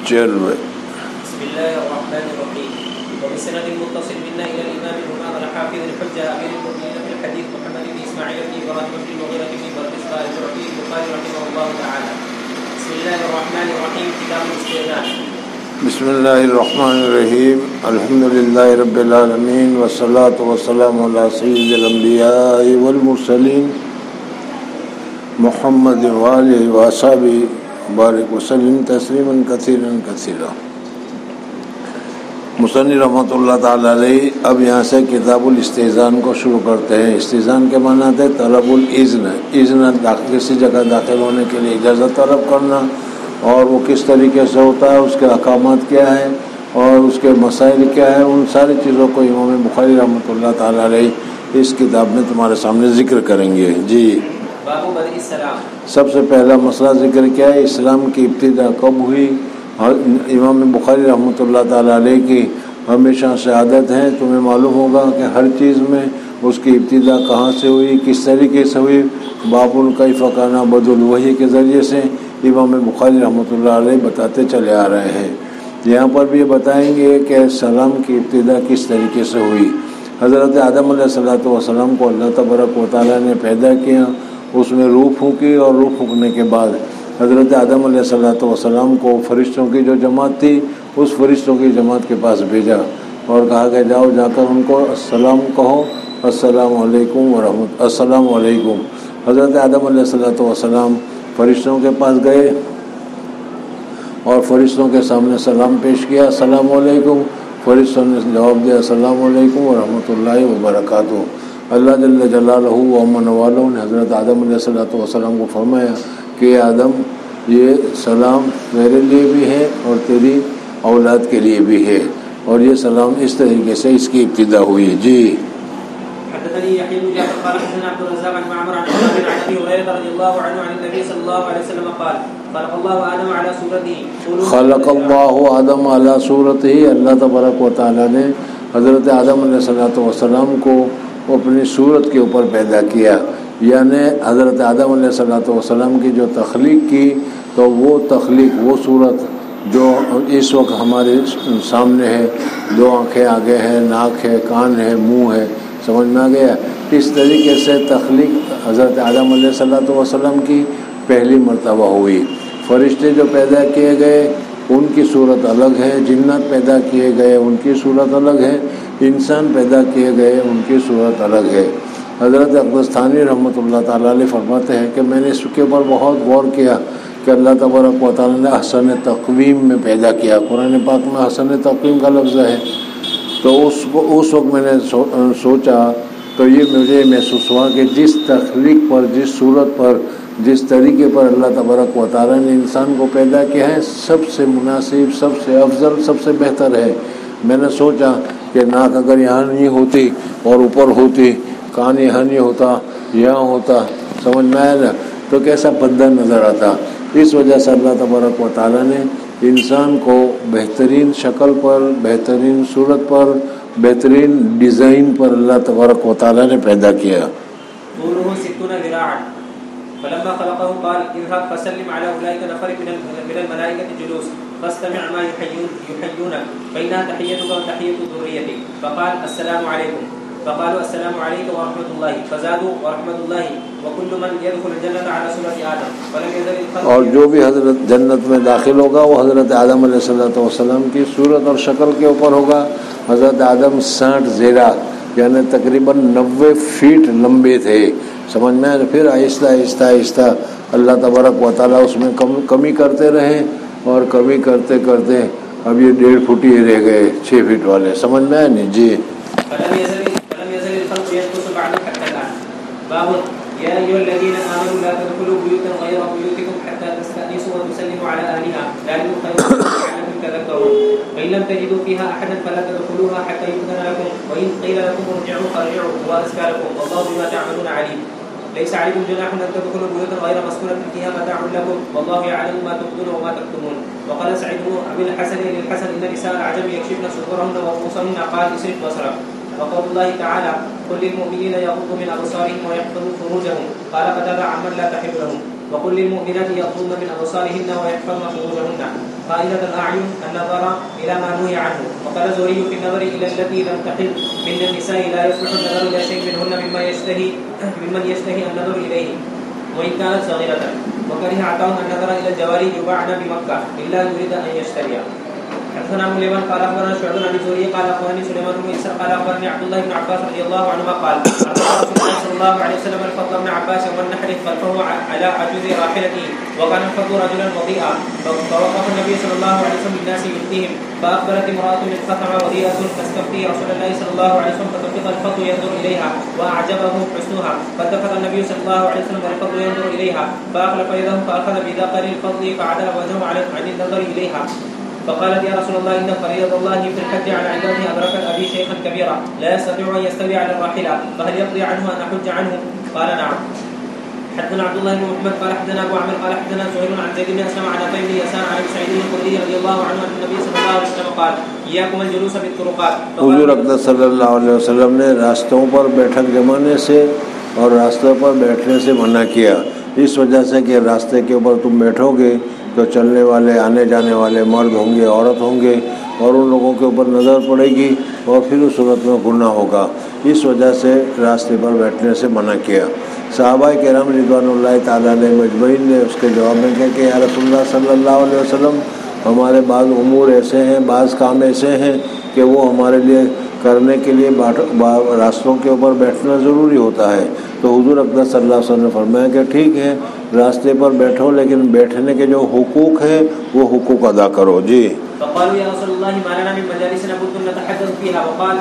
چلو بسم الله الرحمن الرحيم. وبسند متصل منا الى الامام الامام الحافظ الحجه امير المؤمنين في الحديث محمد بن اسماعيل بن ابراهيم بن المغيرة بن بردسبه الجعفي البخاري رحمه الله تعالى. بسم الله الرحمن الرحيم. كتاب الاستئذان. بسم اللہ الرحمن الرحیم. الحمد للہ رب العالمین والصلاة والسلام علی سید الانبیاء والمرسلین محمد وآلہ وصحبہ بارک وسلم تسلیما کثیرا کثیرا. مصنف رحمۃ اللہ تعالی علیہ اب یہاں سے کتاب الاستئذان کو شروع کرتے ہیں. استئذان کے معنی ہے طلب الاذن. اذن کسی جگہ داخل ہونے کے لیے اجازت طلب کرنا، اور وہ کس طریقے سے ہوتا ہے، اس کے احکامات کیا ہیں اور اس کے مسائل کیا ہیں، ان ساری چیزوں کو امام بخاری رحمۃ اللہ تعالی علیہ اس کتاب میں تمہارے سامنے ذکر کریں گے. جی، باب بدء السلام. سب سے پہلا مسئلہ ذکر کیا ہے، اسلام کی ابتدا کب ہوئی. امام بخاری رحمۃ اللہ تعالی علیہ کی ہمیشہ سے عادت ہے، تمہیں معلوم ہوگا کہ ہر چیز میں اس کی ابتدا کہاں سے ہوئی، کس طریقے سے ہوئی. باب کیف کان بدء الوحی کے ذریعے سے امام بخاری رحمۃ اللہ علیہ بتاتے چلے آ رہے ہیں. یہاں پر بھی یہ بتائیں گے کہ سلام کی ابتدا کس طریقے سے ہوئی. حضرت آدم علیہ السلام کو اللہ تبارک و تعالیٰ نے پیدا کیا، اس میں روح پھونکی، اور روح پھونکنے کے بعد حضرت آدم علیہ السلام کو فرشتوں کی جو جماعت تھی اس فرشتوں کی جماعت کے پاس بھیجا اور کہا کہ جاؤ جا کر ان کو السلام کہو، السلام علیکم ورحمۃ السلام علیکم. حضرت آدم علیہ السلام فرشتوں کے پاس گئے اور فرشتوں کے سامنے سلام پیش کیا، السلام علیکم. فرشتوں نے جواب دیا السلام علیکم ورحمۃ اللہ وبرکاتہ. اللہ جل جلالہ و من والہ نے حضرت آدم علیہ السلام کو فرمایا کہ آدم، یہ سلام میرے لیے بھی ہے اور تیری اولاد کے لیے بھی ہے، اور یہ سلام اس طریقے سے اس کی ابتدا ہوئی. جی، حدثني يحيى بن جعفر قال حدثنا عبد الرزاق عن معمر عن ابي هريره رضي الله عنه عن النبي صلى الله عليه وسلم قال خلق الله آدم على صورته. خلق اللہ آدم علی صورتہ. اللہ تبارک و تعالیٰ نے حضرت آدم علیہ السلام کو اپنی صورت کے اوپر پیدا کیا، یعنی حضرت آدم علیہ السلام کی جو تخلیق کی، تو وہ تخلیق، وہ صورت جو اس وقت ہمارے سامنے ہے، دو آنکھیں آگے ہیں، ناک ہے، کان ہے، منہ ہے، سمجھ میں آ گیا. اس طریقے سے تخلیق حضرت آدم علیہ السلام کی پہلی مرتبہ ہوئی. فرشتے جو پیدا کیے گئے ان کی صورت الگ ہے، جنات پیدا کیے گئے ان کی صورت الگ ہے، انسان پیدا کیے گئے ان کی صورت الگ ہے. حضرت اقدس تھانوی رحمۃ اللہ تعالیٰ علیہ فرماتے ہیں کہ میں نے اس کے اوپر بہت غور کیا کہ اللہ تبارک و تعالیٰ نے احسن تقویم میں پیدا کیا. قرآن پاک میں احسن تقویم کا لفظ ہے، تو اس وقت میں نے سوچا تو یہ مجھے محسوس ہوا کہ جس تخلیق پر، جس صورت پر، جس طریقے پر اللہ تبارک و تعالیٰ نے انسان کو پیدا کیا ہے، سب سے مناسب، سب سے افضل، سب سے بہتر ہے. میں نے سوچا کہ ناک اگر یہاں نہیں ہوتی اور اوپر ہوتی، کان یہاں نہیں ہوتا، یہاں ہوتا، سمجھ میں آیا نا، تو کیسا بندہ نظر آتا. اس وجہ سے اللہ تبارک و تعالیٰ نے انسان کو بہترین شکل پر، بہترین صورت پر، بہترین ڈیزائن پر اللہ تبارک و تعالیٰ نے پیدا کیا. طوله 60 ذراعا فلما خلقه قال اذهب فسلم على اولئك نفر من الملائكه جلوس فاستمع ما يحيونك فإنها تحيتك وتحية ذريتك. فقال السلام عليكم، فقالوا السلام عليك ورحمة الله، فزادوا ورحمة الله وكل من يدخل الجنة على صورة آدم ولم يزل الخلق. اور جو بھی حضرت جنت میں داخل ہوگا وہ حضرت آدم علیہ السلام کی صورت اور شکل کے اوپر ہوگا. حضرت آدم 60 ذراع یعنی تقریباً 90 فیٹ لمبے تھے، سمجھ میں. پھر آہستہ آہستہ آہستہ اللہ تبارک و تعالیٰ اس میں کمی کرتے رہے، اور کمی کرتے کرتے اب یہ 1.5 فٹ ہی رہ گئے، 6 فٹ والے، سمجھ میں آئے نہیں. جی، فلم يزل الخلق ينقص بعد حتى الآن. باب يا أيها الذين آمنوا لا تدخلوا بيوتا غير بيوتكم حتى تستأنسوا وتسلموا على أهلها ذلكم خير لعلكم تذكرون. فإن لم تجدوا فيها أحدا فلا تدخلوها حتى يؤذن لكم وإن قيل لكم ارجعوا فارجعوا هو أزكى لكم والله بما تعملون عليم. ليس عليكم جناح أن تدخلوا بيوتا غير مسكونة فيها متاع لكم والله يعلم ما تبدون وما تكتمون. وقال سعيد بن أبي الحسن للحسن إن نساء العجم يكشفن صدورهن ورؤوسهن قال اسرف بصرك. وقول الله تعالى قل للمؤمنين يغضوا من أبصارهم ويحفظوا فروجهم قال قتادة عمن لا تحل لهم وقل للمؤمنات يغضن من أبصارهن ويحفظن فروجهن خائلة الأعين النظر إلى ما نهي عنه. وقال الزهري في النظر إلى التي لم تحض من النساء لا يصلح النظر إلى شيء منهن ممن يشتهي النظر إليه وإن كانت صغيرة. وكره عطاء النظر إلى الجواري يباعن بمكة إلا يريد أن يشتري. حدثنا ابو اليمن قال اخبرنا شعبة عن الزهري قال اخبرني سليمان بن يسار قال اخبرني عبد الله بن عباس رضي الله عنهما قال رسول الله صلى الله عليه وسلم الفضل بن عباس والنحر خلفه على عجوز راحلته وكان الفضل رجلا وضيئا فوقف النبي صلى الله عليه وسلم بالناس يفتيهم فاخبرت امراه من خثعم وضيئه تستفتي رسول الله صلى الله عليه وسلم فتلقى الفضل ينظر اليها واعجبه حسنها فالتفت النبي صلى الله عليه وسلم والفضل ينظر اليها فاخلف يده فاخذ بذقن الفضل فعدل وجهه عن النظر اليها فقالت يا رسول الله إن فريضة الله في الحج على عباده أدركت أبي شيخا كبيرا لا يستطيع أن يستوي على الراحلة فهل يقضي عنه أن أحج عنه؟ قال نعم. حدثنا عبد الله بن محمد قال حدثنا أبو عمرو قال حدثنا زهير عن زيد بن أسلم عن أبي بن يسار عن أبي سعيد الخدري رضي الله عنه أن النبي صلى الله عليه وسلم قال إياكم الجلوس بالطرقات. حضور اقدس صلی اللہ علیہ وسلم نے راستوں پر بیٹھک جمانے سے اور راستوں پر بیٹھنے سے منع کیا، اس وجہ سے کہ راستے کے اوپر تم بیٹھو گے تو چلنے والے آنے جانے والے مرد ہوں گے عورت ہوں گے اور ان لوگوں کے اوپر نظر پڑے گی اور پھر اس صورت میں گناہ ہوگا، اس وجہ سے راستے پر بیٹھنے سے منع کیا۔ صحابہ کرام رضوان اللہ تعالیٰ علیہ مجمعین نے اس کے جواب میں کہا کہ یا رسول اللہ صلی اللہ علیہ وسلم ہمارے بعض امور ایسے ہیں، بعض کام ایسے ہیں کہ وہ ہمارے لیے کرنے کے لیے راستوں کے اوپر بیٹھنا ضروری ہوتا ہے، تو حضور اقدس صلی اللہ علیہ وسلم نے فرمایا کہ ٹھیک ہے راستے پر بیٹھو لیکن بیٹھنے کے جو حقوق ہیں وہ حقوق ادا کرو۔ جی فقالوا يا رسول الله ما لنا من مجالسنا بد نتحدث فيها وقال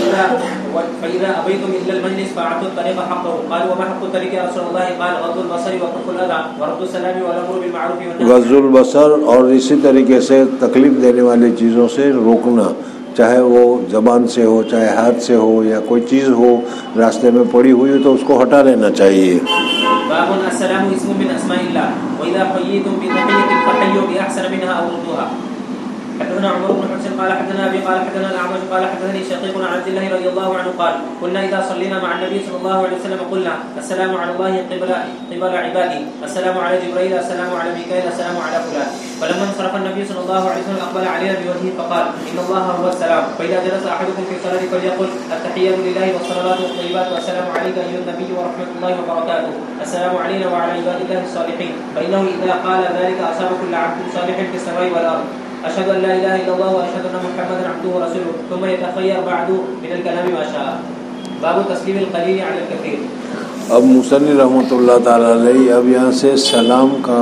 فإذا أبيتم إلا المجلس فأعطوا الطريق حقه. قالوا وما حق الطريق يا رسول الله؟ قال غض البصر وكف الأذى ورد السلام والأمر بالمعروف والنهي. غض البصر اور اسی طریقے سے تکلیف دینے والی چیزوں سے روکنا، چاہے وہ زبان سے ہو چاہے ہاتھ سے ہو یا کوئی چیز ہو راستے میں پڑی ہوئی ہو تو اس کو ہٹا لینا چاہیے۔ باب السلام اسم من اسماء الله واذا حييتم بتحيه فحيوا باحسن منها او ردوها. حدثنا عمر بن حسين قال حدثنا ابي قال حدثنا الاعمش قال حدثني شقيق عن عبد الله رضي الله عنه قال كنا اذا صلينا مع النبي صلى الله عليه وسلم قلنا السلام على الله قبل عبادي، السلام على جبريل، السلام على ميكائيل، السلام على فلان. فلما انصرف النبي صلى الله عليه وسلم اقبل علينا بوجهه فقال ان الله هو السلام، فاذا جلس احدكم في صلاته فليقل التحيات لله والصلوات والطيبات والسلام عليك ايها النبي ورحمه الله وبركاته، السلام علينا وعلى عباد الله الصالحين، فانه اذا قال ذلك اصاب كل عبد صالح في السماء والارض. اشهد ان لا اله الا الله واشهد ان محمدا عبده ورسوله، ثم يتخير بعد من الكلام ما شاء. باب تسلیم القلیل علی الکثیر. اب مصنف رحمۃ اللہ تعالیٰ علیہ اب یہاں سے سلام کا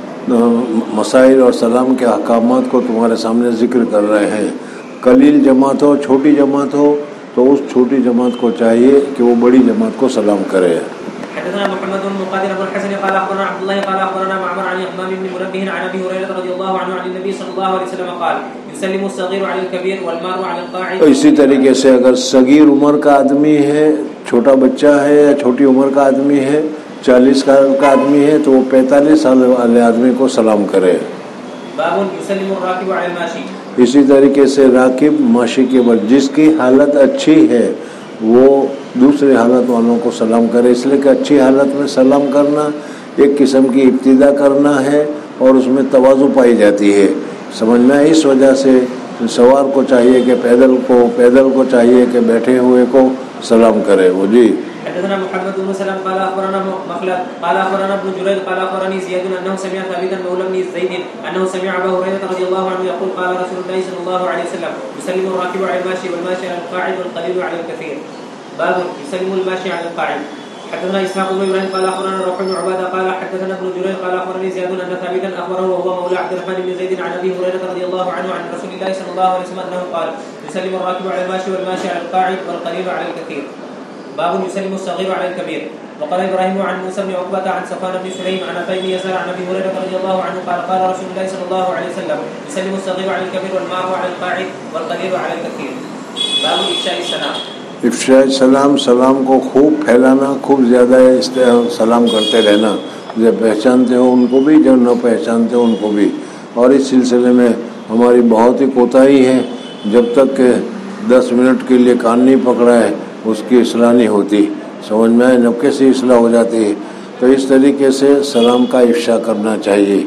مسائل اور سلام کے احکامات کو تمہارے سامنے ذکر کر رہے ہیں۔ قلیل جماعت ہو چھوٹی جماعت ہو تو اس چھوٹی جماعت کو چاہیے کہ وہ بڑی جماعت کو سلام کرے۔ حدثنا محمد بن مقاتل بن الحسن قال اخبرنا عبد الله قال اخبرنا معمر عن حمام بن منبه عن ابي هريره رضي الله عنه عن النبي صلى الله عليه وسلم قال يسلم الصغير على الكبير والمار على القاعد. اسی طریقے سے اگر صغیر عمر کا آدمی ہے، چھوٹا بچہ ہے یا چھوٹی عمر کا آدمی ہے، 40 سال کا آدمی ہے تو وہ 45 سال والے آدمی کو سلام کرے۔ باب يسلم الراكب على الماشي. اسی طریقے سے راکب ماشی کے بعد جس کی حالت اچھی ہے وہ دوسرے حالت والوں کو سلام کرے، اس لیے کہ اچھی حالت میں سلام کرنا ایک قسم کی ابتدا کرنا ہے اور اس میں تواضع پائی جاتی ہے، سمجھنا ہے۔ اس وجہ سے سوار کو چاہیے کہ پیدل کو چاہیے کہ بیٹھے ہوئے کو سلام کرے۔ وہ جی حدثنا محمد بن سلام قال اخبرنا مخلد قال اخبرنا ابن جريج قال اخبرني زياد انه سمع ثابتا مولى بن زيد انه سمع ابا هريره رضي الله عنه يقول قال رسول الله صلى الله عليه وسلم يسلم الراكب على الماشي والماشي على القاعد والقليل على الكثير. باب يسلم الماشي على القاعد. حدثنا اسحاق بن ابراهيم قال اخبرنا روح بن عباده قال حدثنا ابن جريج قال اخبرني زياد ان ثابتا اخبره وهو مولى عبد الرحمن بن زيد عن ابي هريره رضي الله عنه عن رسول الله صلى الله عليه وسلم انه قال يسلم الراكب على الماشي والماشي على القاعد والقليل على الكثير. باب يسلم الصغير على الكبير. وقال ابراهيم عن موسى بن عقبه عن صفوان بن سليم عن ابي بن يسار عن ابي هريره رضي الله عنه قال قال رسول الله صلى الله عليه وسلم يسلم الصغير على الكبير والمار على القاعد والقليل على الكثير. باب افشاء السلام. افشاء سلام، سلام کو خوب پھیلانا، خوب زیادہ سلام کرتے رہنا، جو پہچانتے ہو ان کو بھی، جو نہ پہچانتے ہو ان کو بھی۔ اور اس سلسلے میں ہماری بہت ہی کوتاہی ہے، جب تک کہ 10 منٹ کے لیے کان نہیں پکڑا ہے اس کی اصلاح نہیں ہوتی، سمجھ میں آئے نب کیسے اصلاح ہو جاتی ہے۔ تو اس طریقے سے سلام کا افشا کرنا چاہیے۔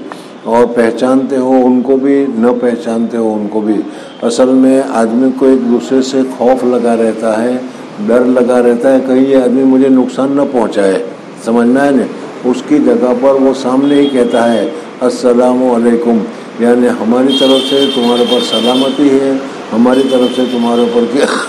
اور پہچانتے ہو ان کو بھی، نہ پہچانتے ہو ان کو بھی۔ اصل میں آدمی کو ایک دوسرے سے خوف لگا رہتا ہے، ڈر لگا رہتا ہے کہیں یہ آدمی مجھے نقصان نہ پہنچائے، سمجھ میں آئے نا۔ اس کی جگہ پر وہ سامنے ہی کہتا ہے السلام علیکم، یعنی ہماری طرف سے تمہارے پر سلامتی ہے، ہماری طرف سے تمہارے اوپر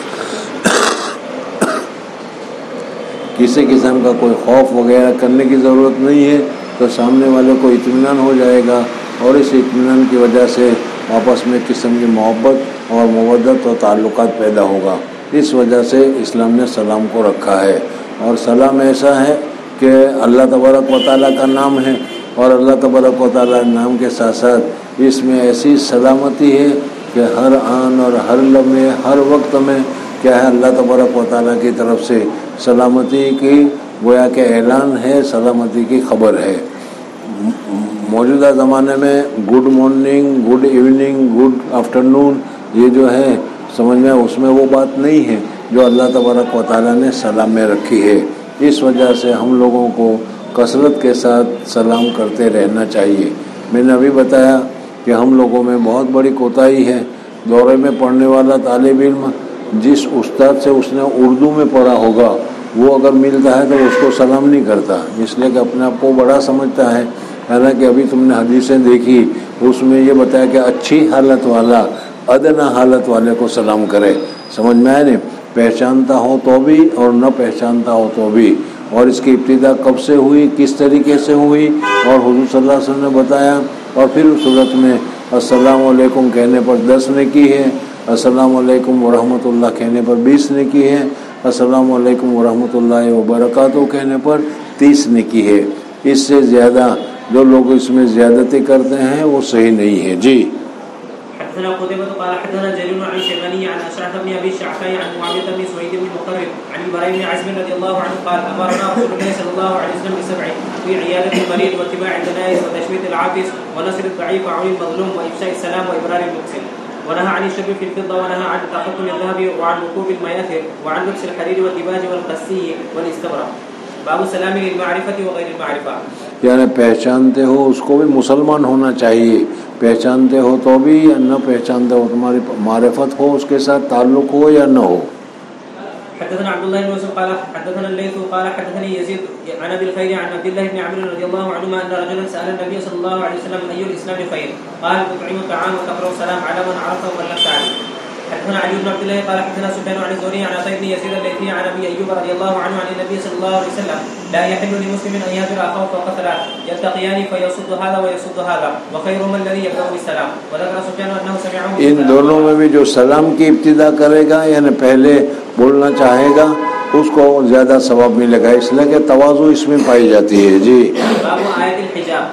کسی قسم کا کوئی خوف وغیرہ کرنے کی ضرورت نہیں ہے، تو سامنے والے کو اطمینان ہو جائے گا، اور اس اطمینان کی وجہ سے آپس میں قسم کی محبت اور مودت اور تعلقات پیدا ہوگا۔ اس وجہ سے اسلام نے سلام کو رکھا ہے، اور سلام ایسا ہے کہ اللہ تبارک و تعالیٰ کا نام ہے، اور اللہ تبارک و تعالیٰ نام کے ساتھ ساتھ اس میں ایسی سلامتی ہے کہ ہر آن اور ہر لمحے ہر وقت میں کیا ہے اللہ تبارک و تعالیٰ کی طرف سے سلامتی کی گویا کہ اعلان ہے، سلامتی کی خبر ہے۔ موجودہ زمانے میں good morning, good evening, good afternoon یہ جو ہے سمجھ میں اس میں وہ بات نہیں ہے جو اللہ تبارک و تعالیٰ نے سلام میں رکھی ہے۔ اس وجہ سے ہم لوگوں کو کثرت کے ساتھ سلام کرتے رہنا چاہیے۔ میں نے ابھی بتایا کہ ہم لوگوں میں بہت بڑی کوتاہی ہے، دورے میں پڑھنے والا طالب علم جس استاد سے اس نے اردو میں پڑھا ہوگا وہ اگر ملتا ہے تو اس کو سلام نہیں کرتا، اس لیے کہ اپنے آپ کو بڑا سمجھتا ہے۔ حالانکہ ابھی تم نے حدیثیں دیکھی، اس میں یہ بتایا کہ اچھی حالت والا ادنا حالت والے کو سلام کرے، سمجھ میں آئے نہیں؟ پہچانتا ہو تو بھی اور نہ پہچانتا ہو تو بھی۔ اور اس کی ابتدا کب سے ہوئی، کس طریقے سے ہوئی، اور حضور صلی اللہ علیہ وسلم نے بتایا، اور پھر اس صورت میں السلام علیکم کہنے پر 10 نے کی ہے، السلام علیکم ورحمۃ اللہ کہنے پر 20 نے کی ہے، السلام علیکم ورحمۃ اللہ وبرکاتہ کہنے پر 30 نے کی ہے۔ اس سے زیادہ جو لوگ اس میں زیادتی کرتے ہیں وہ صحیح نہیں ہے۔ جی حدثنا قتيبة قال حدثنا جرير عن شيباني عن أشعث بن أبي الشعثاء عن معاوية بن سويد بن مقرب عن البراء بن عازب رضي الله عنه قال أمرنا رسول الله صلى الله عليه وسلم بسبع: في عيادة المريض واتباع الجنائز وتشميت العاطس ونصر الضعيف وعون المظلوم وإفشاء السلام وإبرار المقسم، ونهى عن الشرب في الفضة، ونهى عن تقطم الذهب وعن ركوب المياثر وعن لبس الحرير والديباج والقسي والاستبرق۔ باب السلام للمعرفة وغير المعرفة، یعنی پہچانتے ہو اس کو بھی مسلمان ہونا چاہیے، پہچانتے ہو تو بھی یا نہ پہچانتے ہو، تمہاری معرفت ہو اس کے ساتھ تعلق ہو یا نہ ہو۔ حدثنا عبد الله بن يوسف قال حدثنا الليث قال حدثني يزيد عن ابي الخير عن عبد الله بن عمرو رضي الله عنهما ان رجلا سال النبي صلى الله عليه وسلم اي الاسلام خير؟ قال تطعم الطعام وتقرأ السلام على من عرفه ومن لم تعرف۔ حدثنا علي بن عبد الله قال حدثنا سفيان عن الزهري عن عطاء بن يزيد الليثي عن ابي ايوب رضي الله عنه عن النبي صلى الله عليه وسلم لا يحل لمسلم ان يهجر اخاه فوق ثلاث يلتقيان فيصد هذا ويصد هذا وخيرهما الذي يبدا بالسلام، وذكر سفيان انه سمعه ان دونوں میں بھی جو سلام کی ابتدا کرے گا یعنی پہلے بولنا چاہے گا اس کو زیادہ ثواب ملے گا، اس لیے کہ تواضع اس میں پائی جاتی ہے۔ جی باب آیت الحجاب۔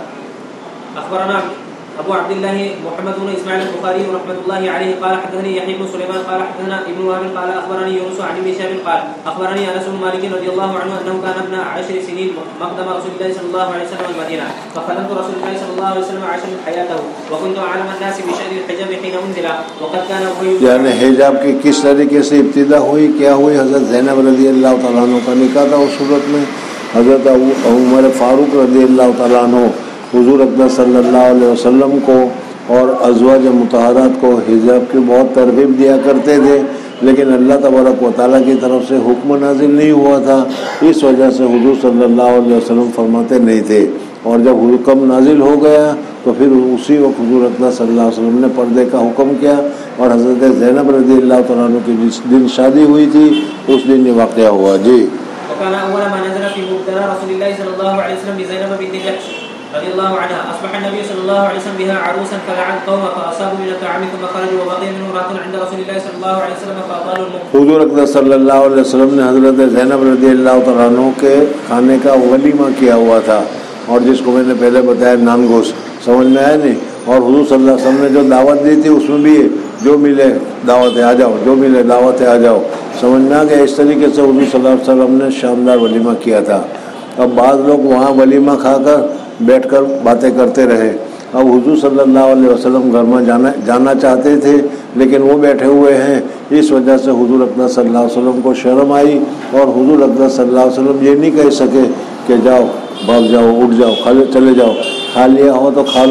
اخبرنا ابو عبد الله محمد بن اسماعيل البخاري رحمه الله عليه قال حدثني يحيى بن سليمان قال حدثنا ابن وهب قال اخبرني يونس عن ابن شهاب قال اخبرني انس بن مالك رضي الله عنه انه كان ابن 10 سنين مقدم رسول الله صلى الله عليه وسلم المدينه، فخدمت رسول الله صلى الله عليه وسلم 10 حياته، وكنت اعلم الناس بشأن الحجاب حين انزل، وقد كان یعنی حجاب کی کس طریقے سے ابتدا ہوئی، کیا ہوئی؟ حضرت زینب رضی اللہ تعالیٰ عنہ کا نکاح تھا، اس صورت میں حضرت عمر فاروق رضی اللہ تعالیٰ عنہ حضور اکرم صلی اللہ علیہ وسلم کو اور ازواج مطہرات کو حجاب کی بہت ترغیب دیا کرتے تھے، لیکن اللہ تبارک و تعالیٰ کی طرف سے حکم نازل نہیں ہوا تھا، اس وجہ سے حضور صلی اللہ علیہ وسلم فرماتے نہیں تھے، اور جب حکم نازل ہو گیا تو پھر اسی وقت حضور اکرم صلی اللہ علیہ وسلم نے پردے کا حکم کیا، اور حضرت زینب رضی اللہ تعالیٰ عنہ کی جس دن شادی ہوئی تھی اس دن یہ واقعہ ہوا۔ جی وكان اول ما نزل في مبتلى رسول الله صلى الله عليه وسلم بزينب بنت جحش رضي الله عنها، اصبح النبي صلى الله عليه وسلم بها عروسا فدعا القوم فاصابوا من الطعام ثم خرجوا وبقي منه امراه عند رسول الله صلى الله عليه وسلم فاطالوا الموت۔ حضور اکرم صلی اللہ علیہ وسلم نے حضرت زینب رضی اللہ تعالیٰ عنہ کے کھانے کا ولیمہ کیا ہوا تھا، اور جس کو میں نے پہلے بتایا نان گوشت، سمجھ میں آیا نہیں؟ اور حضور صلی اللہ علیہ وسلم نے جو دعوت دی تھی اس میں بھی جو ملے دعوت آ جاؤ، جو ملے دعوت آ جاؤ، سمجھ میں آ گیا۔ اس طریقے سے حضور صلی اللہ علیہ وسلم نے شاندار ولیمہ کیا تھا۔ اب بعض لوگ وہاں ولیمہ کھا کر بیٹھ کر باتیں کرتے رہے، اب حضور صلی اللہ علیہ وسلم گھر میں جانا چاہتے تھے لیکن وہ بیٹھے ہوئے ہیں، اس وجہ سے حضور اکرم صلی اللہ علیہ وسلم کو شرم آئی، اور حضور اکرم صلی اللہ علیہ وسلم یہ نہیں کہہ سکے کہ جاؤ بھاگ جاؤ اٹھ جاؤ چلے جاؤ، کھا لیا ہو تو کھا لو،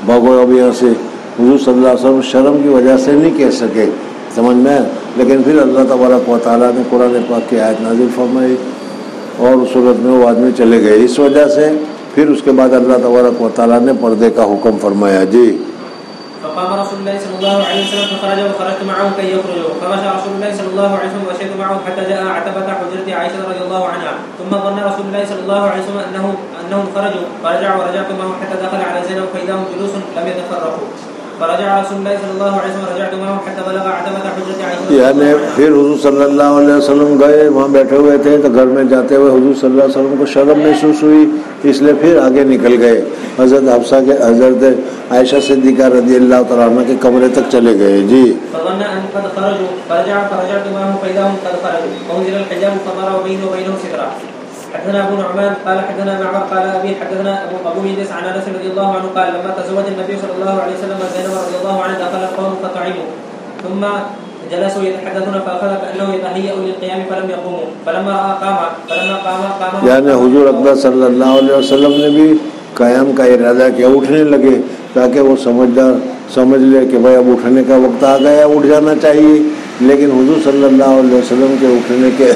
بھاگو اب یہاں سے. حضور صلی اللہ علیہ وسلم شرم کی وجہ سے نہیں کہہ سکے, سمجھ میں, لیکن پھر اللہ تبارک و تعالیٰ نے قرآن پاک کی آیت نازل فرمائی اور اس صورت میں وہ آدمی چلے گئے. اس وجہ سے پھر اس کے بعد اللہ تبارک و تعالیٰ نے پردے کا حکم فرمایا. جی. فقام رسول الله صلى الله عليه وسلم فخرج وخرجت معه كي يخرجوا فمشى رسول الله صلى الله عليه وسلم ومشيت معه حتى جاء عتبة حجرة عائشة رضي الله عنها ثم ظن رسول الله صلى الله عليه وسلم أنهم خرجوا فرجع ورجعت معه حتى دخل على زينب فإذا هم جلوس لم يتفرقوا فرجع رسول الله صلى الله عليه وسلم رجعت معه حتى بلغ عتبة حجرة عائشة. یعنی پھر حضور صلی اللہ علیہ وسلم گئے, وہاں بیٹھے ہوئے تھے تو گھر میں جاتے ہوئے حضور صلی اللہ علیہ وسلم کو شرم محسوس ہوئی, اس لیے پھر آگے نکل گئے. حضرت حفصہ کے حضرت عائشہ صدیقہ رضی اللہ تعالیٰ عنہ کے کمرے تک چلے گئے. جی. فظن أن قد خرجوا فرجعت معه فإذا هم قد خرجوا فأنزل الحجاب فمر بينه وبينه سترة. حدثنا أبو نعمان قال حدثنا معمر قال أبي حدثنا أبو يونس عن أنس رضي الله عنه قال لما تزوج النبي صلى الله عليه وسلم زينب رضي الله عنها دخل القوم فطعموا ثم جلسوا يتحدثون فأخذ كأنه يتهيأ للقيام فلم يقوموا فلما قام یعنی حضور اکبر صلی اللہ علیہ وسلم نے بھی قیام کا ارادہ کیا, اٹھنے لگے تاکہ وہ سمجھ لے کہ بھائی اب اٹھنے کا وقت آ گیا, اٹھ جانا چاہیے. لیکن حضور صلی اللہ علیہ وسلم کے اٹھنے کے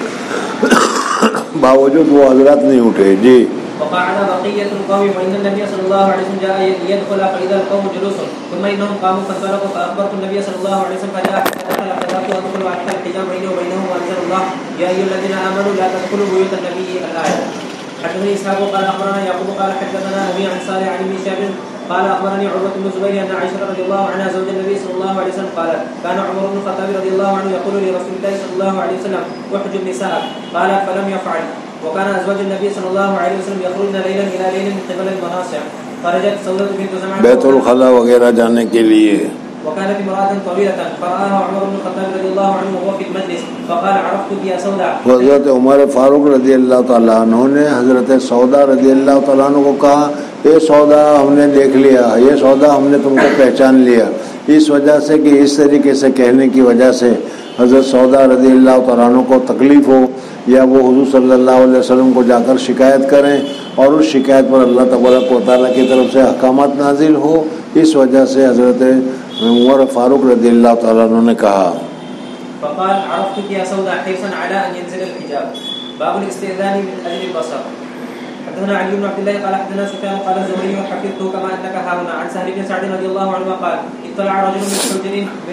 باوجود وہ حضرات نہیں اٹھے. جی. وقعد بقية القوم وإن النبي صلى الله عليه وسلم جاء يدخل فإذا القوم جلوس ثم إنهم قاموا فانطلقوا فأخبرت النبي صلى الله عليه وسلم فجاء فدخل فذهبت أدخل وأدخل الحجاب بيني وبينهم وأنزل الله يا أيها الذين آمنوا لا تدخلوا بيوت النبي الآية. حدثني إسحاق قال أخبرنا يعقوب قال حدثنا أبي عن صالح عن ابن شهاب قال أخبرني عروة بن الزبير أن عائشة رضي الله عنها زوج النبي صلى الله عليه وسلم قالت كان عمر بن الخطاب رضي الله عنه يقول لرسول الله صلى الله عليه وسلم احجب نساءك قال فلم يفعل. وكان أزواج النبي صلى الله عليه وسلم يخرجن ليلا إلى ليل من قبل المناصع خرجت سودة بنت زمعة بیت الخلاء وغیرہ جانے کے لیے. وكانت امرأة طويلة فرآها عمر بن الخطاب رضي الله عنه وهو في المجلس فقال عرفتك يا سودة. حضرت عمر فاروق رضی اللہ تعالیٰ عنہ نے حضرت سودا رضی اللہ تعالیٰ عنہ کو کہا, اے سودا ہم نے دیکھ لیا, یہ سودا ہم نے تم کو پہچان لیا. اس وجہ سے کہ اس طریقے سے کہنے کی وجہ سے حضرت سودا رضی اللہ تعالیٰ عنہ کو تکلیف ہو یا وہ حضور صلی اللہ علیہ وسلم کو جا کر شکایت کریں اور اس شکایت پر اللہ تبارک و تعالیٰ کی طرف سے احکامات نازل ہو, اس وجہ سے حضرت عمر فاروق رضی اللہ تعالیٰ عنہ نے کہا. فقال عرفتك يا سودة حرصا على أن ينزل الحجاب. باب الاستئذان من أجل البصر. حدثنا علي بن عبد الله قال حدثنا سفيان قال الزهري وحفظته كما أنك هاهنا عن سهل بن سعد رضي الله عنه قال اطلع رجل من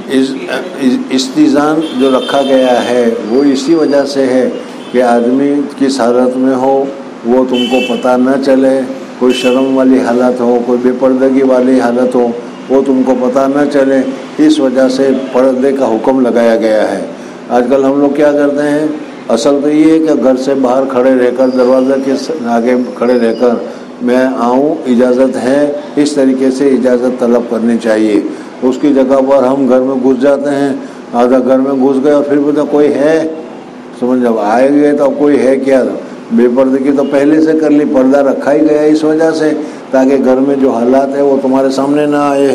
حجر. استئذان جو رکھا گیا ہے وہ اسی وجہ سے ہے کہ آدمی کس حالت میں ہو وہ تم کو پتہ نہ چلے, کوئی شرم والی حالت ہو, کوئی بے پردگی والی حالت ہو, وہ تم کو پتہ نہ چلے, اس وجہ سے پردے کا حکم لگایا گیا ہے. آج کل ہم لوگ کیا کرتے ہیں, اصل تو یہ ہے کہ گھر سے باہر کھڑے رہ کر دروازہ کے آگے کھڑے رہ کر میں آؤں, اجازت ہے, اس طریقے سے اجازت طلب کرنی چاہیے. اس کی جگہ پر ہم گھر میں گھس جاتے ہیں, آدھا گھر میں گھس گئے اور پھر بولتا کوئی ہے, سمجھ جب آئے گئے تو کوئی ہے کیا, بے پردگی تو پہلے سے کر لی, پردہ رکھا ہی گیا اس وجہ سے تاکہ گھر میں جو حالات ہے وہ تمہارے سامنے نہ آئے.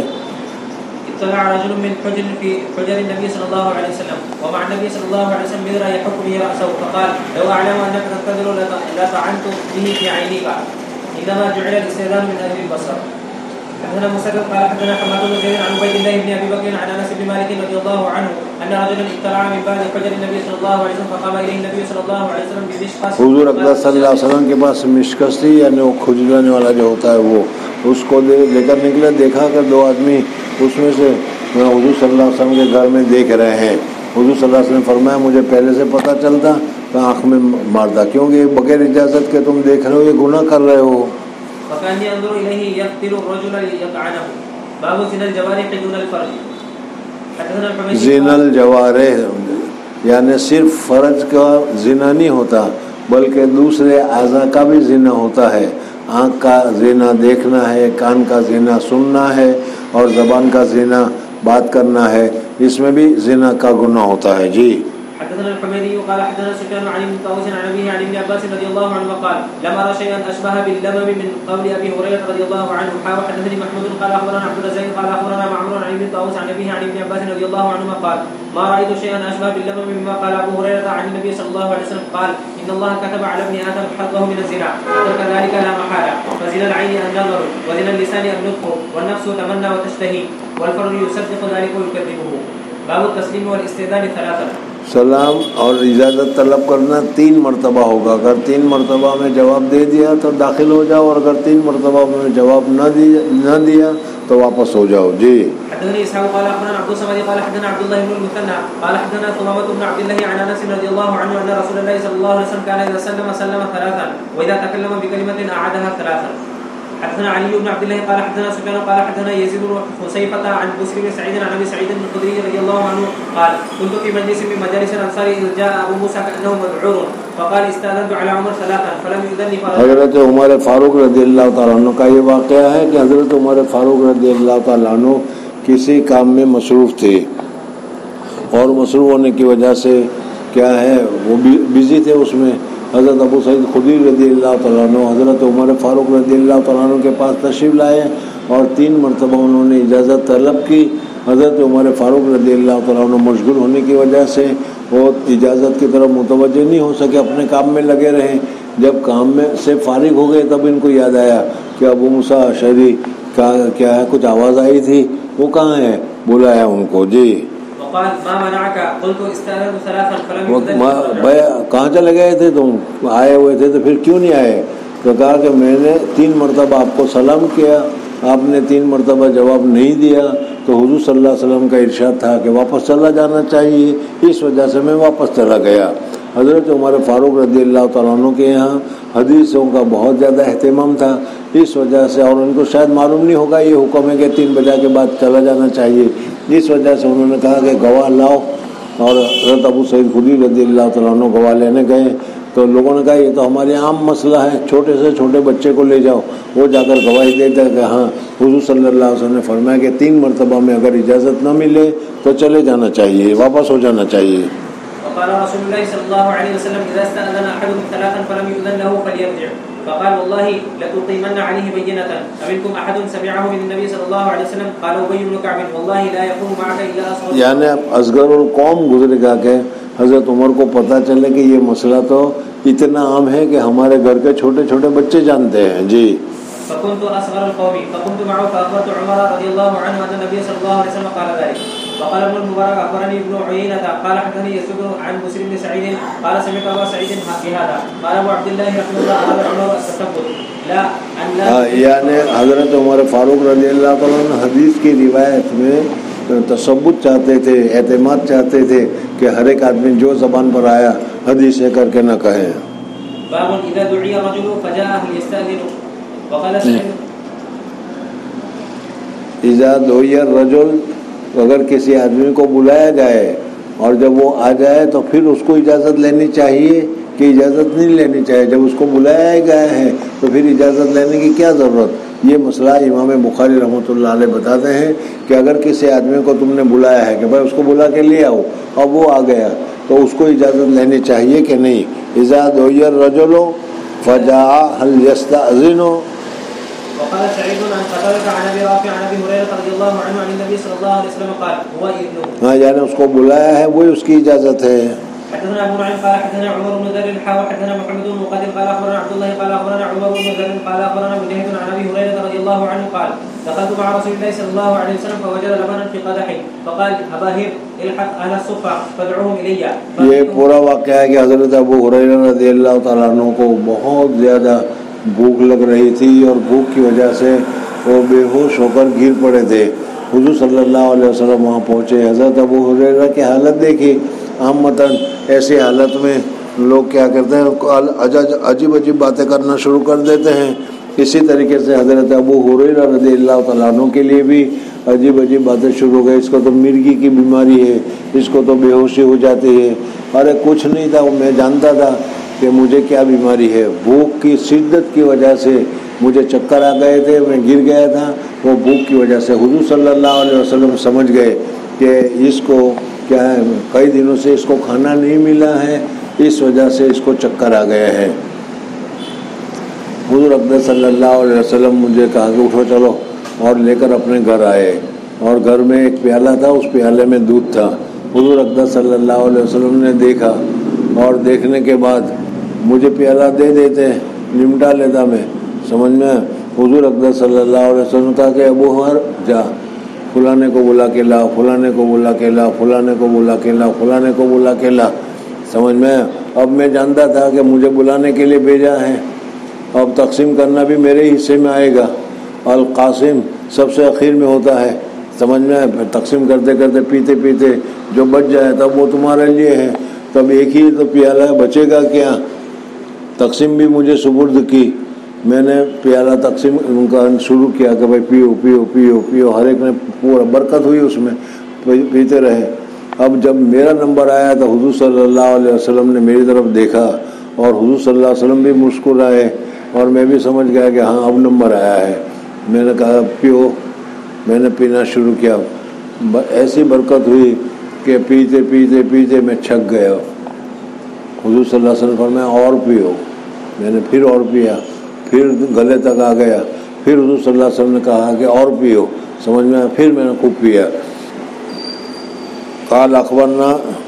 طلع رجل من حجر النبي صلى الله عليه وسلم ومع النبي صلى الله عليه وسلم مدرا يحك به رأسه فقال لو أعلم أنك تقتدر لطعنت به في عينيك إنما جعل الاستئذان من أجل البصر. حدثنا مسدد قال حدثنا حماد بن زيد عن عبيد الله بن ابي بكر عن انس بن مالك رضي الله عنه ان رجلا اطلع من بعد حجر النبي صلى الله عليه وسلم فقام اليه النبي صلى الله عليه وسلم بمشقص. حضور اکبر صلی اللہ علیہ وسلم کے پاس مشقص تھی, یعنی وہ کھجلانے والا جو ہوتا ہے وہ, اس کو لے کر نکلے, دیکھا کہ دو آدمی اس میں سے حضور صلی اللہ علیہ وسلم کے گھر میں دیکھ رہے ہیں. حضور صلی اللہ علیہ وسلم فرمایا مجھے پہلے سے پتہ چلتا تو آنکھ میں مارتا, کیونکہ بغیر اجازت کے تم دیکھ رہے ہو, یہ گناہ کر رہے ہو. فكان ينظر اليه يقتل الرجل ليطعنه. باب زنا الجوارح دون الفرج. حدثنا الحميدي زنا الجوارح یعنی صرف فرج کا زنا نہیں ہوتا بلکہ دوسرے اعضاء کا بھی زنا ہوتا ہے. آنکھ کا زنا دیکھنا ہے, کان کا زنا سننا ہے, اور زبان کا زنا بات کرنا ہے, اس میں بھی زنا کا گناہ ہوتا ہے. جی. حدثنا الحميدي قال حدثنا سفيان عن ابن طاووس عن ابيه عن ابن عباس رضي الله عنه قال لم ارى شيئا اشبه باللمم من قول ابي هريره رضي الله عنه. حدثني محمود قال اخبرنا عبد الرزاق قال اخبرنا معمر عن ابن طاووس عن أبيه عن ابن عباس رضي الله عنهما قال ما رأيت شيئا أشبه باللمم مما قال أبو هريرة عن النبي صلى الله عليه وسلم قال إن الله كتب على ابن آدم حظه من الزنا وترك ذلك لا محالة فزنا العين النظر وزنا اللسان النطق والنفس تمنى وتشتهي والفرج يصدق ذلك ويكذبه. باب التسليم والاستئذان ثلاثة. سلام اور اجازت طلب کرنا 3 مرتبہ ہوگا. اگر 3 مرتبہ میں جواب دے دیا تو داخل ہو جاؤ، اور اگر 3 مرتبہ میں جواب نہ دیا تو واپس ہو جاؤ. جی. حدثني اسحاق قال اخبرنا عبد الصمد قال حدثنا عبد الله بن المثنى قال حدثنا ثمامة بن عبد الله عن انس رضي الله عنه ان رسول الله صلى الله عليه وسلم كان اذا سلم ثلاثا واذا تكلم بكلمة اعادها ثلاثا. حدثنا علي بن عبد الله قال حدثنا سفيان قال حدثنا يزيد بن خصيفة عن بسر بن سعيد عن ابي سعيد الخدري رضي الله عنه قال كنت في مجلس من مجالس الانصار اذ جاء ابو موسى كانه مذعور فقال استاذنت على عمر ثلاثا فلم يؤذن. حضرت عمر فاروق رضی اللہ تعالیٰ عنہ کا یہ واقعہ ہے کہ حضرت عمر فاروق رضی اللہ تعالیٰ عنہ کسی کام میں مصروف تھے، اور مصروف ہونے کی وجہ سے کیا ہے وہ بزی تھے اس میں. حضرت ابو سعید خدری رضی اللہ تعالیٰ عنہ حضرت عمر فاروق رضی اللہ تعالیٰ عنہ کے پاس تشریف لائے اور 3 مرتبہ انہوں نے اجازت طلب کی. حضرت عمر فاروق رضی اللہ تعالیٰ عنہ مشغول ہونے کی وجہ سے وہ اجازت کی طرف متوجہ نہیں ہو سکے، اپنے کام میں لگے رہے. جب کام میں سے فارغ ہو گئے تب ان کو یاد آیا کہ ابو موسیٰ اشعری کا کیا ہے کچھ آواز آئی تھی، وہ کہاں ہے؟ بلایا ان کو. جی. کہاں چلے گئے تھے تم؟ آئے ہوئے تھے تو پھر کیوں نہیں آئے؟ تو کہا کہ میں نے 3 مرتبہ آپ کو سلام کیا، آپ نے 3 مرتبہ جواب نہیں دیا، تو حضور صلی اللہ علیہ وسلم کا ارشاد تھا کہ واپس چلا جانا چاہیے، اس وجہ سے میں واپس چلا گیا. حضرت عمر فاروق رضی اللہ تعالیٰ عنہ کے یہاں حدیثوں کا بہت زیادہ اہتمام تھا، اس وجہ سے، اور ان کو شاید معلوم نہیں ہوگا یہ حکم ہے کہ 3 بجے کے بعد چلا جانا چاہیے، اس وجہ سے انہوں نے کہا کہ گواہ لاؤ. اور حضرت ابو سعید خدری رضی اللہ تعالیٰ عنہ گواہ لینے گئے تو لوگوں نے کہا یہ تو ہمارے عام مسئلہ ہے، چھوٹے سے چھوٹے بچے کو لے جاؤ. وہ جا کر گواہی دیتا کہ ہاں حضور صلی اللہ علیہ وسلم نے فرمایا کہ 3 مرتبہ میں اگر اجازت نہ ملے تو چلے جانا چاہیے، واپس ہو جانا چاہیے. وقال رسول الله صلى الله عليه وسلم إذا استأذن أحدكم ثلاثا فلم يؤذن له فليرجع. فقال والله لأقيمن عليه بينة أمنكم أحد سمعه من النبي صلى الله عليه وسلم قال أبي بن كعب والله لا يكون معك إلا أصغر. یعنی اصغر القوم گزرے گا کہ حضرت عمر کو پتہ چلے کہ یہ مسئلہ تو اتنا عام ہے کہ ہمارے گھر کے چھوٹے چھوٹے بچے جانتے ہیں. جی. فكنت أصغر القوم فقمت معه فأخبرت عمر رضي الله عنه أن النبي صلى الله عليه وسلم قال ذلك. وقال ابن المبارك أخبرني ابن عيينة قال حدثني يسوع عن بسر بن سعيد قال سمعت أبا سعيد بهذا. قال أبو عبد الله رحمه الله قال عمر التثبت لا أن لا. یعنی حضرت عمر فاروق رضی اللہ تعالیٰ عنہ حدیث کی روایت میں تثبت چاہتے تھے، اعتماد چاہتے تھے کہ ہر ایک آدمی جو زبان پر آیا حدیثیں کر کے نہ کہے. باب إذا دعي الرجل فجاء يستأذن. وقال سعيد اذا دعي الرجل، اگر کسی آدمی کو بلایا جائے اور جب وہ آ جائے تو پھر اس کو اجازت لینی چاہیے کہ اجازت نہیں لینی چاہیے؟ جب اس کو بلایا گیا ہے تو پھر اجازت لینے کی کیا ضرورت؟ یہ مسئلہ امام بخاری رحمۃ اللہ علیہ بتاتے ہیں کہ اگر کسی آدمی کو تم نے بلایا ہے کہ بھائی اس کو بلا کے لے آؤ، اب وہ آ گیا تو اس کو اجازت لینی چاہیے کہ نہیں؟ اذا دعي الرجل فجاء هل يستأذن. وقال سعيد عن قتادة عن ابي رافع عن ابي هريرة رضي الله عنه عن النبي صلى الله عليه وسلم قال هو اذنه. ہاں یعنی اس کو بلایا ہے وہی اس کی اجازت ہے. حدثنا ابو نعيم قال حدثنا عمر بن ذر الحاوى حدثنا محمد بن مقاتل قال اخبرنا عبد الله قال اخبرنا عمر بن ذر قال اخبرنا مجاهد عن ابي هريرة رضي الله عنه قال دخلت مع رسول الله صلى الله عليه وسلم فوجد لبنا في قدح فقال ابا هر الحق اهل الصفة فادعوهم الي. یہ پورا واقعہ ہے کہ حضرت ابو ہریرہ رضی اللہ تعالیٰ عنہ کو بہت زیادہ بھوک لگ رہی تھی اور بھوک کی وجہ سے وہ بے ہوش ہو کر گر پڑے تھے. حضور صلی اللہ علیہ وسلم وہاں پہنچے. حضرت ابو ہریرہ کی حالت دیکھی. عامتاً ایسی حالت میں لوگ کیا کرتے ہیں، عجیب عجیب باتیں کرنا شروع کر دیتے ہیں. اسی طریقے سے حضرت ابو ہریرہ رضی اللہ تعالیٰ عنہ کے لیے بھی عجیب عجیب باتیں شروع ہو گئی. اس کو تو مرگی کی بیماری ہے، اس کو تو بے ہوشی ہو جاتی ہے. ارے کچھ نہیں تھا، میں جانتا تھا کہ مجھے کیا بیماری ہے. بھوک کی شدت کی وجہ سے مجھے چکر آ گئے تھے، میں گر گیا تھا وہ بھوک کی وجہ سے. حضور صلی اللہ علیہ وسلم سمجھ گئے کہ اس کو کیا ہے، کئی دنوں سے اس کو کھانا نہیں ملا ہے، اس وجہ سے اس کو چکر آ گیا ہے. حضور اقدس صلی اللہ علیہ وسلم مجھے کہا کہ اٹھو چلو، اور لے کر اپنے گھر آئے اور گھر میں ایک پیالہ تھا، اس پیالے میں دودھ تھا. حضور اقدس صلی اللہ علیہ وسلم نے دیکھا اور دیکھنے کے بعد مجھے پیالہ دے دیتے، نمٹا لیتا میں. سمجھ میں؟ حضور اقدس صلی اللہ علیہ وسلم نے کہا کہ ابو عمر جا فلانے کو بلا کے لا، فلانے کو بلا کے لا، فلانے کو بلا کے لا، فلانے کو بلا کے لا. سمجھ میں؟ اب میں جانتا تھا کہ مجھے بلانے کے لیے بھیجا ہے، اب تقسیم کرنا بھی میرے حصے میں آئے گا. القاسم سب سے اخیر میں ہوتا ہے. سمجھ میں؟ تقسیم کرتے کرتے پیتے پیتے جو بچ جائے تب وہ تمہارے لیے ہے. تب ایک ہی تو پیالہ بچے گا کیا؟ تقسیم بھی مجھے سپرد کی. میں نے پیالہ تقسیم ان کا شروع کیا کہ بھائی پیو پیو پیو پیو. ہر ایک نے پورا برکت ہوئی اس میں، پیتے رہے. اب جب میرا نمبر آیا تو حضور صلی اللہ علیہ وسلم نے میری طرف دیکھا اور حضور صلی اللہ علیہ وسلم بھی مسکرائے اور میں بھی سمجھ گیا کہ ہاں اب نمبر آیا ہے. میں نے کہا پیو. میں نے پینا شروع کیا. ایسی برکت ہوئی کہ پیتے پیتے پیتے میں چھک گیا. حضور صلی اللہ علیہ وسلم فرمایا اور پیو. میں نے پھر اور پیا، پھر گلے تک آ گیا. پھر حضور صلی اللہ علیہ وسلم نے کہا کہ اور پیو. سمجھ میں؟ پھر میں نے خوب پیا. قال اخبرنا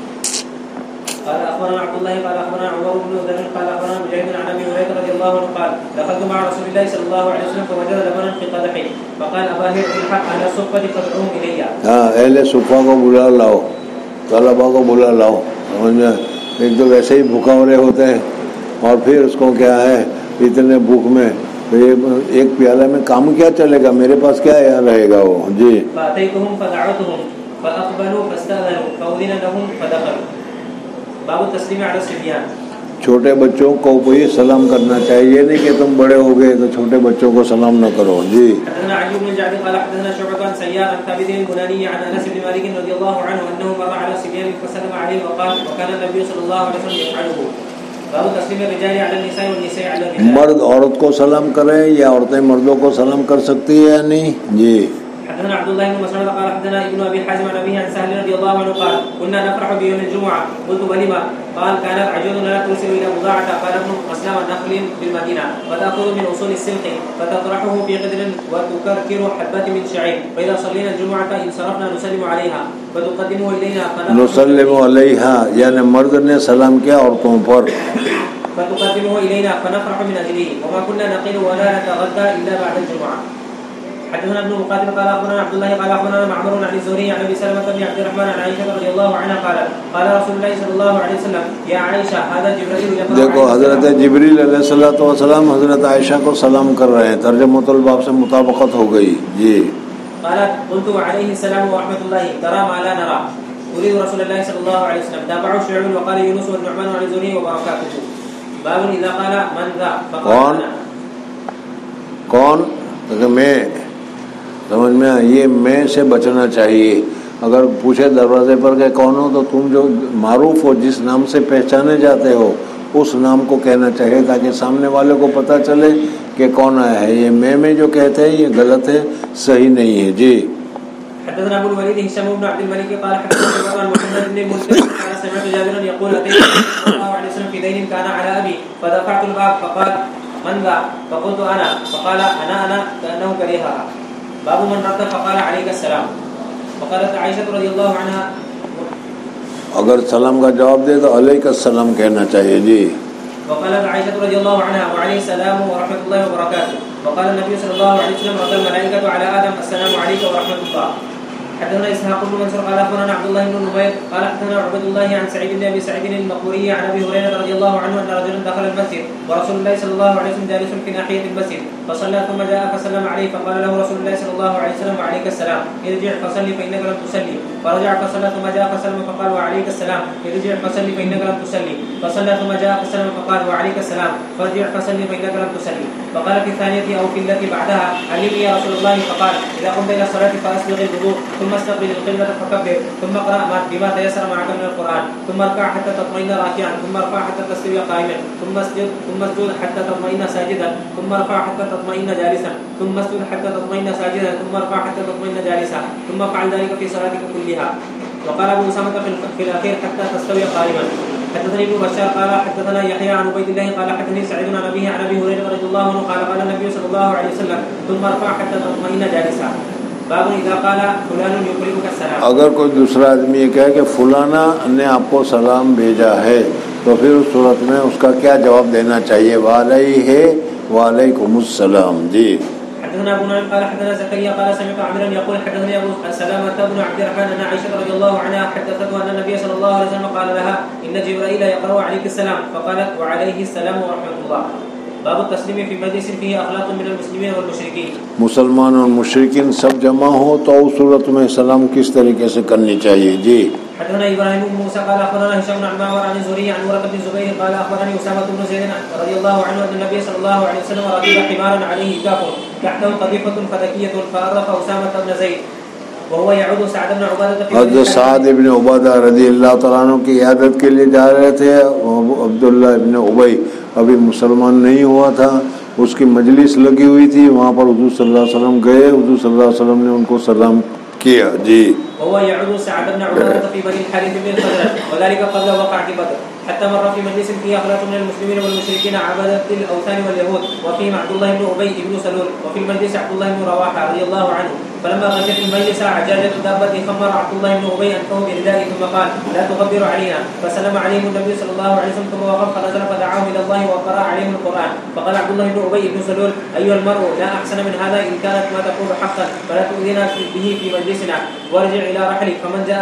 عبد الله قال اخبرنا عمر بن ذر قال اخبرنا مجاهد عن ابي هريره رضي الله عنه قال دخلت مع رسول الله صلى الله عليه وسلم فوجد لبنا في قدح فقال ابا هريره الحق على الصفه فادعوهم الي. ہاں، اہل صفہ کو بلا لاؤ، طلبا کو بلا لاؤ. سمجھ میں؟ ایک تو ویسے ہی بھوکا ہو رہے ہوتے ہیں اور پھر اس کو کیا ہے اتنے بھوک میں ایک پیالے میں کام کیا چلے گا، میرے پاس کیا رہے گا وہ. جی. فاتيتهم فدعوتهم فاقبلوا فاستاذنوا فاذن لهم فدخلوا. باب التسلیم علی الصبیان. چھوٹے بچوں کو کوئی سلام کرنا چاہیے، نہیں کہ تم بڑے ہو گئے تو چھوٹے بچوں کو سلام نہ کرو. جی. حدثنا علی بن جعفر قال حدثنا شعبة عن سيار عن ثابت البناني عن انس بن مالك رضي الله عنه انه مر على الصبيان فسلم عليه وقال وكان النبي صلى الله عليه وسلم يفعله. باب تسلیم الرجال على النساء والنساء على الرجال. مرد عورت کو سلام کریں یا عورتیں مردوں کو سلام کر سکتی ہے یا نہیں؟ جی. حدثنا عبد الله بن مسعود قال حدثنا ابن ابي حازم عن ابيه عن سهل رضي الله عنه قال كنا نفرح بيوم الجمعه قلت ولما قال كانت عجوزنا لا ترسل الى بضاعه قال ابن اسلام نخل بالمدينه فتاخذ من اصول السلق فتطرحه في قدر وتكركر حبات من شعير فاذا صلينا الجمعه انصرفنا نسلم عليها فتقدمه الينا نسلم عليها یعنی مرد نے سلام کیا عورتوں پر فتقدمه الينا فنفرح من اجله وما كنا نقيل ولا نتغدى الا بعد الجمعه. حدثنا ابن مقاتل قال اخبرنا عبد الله قال اخبرنا معمر عن الزهري عن ابي سلمة بن عبد الرحمن عن عائشة رضي الله عنها قال قال رسول الله صلى الله عليه وسلم يا عائشة هذا جبريل يقرأ. دیکھو حضرت جبریل علیہ الصلوۃ والسلام حضرت عائشہ کو سلام کر رہے ہیں. ترجمۃ الباب سے مطابقت ہو گئی. جی. قالت قلت عليه السلام ورحمة الله ترى ما لا نرى اريد رسول الله صلى الله عليه وسلم تابعوا شعيب وقال يونس والنعمان عن الزهري وبركاته. باب اذا قال من ذا فقال کون کہ میں. سمجھ میں؟ یہ میں سے بچنا چاہیے. اگر پوچھے دروازے پر کہ کون ہو تو تم جو معروف ہو جس نام سے پہچانے جاتے ہو اس نام کو کہنا چاہیے تاکہ سامنے والے کو پتہ چلے کہ کون آیا ہے. یہ میں جو کہتے ہیں یہ غلط ہے، صحیح نہیں ہے. جی. حدثنا ابو الوليد هشام بن عبد الملك قال حدثنا محمد بن مسلم قال سمعت جابرا يقول اتيت صلى الله عليه وسلم في دين كان على ابي فدفعت الباب فقال من ذا فقلت انا فقال انا كانه كرهها. باب من رد فقال عليك السلام. فقالت عائشة رضي الله عنها اگر سلام کا جواب دے تو علیک السلام کہنا چاہیے. جی. وقالت عائشة رضي الله عنها وعليه السلام ورحمة الله وبركاته. وقال النبي صلى الله عليه وسلم رد الملائكة على آدم السلام عليك ورحمة الله. حدثنا اسحاق بن منصور قال اخبرنا عبد الله بن نمير قال حدثنا عبد الله عن سعيد بن ابي سعيد المقبوري عن ابي هريره رضي الله عنه ان رجلا دخل المسجد ورسول الله صلى الله عليه وسلم جالس في ناحيه المسجد فصلى ثم جاء فسلم عليه فقال له رسول الله صلى الله عليه وسلم وعليك السلام ارجع فصلي فانك لم تصلي. فرجع فصلى ثم جاء فسلم فقال وعليك السلام ارجع فصلي فانك لم تصلي. فصلى ثم جاء فسلم فقال وعليك السلام فارجع فصلي فانك لم تصلي. فقال في الثانيه او في التي بعدها علمني يا رسول الله. فقال اذا قمت الى الصلاه فاسبغ الوضوء ثم استقبل القبلة فكبر ثم اقرأ بما تيسر معك من القرآن ثم اركع حتى تطمئن راكعا ثم ارفع حتى تستوي قائما ثم اسجد حتى تطمئن ساجدا ثم ارفع حتى تطمئن جالسا ثم اسجد حتى تطمئن ساجدا ثم ارفع حتى تطمئن جالسا ثم افعل ذلك في صلاتك كلها. وقال ابو اسامة في الاخير حتى تستوي قائما. حدثني ابن بشار قال حدثنا يحيى عن عبيد الله قال حدثني سعيد عن ابيه عن ابي هريره رضي الله عنه قال قال النبي صلى الله عليه وسلم ثم ارفع حتى تطمئن جالسا. باب اذا قال فلان يقرئك السلام. اگر کوئی دوسرا آدمی یہ کہے کہ فلانا نے آپ کو سلام بھیجا ہے تو پھر اس صورت میں اس کا کیا جواب دینا چاہیے؟ وعلیہ وعلیکم السلام. جی. حدثنا ابو نعيم قال حدثنا زكريا قال سمعت عامرا يقول حدثني ابو سلامة بن عبد الرحمن ان عائشة رضي الله عنها حدثته ان النبي صلى الله عليه وسلم قال لها ان جبرائيل يقرأ عليك السلام فقالت وعليه السلام ورحمة الله. باب التسلیم فی مجلس فیہ اخلاق من المسلمین والمشرکین. مسلمان اور مشرکین سب جمع ہو تو اس صورت میں سلام کس طریقے سے کرنی چاہیے؟ جی. حدثنا ابراہیم بن موسیٰ قال اخبرنا هشام بن عمار عن الزهري عن ورقة بن زبير قال اخبرني اسامة بن زيد رضي الله عنه ان النبي صلى الله عليه وسلم ركب حمارا عليه كاف تحته قذيفة فذكية فعرف اسامة بن زيد وهو يعود سعد بن عبادة. حضرت سعد بن عبادہ رضی اللہ تعالیٰ عنہ کی عیادت کے لیے جا رہے تھے. عبداللہ ابن ابی ابھی مسلمان نہیں ہوا تھا، اس کی مجلس لگی ہوئی تھی، وہاں پر حضور صلی اللہ علیہ وسلم گئے، حضور صلی اللہ علیہ وسلم نے ان کو سلام کیا. جی. وهو يعود سعد بن عبادة في بني الحارث بن الخزرج وذلك قبل وقعة بدر حتى مر في مجلس فيه أخلاق من المسلمين والمشركين عبادة الأوثان واليهود وفيهم عبد الله بن أبي بن سلول وفي المجلس عبد الله بن رواحة رضي الله عنه. فلما غشت المجلس عجاجة دابة خمر عبد الله بن أبي أنفه بردائه ثم قال لا تغبر علينا فسلم عليهم النبي صلى الله عليه وسلم ثم وقف فنزل فدعاهم إلى الله وقرأ عليهم القرآن. فقال عبد الله بن أبي بن سلول أيها المرء لا أحسن من هذا إن كانت ما تقول حقا فلا تؤذنا به في مجلسنا وارجع إلى رحلك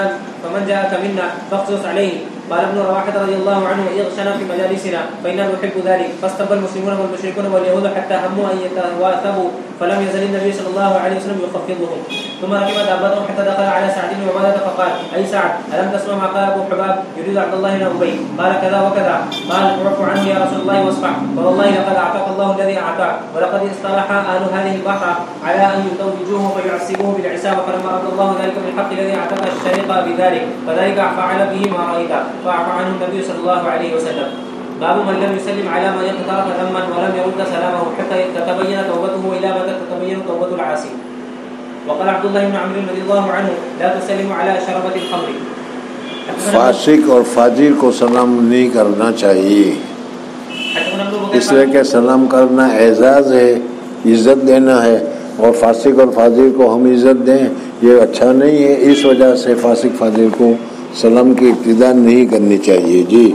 فمن جاءك منا فاقصص عليه. قال ابن رواحة رضي الله عنه اغشنا في مجالسنا فإننا نحب ذلك. فاستبى المسلمون والمشركون واليهود حتى هموا أن يتواثبوا فلم يزل النبي صلى الله عليه وسلم يخفضهم. ثم ركب دابته حتى دخل على سعد بن عبادة فقال أي سعد ألم تسمع ما قال أبو حباب يريد عبد الله بن أبي؟ قال كذا وكذا. قال اعف عنه يا رسول الله واصفح فوالله لقد أعطاك الله الذي أعطاك ولقد اصطلح أهل هذه البحر على أن يتوجوه فيعصبوه بالعصابة فلما رد الله ذلك بالحق الذي أعطاك الشريق بذلك فذلك فعل به ما رأيت فأعفى عنه النبي صلى الله عليه وسلم. باب من لم يسلم على ما يقترف ذما ولم يرد سلامه حتى تتبين توبته إلى متى تتبين توبة العاصي. وقال عبد الله بن عمرو رضي الله عنه لا تسلم على شربة الخمر. فاسق اور فاجر کو سلام نہیں کرنا چاہیے، اس لیے کہ سلام کرنا اعزاز ہے، عزت دینا ہے، اور فاسق اور فاجر کو ہم عزت دیں یہ اچھا نہیں ہے، اس وجہ سے فاسق فاجر کو سلام کی ابتدا نہیں کرنی چاہیے. جی.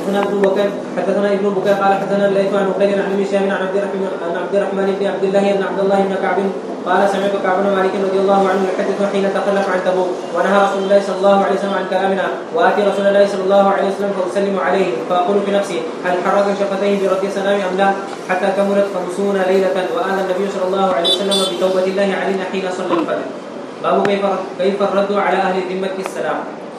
حدثنا ابن بكر قال حدثنا الليث عن عقيل عن ابن شهاب عن عبد الرحمن بن عبد الله ان عبد الله بن كعب قال سمعت كعب بن مالك رضي الله عنه يحدث حين تخلف عن تبوك ونهى رسول الله صلى الله عليه وسلم عن كلامنا واتي رسول الله صلى الله عليه وسلم فاسلم عليه فاقول في نفسي هل حرك شفتيه برد سلام ام لا حتى كملت 50 ليله وآن النبي صلى الله عليه وسلم بتوبه الله علينا حين صلى الفجر. باب كيف الرد على اهل الذمه السلام.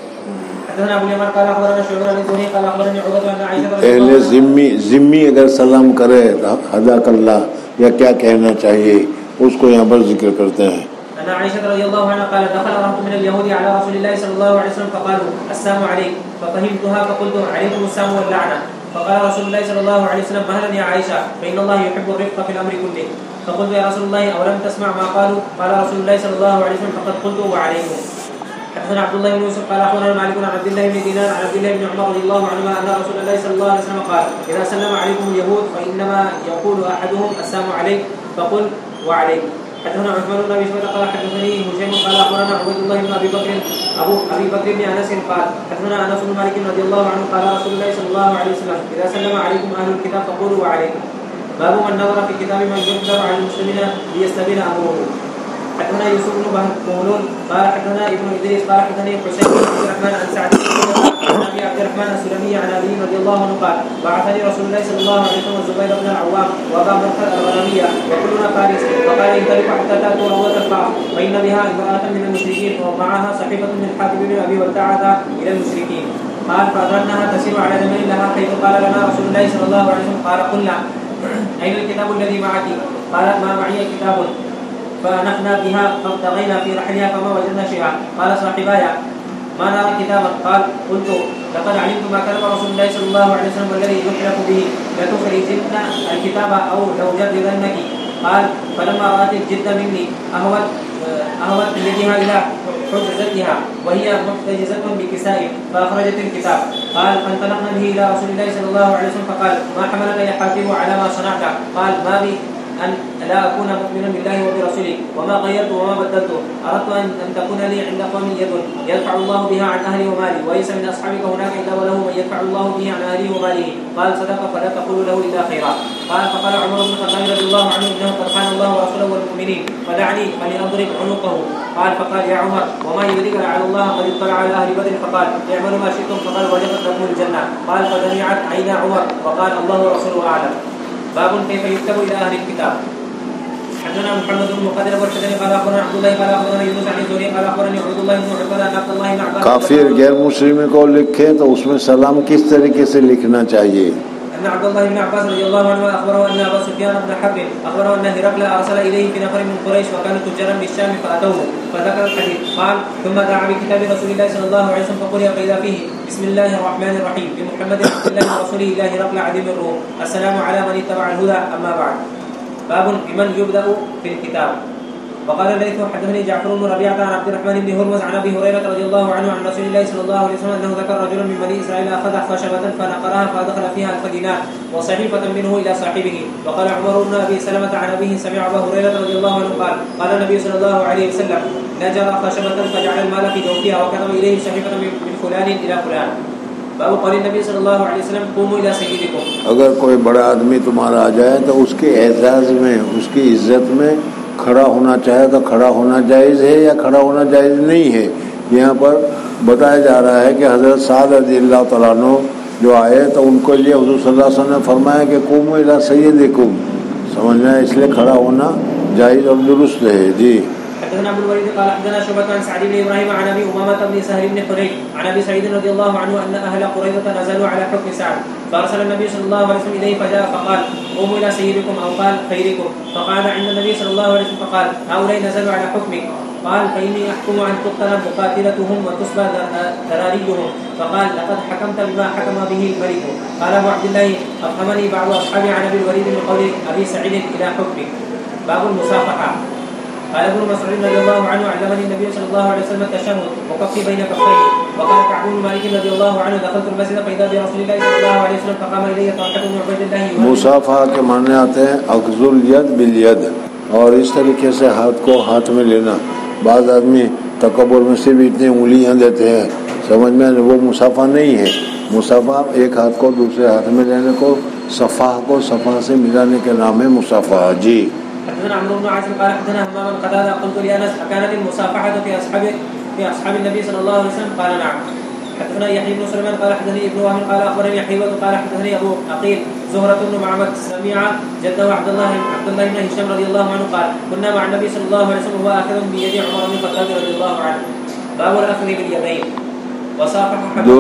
اہل ذمی اگر سلام کرے حداک اللہ یا کیا کہنا چاہیے اس کو یہاں پر ذکر کرتے ہیں. أن عائشة رضي الله عنها قالت دخل رهط من اليهود على رسول الله صلى الله عليه وسلم فقالوا السلام عليك ففهمتها فقلت عليكم السلام واللعنة. فقال رسول الله صلى الله عليه وسلم مهلا يا عائشة فإن الله يحب الرفق في الأمر كله. فقلت يا رسول الله أولم تسمع ما قالوا؟ قال رسول الله صلى الله عليه وسلم فقد قلت وعليكم. حدثنا عبد الله بن يوسف قال اخبرنا مالك عن عبد الله بن دينار عن عبد الله بن عمر رضي الله عنهما ان رسول الله صلى الله عليه وسلم قال اذا سلم عليكم اليهود فانما يقول احدهم السلام عليك فقل وعليكم. حدثنا عثمان بن ابي شيبه قال حدثني هشيم قال اخبرنا عبد الله بن ابي بكر بن انس قال حدثنا انس بن مالك رضي الله عنه قال رسول الله صلى الله عليه وسلم اذا سلم عليكم اهل الكتاب فقولوا وعليكم. باب من نظر في كتاب من يقدر على المسلمين ليستبين امره. حدثنا يوسف بن مهلول قال حدثنا ابن ادريس قال حدثني حسين بن عبد الرحمن عن سعد بن ابي عبد الرحمن السلمي عن ابي رضي الله عنه قال بعثني رسول الله صلى الله عليه وسلم الزبير بن العوام وابا مرثد الغنميه وكلنا فارس فقال انطلقوا حتى تاتوا روضه الكعبه فان بها امراه من المشركين ومعها صحيفه من حاتم بن ابي ودعت الى المشركين. قال فاظنها تسير على جمل لها حيث قال لنا رسول الله صلى الله عليه وسلم قال قلنا اين الكتاب الذي معك؟ قالت ما معي كتاب فنحنا بها فابتغينا في رحلها فما وجدنا شيئا. قال صاحبايا ما نرى كتابا. قال قلت لقد علمت ما كتب رسول الله صلى الله عليه وسلم والذي يحلف به لتخرجن الكتاب او لو جردنك. قال فلما رأت الجد مني أهوت بيدها إلى حجزتها وهي محتجزة بكساء فأخرجت الكتاب. قال فانطلقنا به إلى رسول الله صلى الله عليه وسلم فقال ما حملك يا حاتم على ما صنعت؟ قال أن لا أكون مؤمنا بالله وبرسوله وما غيرت وما بدلت. أردت أن تكون لي عند قوم يد يدفع الله بها عن أهلي ومالي وليس من أصحابك هناك إلا وله من يدفع الله به عن أهله وماله. قال صدق فلا تقول له إلا خيرا. قال فقال عمر بن الخطاب رضي الله عنه إنه قد خان الله ورسوله والمؤمنين فدعني فلأضرب عنقه. قال فقال يا عمر وما يدرك لعل الله قد اطلع على أهل بدر فقال اعملوا ما شئتم فقال وجبت لكم الجنة. قال فدمعت عينا عمر وقال الله ورسوله أعلم. باب كيف يكتب إلى أهل الكتاب. حدثنا محمد بن مقدر والحدثني قال أخبرنا عبد الله قال أخبرنا يونس عن الزهري قال أخبرني عبد الله بن عبد الله عبد الله بن عباس. کافر غیر مسلم کو لکھے تو اس میں سلام کس طریقے سے لکھنا چاہیے؟ أن عبد الله بن عباس رضي الله عنه أخبره أن أبا سفيان بن حرب أخبره أن هرقل أرسل إليه في نفر من قريش وكانوا تجارا بالشام فأتوه فذكر الحديث. قال ثم دعا بكتاب رسول الله صلى الله عليه وسلم فقرئ فإذا فيه بسم الله الرحمن الرحيم بمحمد رسول الله ورسوله إلى هرقل عظيم الروم السلام على من اتبع الهدى أما بعد. باب بمن يبدأ في الكتاب. وقال الليث حدثني جعفر بن ربيعة عن عبد الرحمن بن هرمز عن أبي هريرة رضي الله عنه عن رسول الله صلى الله عليه وسلم أنه ذكر رجلا من بني إسرائيل أخذ خشبة فنقرها فأدخل فيها 1000 دينار وصحيفة منه إلى صاحبه. وقال عمر بن أبي سلمة عن أبيه سمع أبا هريرة رضي الله عنه قال النبي صلى الله عليه وسلم نجر خشبة فجعل المال في جوفها وكتب إليه صحيفة من فلان إلى فلان. باب قول النبي صلى الله عليه وسلم قوموا إلى سيدكم. اگر کوئی بڑا آدمی تمہارا آ جائے تو اس کے اعزاز میں اس کی عزت میں کھڑا ہونا چاہے تو کھڑا ہونا جائز ہے یا کھڑا ہونا جائز نہیں ہے؟ یہاں پر بتایا جا رہا ہے کہ حضرت سعد رضی اللہ تعالیٰ عنہ جو آئے تو ان کے لیے حضور صلی اللہ علیہ وسلم نے فرمایا کہ قوموا الی سیدکم، سمجھنا ہے، اس لیے کھڑا ہونا جائز اور درست ہے. جی حدثنا ابو الوليد قال حدثنا شعبة عن سعد بن ابراهيم عن ابي امامة بن سهل بن حنيف عن ابي سعيد رضي الله عنه ان اهل قريظة نزلوا على حكم سعد فارسل النبي صلى الله عليه وسلم اليه فجاء فقال قوموا الى سيدكم او قال خيركم فقال عند النبي صلى الله عليه وسلم فقال هؤلاء نزلوا على حكمك. قال فاني احكم ان تقتل مقاتلتهم وتصبى ذراريهم. فقال لقد حكمت بما حكم به الملك. قال ابو عبد الله افهمني بعض اصحابي عن ابي الوليد من قول ابي سعيد الى حكمك. باب المصافحة. قال ابن مسعود رضي الله عنه علمني النبي صلى الله عليه وسلم التشهد وكفي بين كفيه. وقال كعب بن مالك رضي الله عنه دخلت المسجد فإذا برسول الله صلى الله عليه وسلم فقام إلي طلحة بن عبيد الله. مصافحہ کے معنی آتے ہیں اخذ الید بالید، اور اس طریقے سے ہاتھ کو ہاتھ میں لینا. بعض آدمی تکبر میں سے بھی اتنی انگلیاں دیتے ہیں، سمجھ میں وہ مصافحہ نہیں ہے. مصافحہ ایک ہاتھ کو دوسرے ہاتھ میں لینے کو، صفحہ کو صفحہ سے ملانے کے نام ہے مصافحہ. جی حدثنا عمرو بن عاصم قال حدثنا همام قتادة قلت لأنس أكانت المصافحة في أصحاب النبي صلى الله عليه وسلم؟ قال نعم. حدثنا يحيى بن سليمان قال حدثني ابن وهب قال أخبرني حيوة قال حدثني أبو عقيل زهرة بن معبد سمع جده عبد الله بن هشام رضي الله عنه قال كنا مع النبي صلى الله عليه وسلم وهو آخذ بيد عمر بن الخطاب رضي الله عنه. باب الأخذ باليدين. وصافح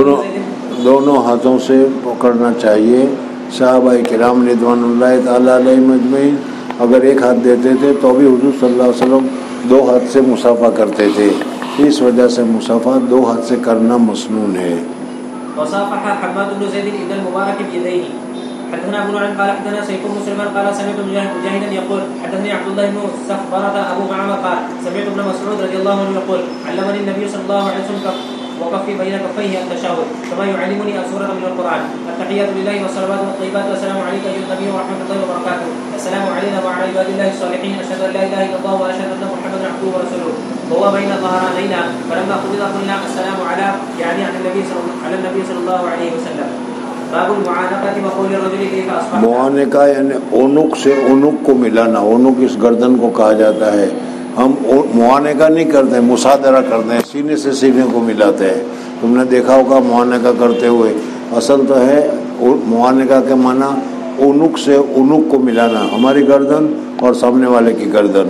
دونوں ہاتھوں سے پکڑنا چاہیے. صحابہ کرام رضوان اللہ تعالی علیہم اجمعین اگر ایک ہاتھ دیتے تھے تو بھی حضور صلی اللہ علیہ وسلم دو ہاتھ سے مصافحہ کرتے تھے. اس وجہ سے مصافحہ دو ہاتھ سے کرنا مسنون ہے. وصافح حماد بن زيد بن المبارك بيديه. حدثنا ابو نعيم قال حدثنا سيف بن مسلم قال سمعت مجاهدا يقول حدثني عبد الله بن سخبرة ابو معمر قال سمعت ابن مسعود رضي الله عنه يقول علمني النبي صلى الله عليه وسلم وكفي بين كفيه التشهد كما يعلمني سورة من القرآن. التحيات لله والصلوات والطيبات والسلام عليك أيها النبي ورحمة الله وبركاته. السلام علينا وعلى عباد الله الصالحين أشهد أن لا إله إلا الله وأشهد أن محمدا عبده ورسوله. وهو بين ظهرانينا فلما قبض قلنا السلام على يعني على النبي صلى الله عليه وسلم. باب المعانقة وقول الرجل كيف أصبحت. معانقہ یعنی اونق سے اونق کو ملانا. اونق اس گردن کو کہا جاتا ہے. ہم معانقہ نہیں کرتے، مصادرہ کرتے ہیں، سینے سے سینے کو ملاتے ہیں. تم نے دیکھا ہوگا معانقہ کرتے ہوئے. اصل تو ہے معانقہ کے معنی اونق سے اونق کو ملانا، ہماری گردن اور سامنے والے کی گردن.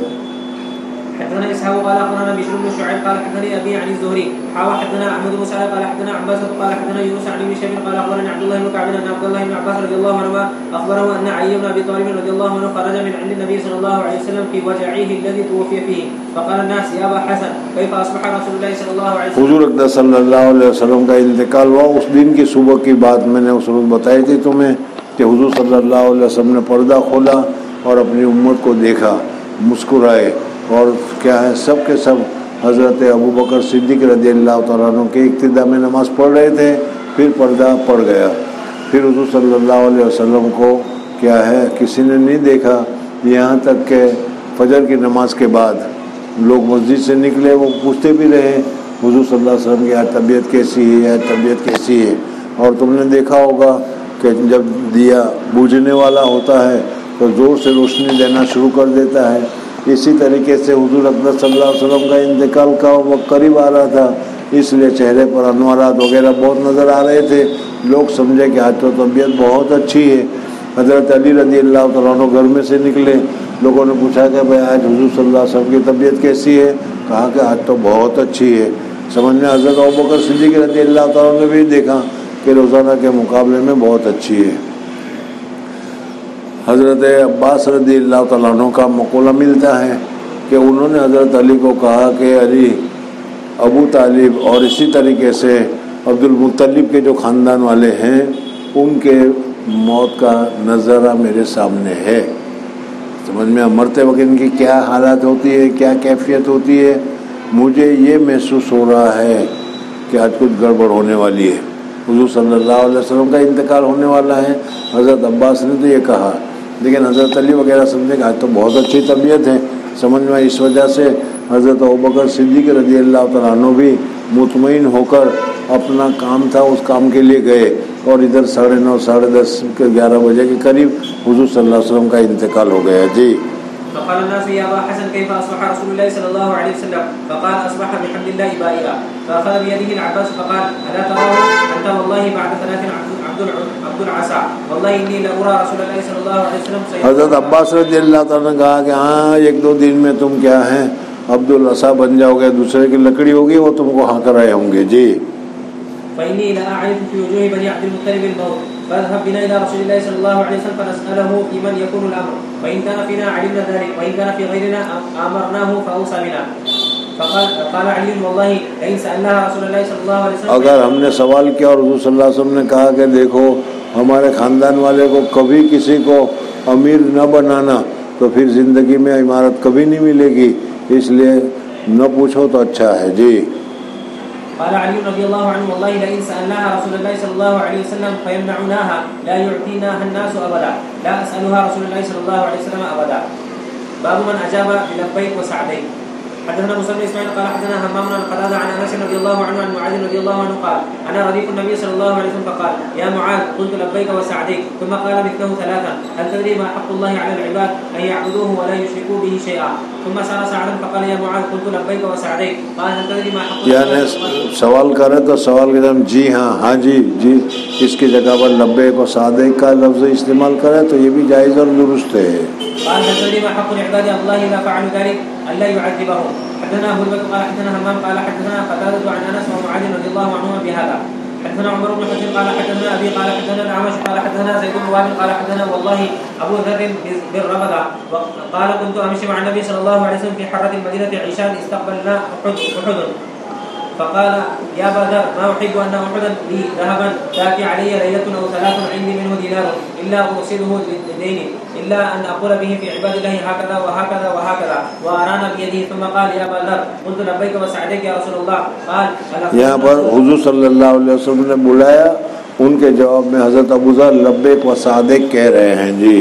حدثنا اسحاق قال اخبرنا بشر بن شعيب قال حدثني ابي عن الزهري حدثنا احمد بن سعد قال حدثنا عباس قال حدثنا يونس عن ابن شهاب قال اخبرني عبد الله بن كعب ان عبد الله بن عباس رضي الله عنهما اخبره ان علي بن ابي طالب رضي الله عنه خرج من عند النبي صلى الله عليه وسلم في وجعه الذي توفي فيه فقال الناس يا ابا حسن كيف اصبح رسول الله صلى الله عليه وسلم. حضور اقدس صلی اللہ علیہ وسلم کا انتقال ہوا. اس دن کی صبح کی بات میں نے اس وقت بتائی تھی تمہیں کہ حضور صلی اللہ علیہ وسلم نے پردہ کھولا اور اپنی امت کو دیکھا، مسکرائے، اور کیا ہے سب کے سب حضرت ابو بکر صدیق رضی اللہ تعالیٰ عنہ کے اقتدا میں نماز پڑھ رہے تھے. پھر پردہ پڑ گیا. پھر حضور صلی اللہ علیہ وسلم کو کیا ہے کسی نے نہیں دیکھا. یہاں تک کہ فجر کی نماز کے بعد لوگ مسجد سے نکلے، وہ پوچھتے بھی رہے حضور صلی اللہ علیہ وسلم کی آج طبیعت کیسی ہے، آج طبیعت کیسی ہے. اور تم نے دیکھا ہوگا کہ جب دیا بجھنے والا ہوتا ہے تو زور سے روشنی دینا شروع کر دیتا ہے. اسی طریقے سے حضور اکرم صلی اللہ علیہ وسلم کا انتقال کا وقت قریب آ رہا تھا، اس لیے چہرے پر انوارات وغیرہ بہت نظر آ رہے تھے. لوگ سمجھے کہ آج تو طبیعت بہت اچھی ہے. حضرت علی رضی اللہ تعالیٰ عنہ گھر میں سے نکلے. لوگوں نے پوچھا کہ بھائی آج حضور صلی اللہ علیہ وسلم کی طبیعت کیسی ہے؟ کہا کہ آج تو بہت اچھی ہے. سمجھ میں حضرت ابوبکر صدیق رضی اللہ تعالیٰ عنہ نے بھی دیکھا کہ روزانہ کے مقابلے میں بہت اچھی ہے. حضرت عباس رضی اللہ تعالیٰ عنہ کا مقولہ ملتا ہے کہ انہوں نے حضرت علی کو کہا کہ علی، ابو طالب اور اسی طریقے سے عبد المطلب کے جو خاندان والے ہیں ان کے موت کا نظارہ میرے سامنے ہے. سمجھ میں مرتے وقت ان کی کیا حالت ہوتی ہے، کیا کیفیت ہوتی ہے. مجھے یہ محسوس ہو رہا ہے کہ آج کچھ گڑبڑ ہونے والی ہے، حضور صلی اللہ علیہ وسلم کا انتقال ہونے والا ہے. حضرت عباس نے تو یہ کہا، لیکن حضرت علی وغیرہ سمجھے کہ آج تو بہت اچھی طبیعت ہے. سمجھ میں اس وجہ سے حضرت ابوبکر صدیق رضی اللہ تعالیٰ عنہ بھی مطمئن ہو کر اپنا کام تھا اس کام کے لیے گئے، اور ادھر 9:30 10:30 11 بجے کے قریب حضور صلی اللہ علیہ وسلم کا انتقال ہو گیا. جی. فقال الناس يا ابا حسن كيف اصبح رسول الله صلى الله عليه وسلم؟ فقال اصبح بحمد الله بائعا. فاخذ بيده العباس فقال الا تراه انت والله بعد 3 عبد العصا والله اني لارى رسول الله صلى الله عليه وسلم. حضرت عباس رضی اللہ تعالیٰ نے کہا کہ ہاں 1-2 دن میں تم کیا ہیں عبد العصا بن جاؤ گے، دوسرے کی لکڑی ہوگی، وہ تم کو ہاں کر رہے ہوں گے. جی. فإني لا أعرف في وجوه بني عبد المطلب الموت فاذهب بنا إلى رسول الله صلى الله عليه وسلم فنسأله في من يكون الأمر وإن كان فينا علمنا ذلك وإن كان في غيرنا أمرناه فأوصى بنا. قال علي والله لئن سألناها رسول الله صلى الله عليه وسلم. اگر ہم نے سوال کیا اور حضور صلی اللہ علیہ وسلم نے کہا کہ دیکھو ہمارے خاندان والے کو کبھی کسی کو امیر نہ بنانا تو پھر زندگی میں عمارت کبھی نہیں ملے گی، اس لیے نہ پوچھو تو اچھا ہے. جی. قال علي رضي الله عنه والله لئن سألناها رسول الله صلى الله عليه وسلم فيمنعناها لا يعطيناها الناس أبدا لا أسألها رسول الله صلى الله عليه وسلم أبدا. باب من أجاب بلبيك وسعديك. حدثنا موسى بن اسماعيل قال حدثنا همام بن قتادة عن انس رضي الله عنه عن معاذ رضي الله عنه قال انا رديف النبي صلى الله عليه وسلم فقال يا معاذ قلت لبيك وسعديك ثم قال مثله 3 هل تدري ما حق الله على العباد ان يعبدوه ولا يشركوا به شيئا ثم سأل سعدا فقال يا معاذ قلت لبيك وسعديك قال هل تدري ما حق الله. یعنی سوال کرے تو سوال کے دم جی ہاں ہاں جی جی اس کی جگہ پر لبیک و سعدیک کا لفظ استعمال کرے تو یہ بھی جائز اور درست ہے. قال هل تدري ما حق العباد على الله اذا فعلوا ذلك الا يعذبهم. حدثنا ابو بكر قال حدثنا همام قال حدثنا قتادة عن انس ومعاذ رضي الله عنهما بهذا. حدثنا عمر بن حسين قال حدثنا ابي قال حدثنا الاعمش قال حدثنا زيد بن وهب قال حدثنا والله ابو ذر بالربذة قال كنت امشي مع النبي صلى الله عليه وسلم في حرة المدينة عشاء استقبلنا احد فقال يا بدر ما احب ان احدا لي ذهبا تاتي علي ليلة او 3 عندي منه دينار الا ارسله لديني الا ان اقول به في عباد الله هكذا وهكذا وهكذا وارانا بيده ثم قال يا بدر قلت لبيك وسعديك يا رسول الله. قال یہاں پر حضور صلی اللہ علیہ وسلم نے بلایا، ان کے جواب میں حضرت ابوذر لبیک و سعدیک کہہ رہے ہیں. جی.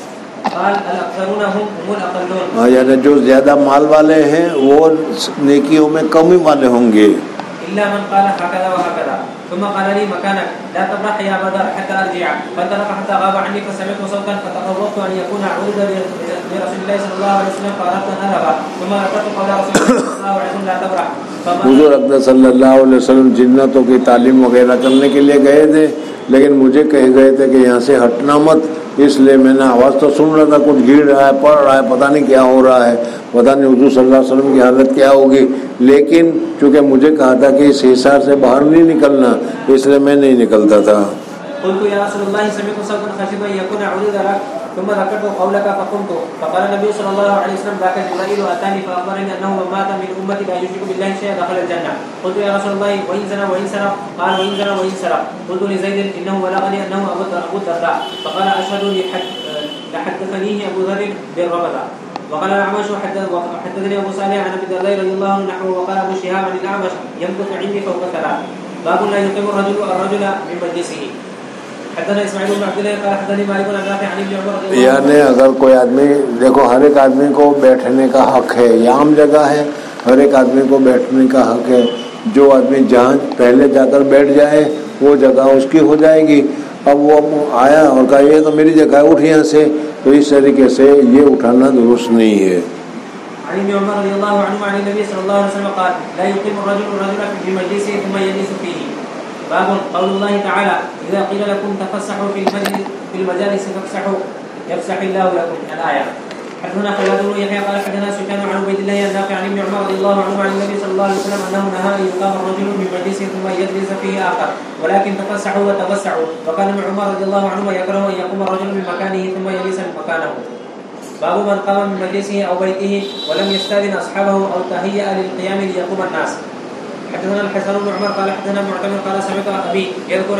قال الاكثرون هم الاقلون. یعنی جو زیادہ مال والے ہیں وہ نیکیوں میں کمی والے ہوں گے. الا من قال هكذا وهكذا ثم قال لي مكانك لا تبرح يا بدر حتى ارجع فانطلق حتى غاب عني فسمعت صوتا فتقربت ان يكون عود برسول الله صلى الله عليه وسلم فاردت ان اذهب ثم ذكرت قول رسول الله صلى الله عليه وسلم لا تبرح. حضور اکرم صلی اللہ علیہ وسلم جنتوں کی تعلیم وغیرہ کرنے کے لیے گئے تھے، لیکن مجھے کہے گئے تھے کہ یہاں سے ہٹنا مت، اس لیے میں نے آواز تو سن رہا تھا، کچھ گر رہا ہے، پڑھ رہا ہے، پتہ نہیں کیا ہو رہا ہے، پتہ نہیں حضور صلی اللہ علیہ وسلم کی حالت کیا ہوگی، لیکن چونکہ مجھے کہا تھا کہ اس حصار سے باہر نہیں نکلنا، اس لیے میں نہیں نکلتا تھا. قلت يا رسول الله سمعت صوتا خشبا يكون عود لك ثم ذكرت قولك فقمت فقال النبي صلى الله عليه وسلم ذاك جبريل اتاني فاخبرني انه من مات من امتي لا يشرك بالله شيئا دخل الجنه. قلت يا رسول الله وان زنى وان سرق؟ قال وان زنى وان سرق. قلت لزيد انه بلغني انه ابو الدرداء فقال اشهد لحدثنيه ابو ذر بالربذة. وقال الاعمش حدثني ابو صالح عن ابي الدرداء رضي الله عنه نحوه. وقال ابو شهاب عن الاعمش باب لا يقيم الرجل على الرجل من مجلسه. حدثنا اسماعیل بن عبد الله قال حدثني مالك بن نافع عن ابن عمر رضي الله عنه. یعنی اگر کوئی آدمی دیکھو ہر ایک آدمی کو بیٹھنے کا حق ہے، یہ عام جگہ ہے، ہر ایک آدمی کو بیٹھنے کا حق ہے. جو آدمی جہاں پہلے جا کر بیٹھ جائے وہ جگہ اس کی ہو جائے گی. اب وہ آیا اور کہا یہ تو میری جگہ ہے، اٹھ یہاں سے، تو اس طریقے سے یہ اٹھانا درست نہیں ہے. عن ابن عمر رضي الله عنه عن النبي صلى الله عليه وسلم قال لا يقيم الرجل الرجل في مجلسه ثم يجلس فيه. باب قول الله تعالى إذا قيل لكم تفسحوا في المجالس فافسحوا يفسح الله لكم. الآية. حدثنا خالد بن يحيى قال حدثنا سفيان عن عبيد الله النافع عن ابن عمر رضي الله عنه عن النبي صلى الله عليه وسلم أنه نهى أن يقام الرجل في مجلسه ثم يجلس فيه آخر ولكن تفسحوا وتوسعوا. وكان ابن عمر رضي الله عنه يكره أن يقوم الرجل من مكانه ثم يجلس مكانه. باب من قام من مجلسه أو بيته ولم يستأذن أصحابه أو تهيأ للقيام ليقوم الناس. حدثنا الحسن بن عمر قال حدثنا معتمر قال سمعت أبي يذكر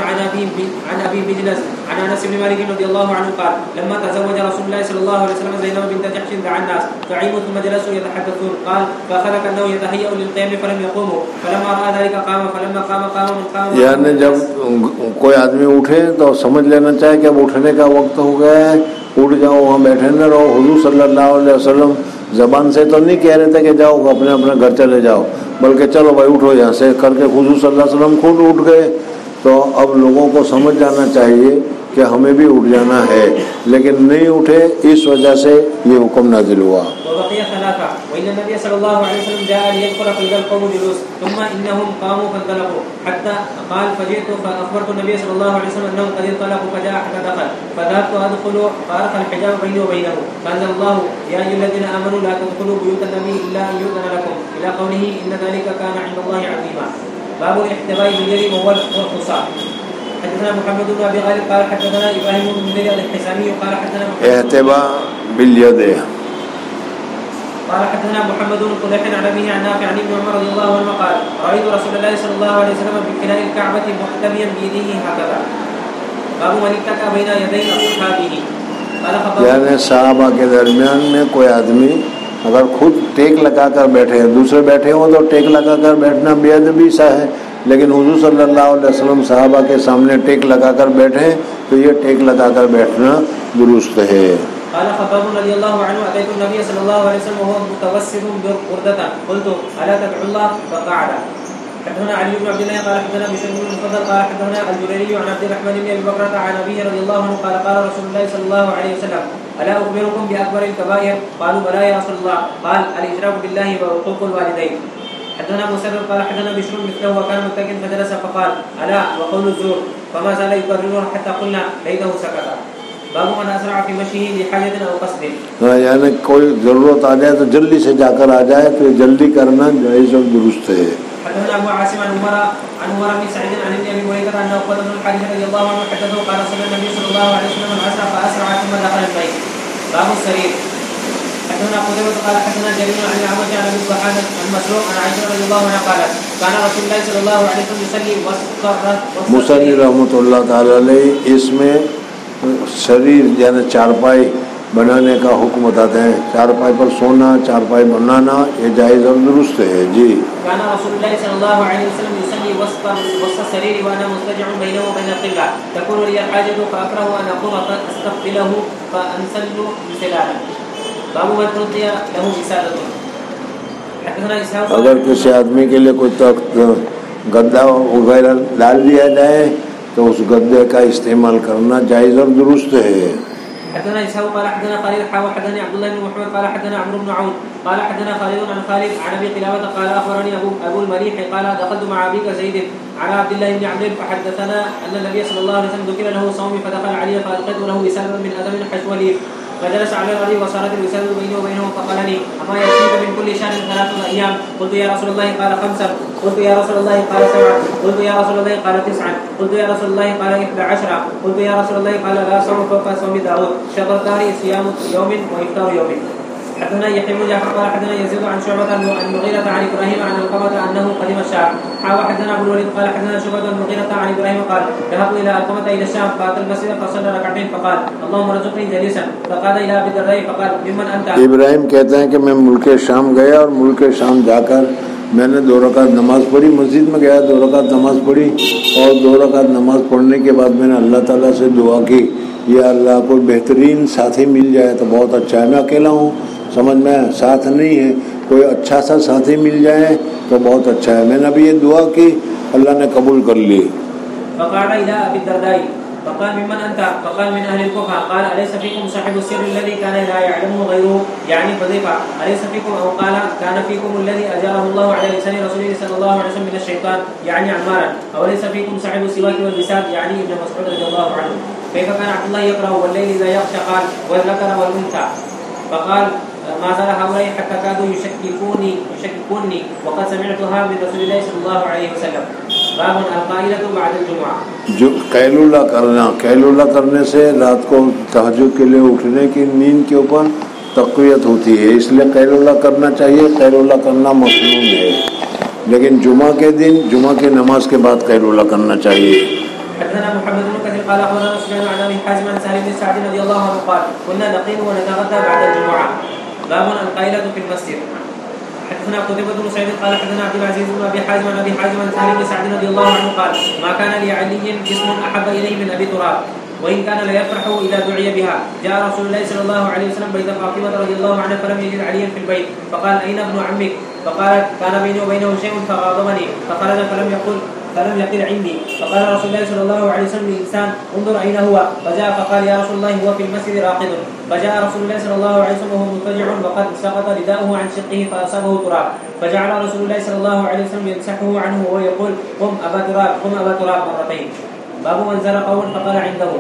عن أبي بجلس عن أنس بن مالك رضي الله عنه قال لما تزوج رسول الله صلى الله عليه وسلم زينب بنت جحش دعا الناس فعيموا ثم جلسوا يتحدثون قال فأخذ كأنه يتهيأ للقيام فلم يقوموا فلما رأى ذلك قام فلما قام من قام. یعنی جب کوئی آدمی اٹھے تو سمجھ لینا چاہیے کہ اب اٹھنے کا وقت ہو گیا ہے، اٹھ جاؤ، وہاں بیٹھے نہ رہو. حضور صلی اللہ علیہ وسلم زبان سے تو نہیں کہہ رہے تھے کہ جاؤ اپنے اپنے گھر چلے جاؤ، بلکہ چلو بھائی اٹھو یہاں سے کر کے حضور صلی اللہ علیہ وسلم خود اٹھ گئے. تو اب لوگوں کو سمجھ جانا چاہیے کہ ہمیں بھی اٹھ جانا ہے، لیکن نہیں اٹھے، اس وجہ سے یہ حکم نازل ہوا. وبقي ثلاثة وإن النبي صلى الله عليه وسلم جاء ليدخل فإذا القوم جلوس ثم إنهم قاموا فانطلقوا حتى قال فجئت فأخبرت النبي صلى الله عليه وسلم أنهم قد انطلقوا فجاء حتى دخل فذهبت أدخل فأرخى الحجاب بيني وبينه فأنزل الله يا أيها الذين آمنوا لا تدخلوا بيوت النبي إلا أن يؤذن لكم إلى قوله إن ذلك كان عند الله عظيما. باب الاحتباء باليد وهو الخصاء. حدثنا محمد بن أبي غالب قال حدثنا إبراهيم بن منذر الحسامي قال حدثنا احتباء باليد. قال حدثنا محمد بن قدح عن أبيه عن نافع عن ابن عمر رضي الله عنه قال رأيت رسول الله صلى الله عليه وسلم بفناء الكعبة محتبيا بيده هكذا. باب من اتكى بين يدي أصحابه. یعنی صحابہ کے درمیان میں کوئی آدمی اگر خود ٹیک لگا کر بیٹھے، دوسرے بیٹھے ہوں تو ٹیک لگا کر بیٹھنا بے ادبی سا ہے، لیکن حضور صلی اللہ علیہ وسلم صحابہ کے سامنے ٹیک لگا کر بیٹھے تو یہ ٹیک لگا کر بیٹھنا درست ہے. قال خباب رضي الله عنه أتيت النبي صلى الله عليه وسلم وهو متوسد بردة قلت ألا تدعو الله فقعد. حدثنا علي بن عبد الله قال حدثنا بشر بن المفضل قال حدثنا الجريري عن عبد الرحمن بن أبي بكرة عن أبيه رضي الله عنه قال قال رسول الله صلى الله عليه وسلم ألا أخبركم بأكبر الكبائر قالوا بلى يا رسول الله قال الإشراك بالله وعقوق الوالدين. حدثنا مسدد قال حدثنا بشر مثله وكان متكئا فجلس فقال ألا وقول الزور فما زال يكررها حتى قلنا ليته سكت. باب من اسرع في مشيه لحاجة او قصد. یعنی کوئی ضرورت آ جائے تو جلدی سے جا کر آ جائے تو یہ جلدی کرنا جائز اور درست ہے. حدثنا ابو عاصم عن عمر بن سعيد عن ابن ابي هريره انه قال ابن الحارث رضي الله عنه حدثه قال صلى النبي صلى الله عليه وسلم اسرع فاسرع ثم دخل البيت. باب السرير. حدثنا قتيبة قال حدثنا جرير عن الأعمش عن ابي الضحاك عن مسروق عن عائشة رضي الله عنها قالت كان رسول الله صلى الله عليه وسلم يصلي وسط مصنف رحمۃ اللہ تعالی علیہ اس میں شریر یعنی چارپائی بنانے کا حکم بتاتے ہیں. چارپائی پر سونا، چارپائی بنانا یہ جائز اور درست ہے. جی كان رسول الله صلى الله عليه وسلم يصلي وسط السرير وانا مضطجع بينه وبين القبلة تكون لي الحاجة فاكره ان اقوم استقبله فانسل انسلالا. باب من ترضي له وسادة. حدثنا اسحاق اگر کسی آدمی کے لیے کوئی تخت گدا وغیرہ ڈال دیا جائے تو اس گدے کا استعمال کرنا جائز اور درست ہے. حدثنا اسحاق قال حدثنا خالد حدثني عبد الله بن محمد قال حدثنا عمرو بن عون قال حدثنا خالد عن خالد عن ابي قلابة قال اخبرني ابو المليح قال دخلت مع ابيك زيد على عبد الله بن عمرو فحدثنا ان النبي صلى الله عليه وسلم ذكر له صوم فدخل علي فالقيت له وسادة من ادم حشو لي فجلس على الارض وصارت الوسادة بيني وبينه فقال لي اما يكفيك من كل شهر 3 ايام قلت يا رسول الله قال 5 قلت يا رسول الله قال 7 قلت يا رسول الله قال 9 قلت يا رسول الله قال 11 قلت يا رسول الله قال لا صوم فوق صوم داود شطر الدهر صيام يوم وافطار يوم. حدثنا يحيى بن جعفر قال حدثنا يزيد عن شعبة عن المغيرة عن ابراهيم عن القمة انه قدم الشام. حدثنا ابو الوليد قال حدثنا شعبة عن المغيرة عن ابراهيم قال ذهبت الى القمة الى الشام فاتى المسجد فصلى ركعتين فقال اللهم ارزقني جليسا فقال الى ابي الدرداء فقال ممن انت. ابراہیم کہتے ہیں کہ میں ملک شام گیا اور ملک شام جا کر میں نے 2 رکعت نماز پڑھی، مسجد میں گیا 2 رکعت نماز پڑھی، اور 2 رکعت نماز پڑھنے کے بعد میں نے اللہ تعالیٰ سے دعا کی، یا اللہ کوئی بہترین ساتھی مل جائے تو بہت اچھا ہے، میں اکیلا ہوں، سمجھ میں ساتھ نہیں ہے، کوئی اچھا سا ساتھی مل جائے تو بہت اچھا ہے۔ میں نے ابھی یہ دعا کی، اللہ نے قبول کر لی۔ فقال إلى أبي الدرداء فقال ممن أنت؟ فقال من أهل الكوفة. قال أليس فيكم صاحب السر الذي كان لا يعلمه غيره؟ يعني حذيفة. أليس فيكم أو قال كان فيكم الذي أجاره الله على لسان رسوله صلى الله عليه وسلم من الشيطان يعني عمارا؟ أو ليس فيكم صاحب السواك والوساد يعني ابن مسعود رضي الله عنه؟ كيف كان عبد الله يقرأ والليل إذا يغشى؟ قال والذكر والأنثى. فقال ما زال هؤلاء حتى كادوا يشككوني وقد سمعتها من رسول الله صلى الله عليه وسلم. باب القائلة بعد الجمعة. جو قیلولہ کرنا، قیلولہ کرنے سے رات کو تہجد کے لیے اٹھنے کی نیند کے اوپر تقویت ہوتی ہے، اس لیے قیلولہ کرنا چاہیے۔ قیلولہ کرنا مسنون ہے، لیکن جمعہ کے دن جمعہ کی نماز کے بعد قیلولہ کرنا چاہیے۔ حدثنا محمد بن كثير قال اخبرنا سفيان عن ابي حازم عن سهل بن سعد رضي الله عنه قال كنا نقيم ونتغدى بعد الجمعة. باب القائلة في المسجد. حدثنا قتيبة بن سعيد قال حدثنا عبد العزيز بن ابي حازم عن ابي حازم عن سهل بن سعد رضي الله عنه قال ما كان لعلي جسم احب اليه من ابي تراب وان كان لا يفرح اذا دعي بها. جاء رسول الله صلى الله عليه وسلم بيت فاطمة رضي الله عنها فلم يجد عليا في البيت فقال اين ابن عمك؟ فقالت كان بيني وبينه شيء فغاضبني فخرج فلم يقل عندي. فقال رسول الله صلى الله عليه وسلم للإنسان انظر أين هو؟ فجاء فقال يا رسول الله هو في المسجد راقد. فجاء رسول الله صلى الله عليه وسلم وهو مضطجع وقد سقط رداؤه عن شقه فأصابه تراب، فجعل رسول الله صلى الله عليه وسلم يمسحه عنه ويقول قم أبا تراب قم أبا تراب مرتين. باب من زار قوم فقال عندهم.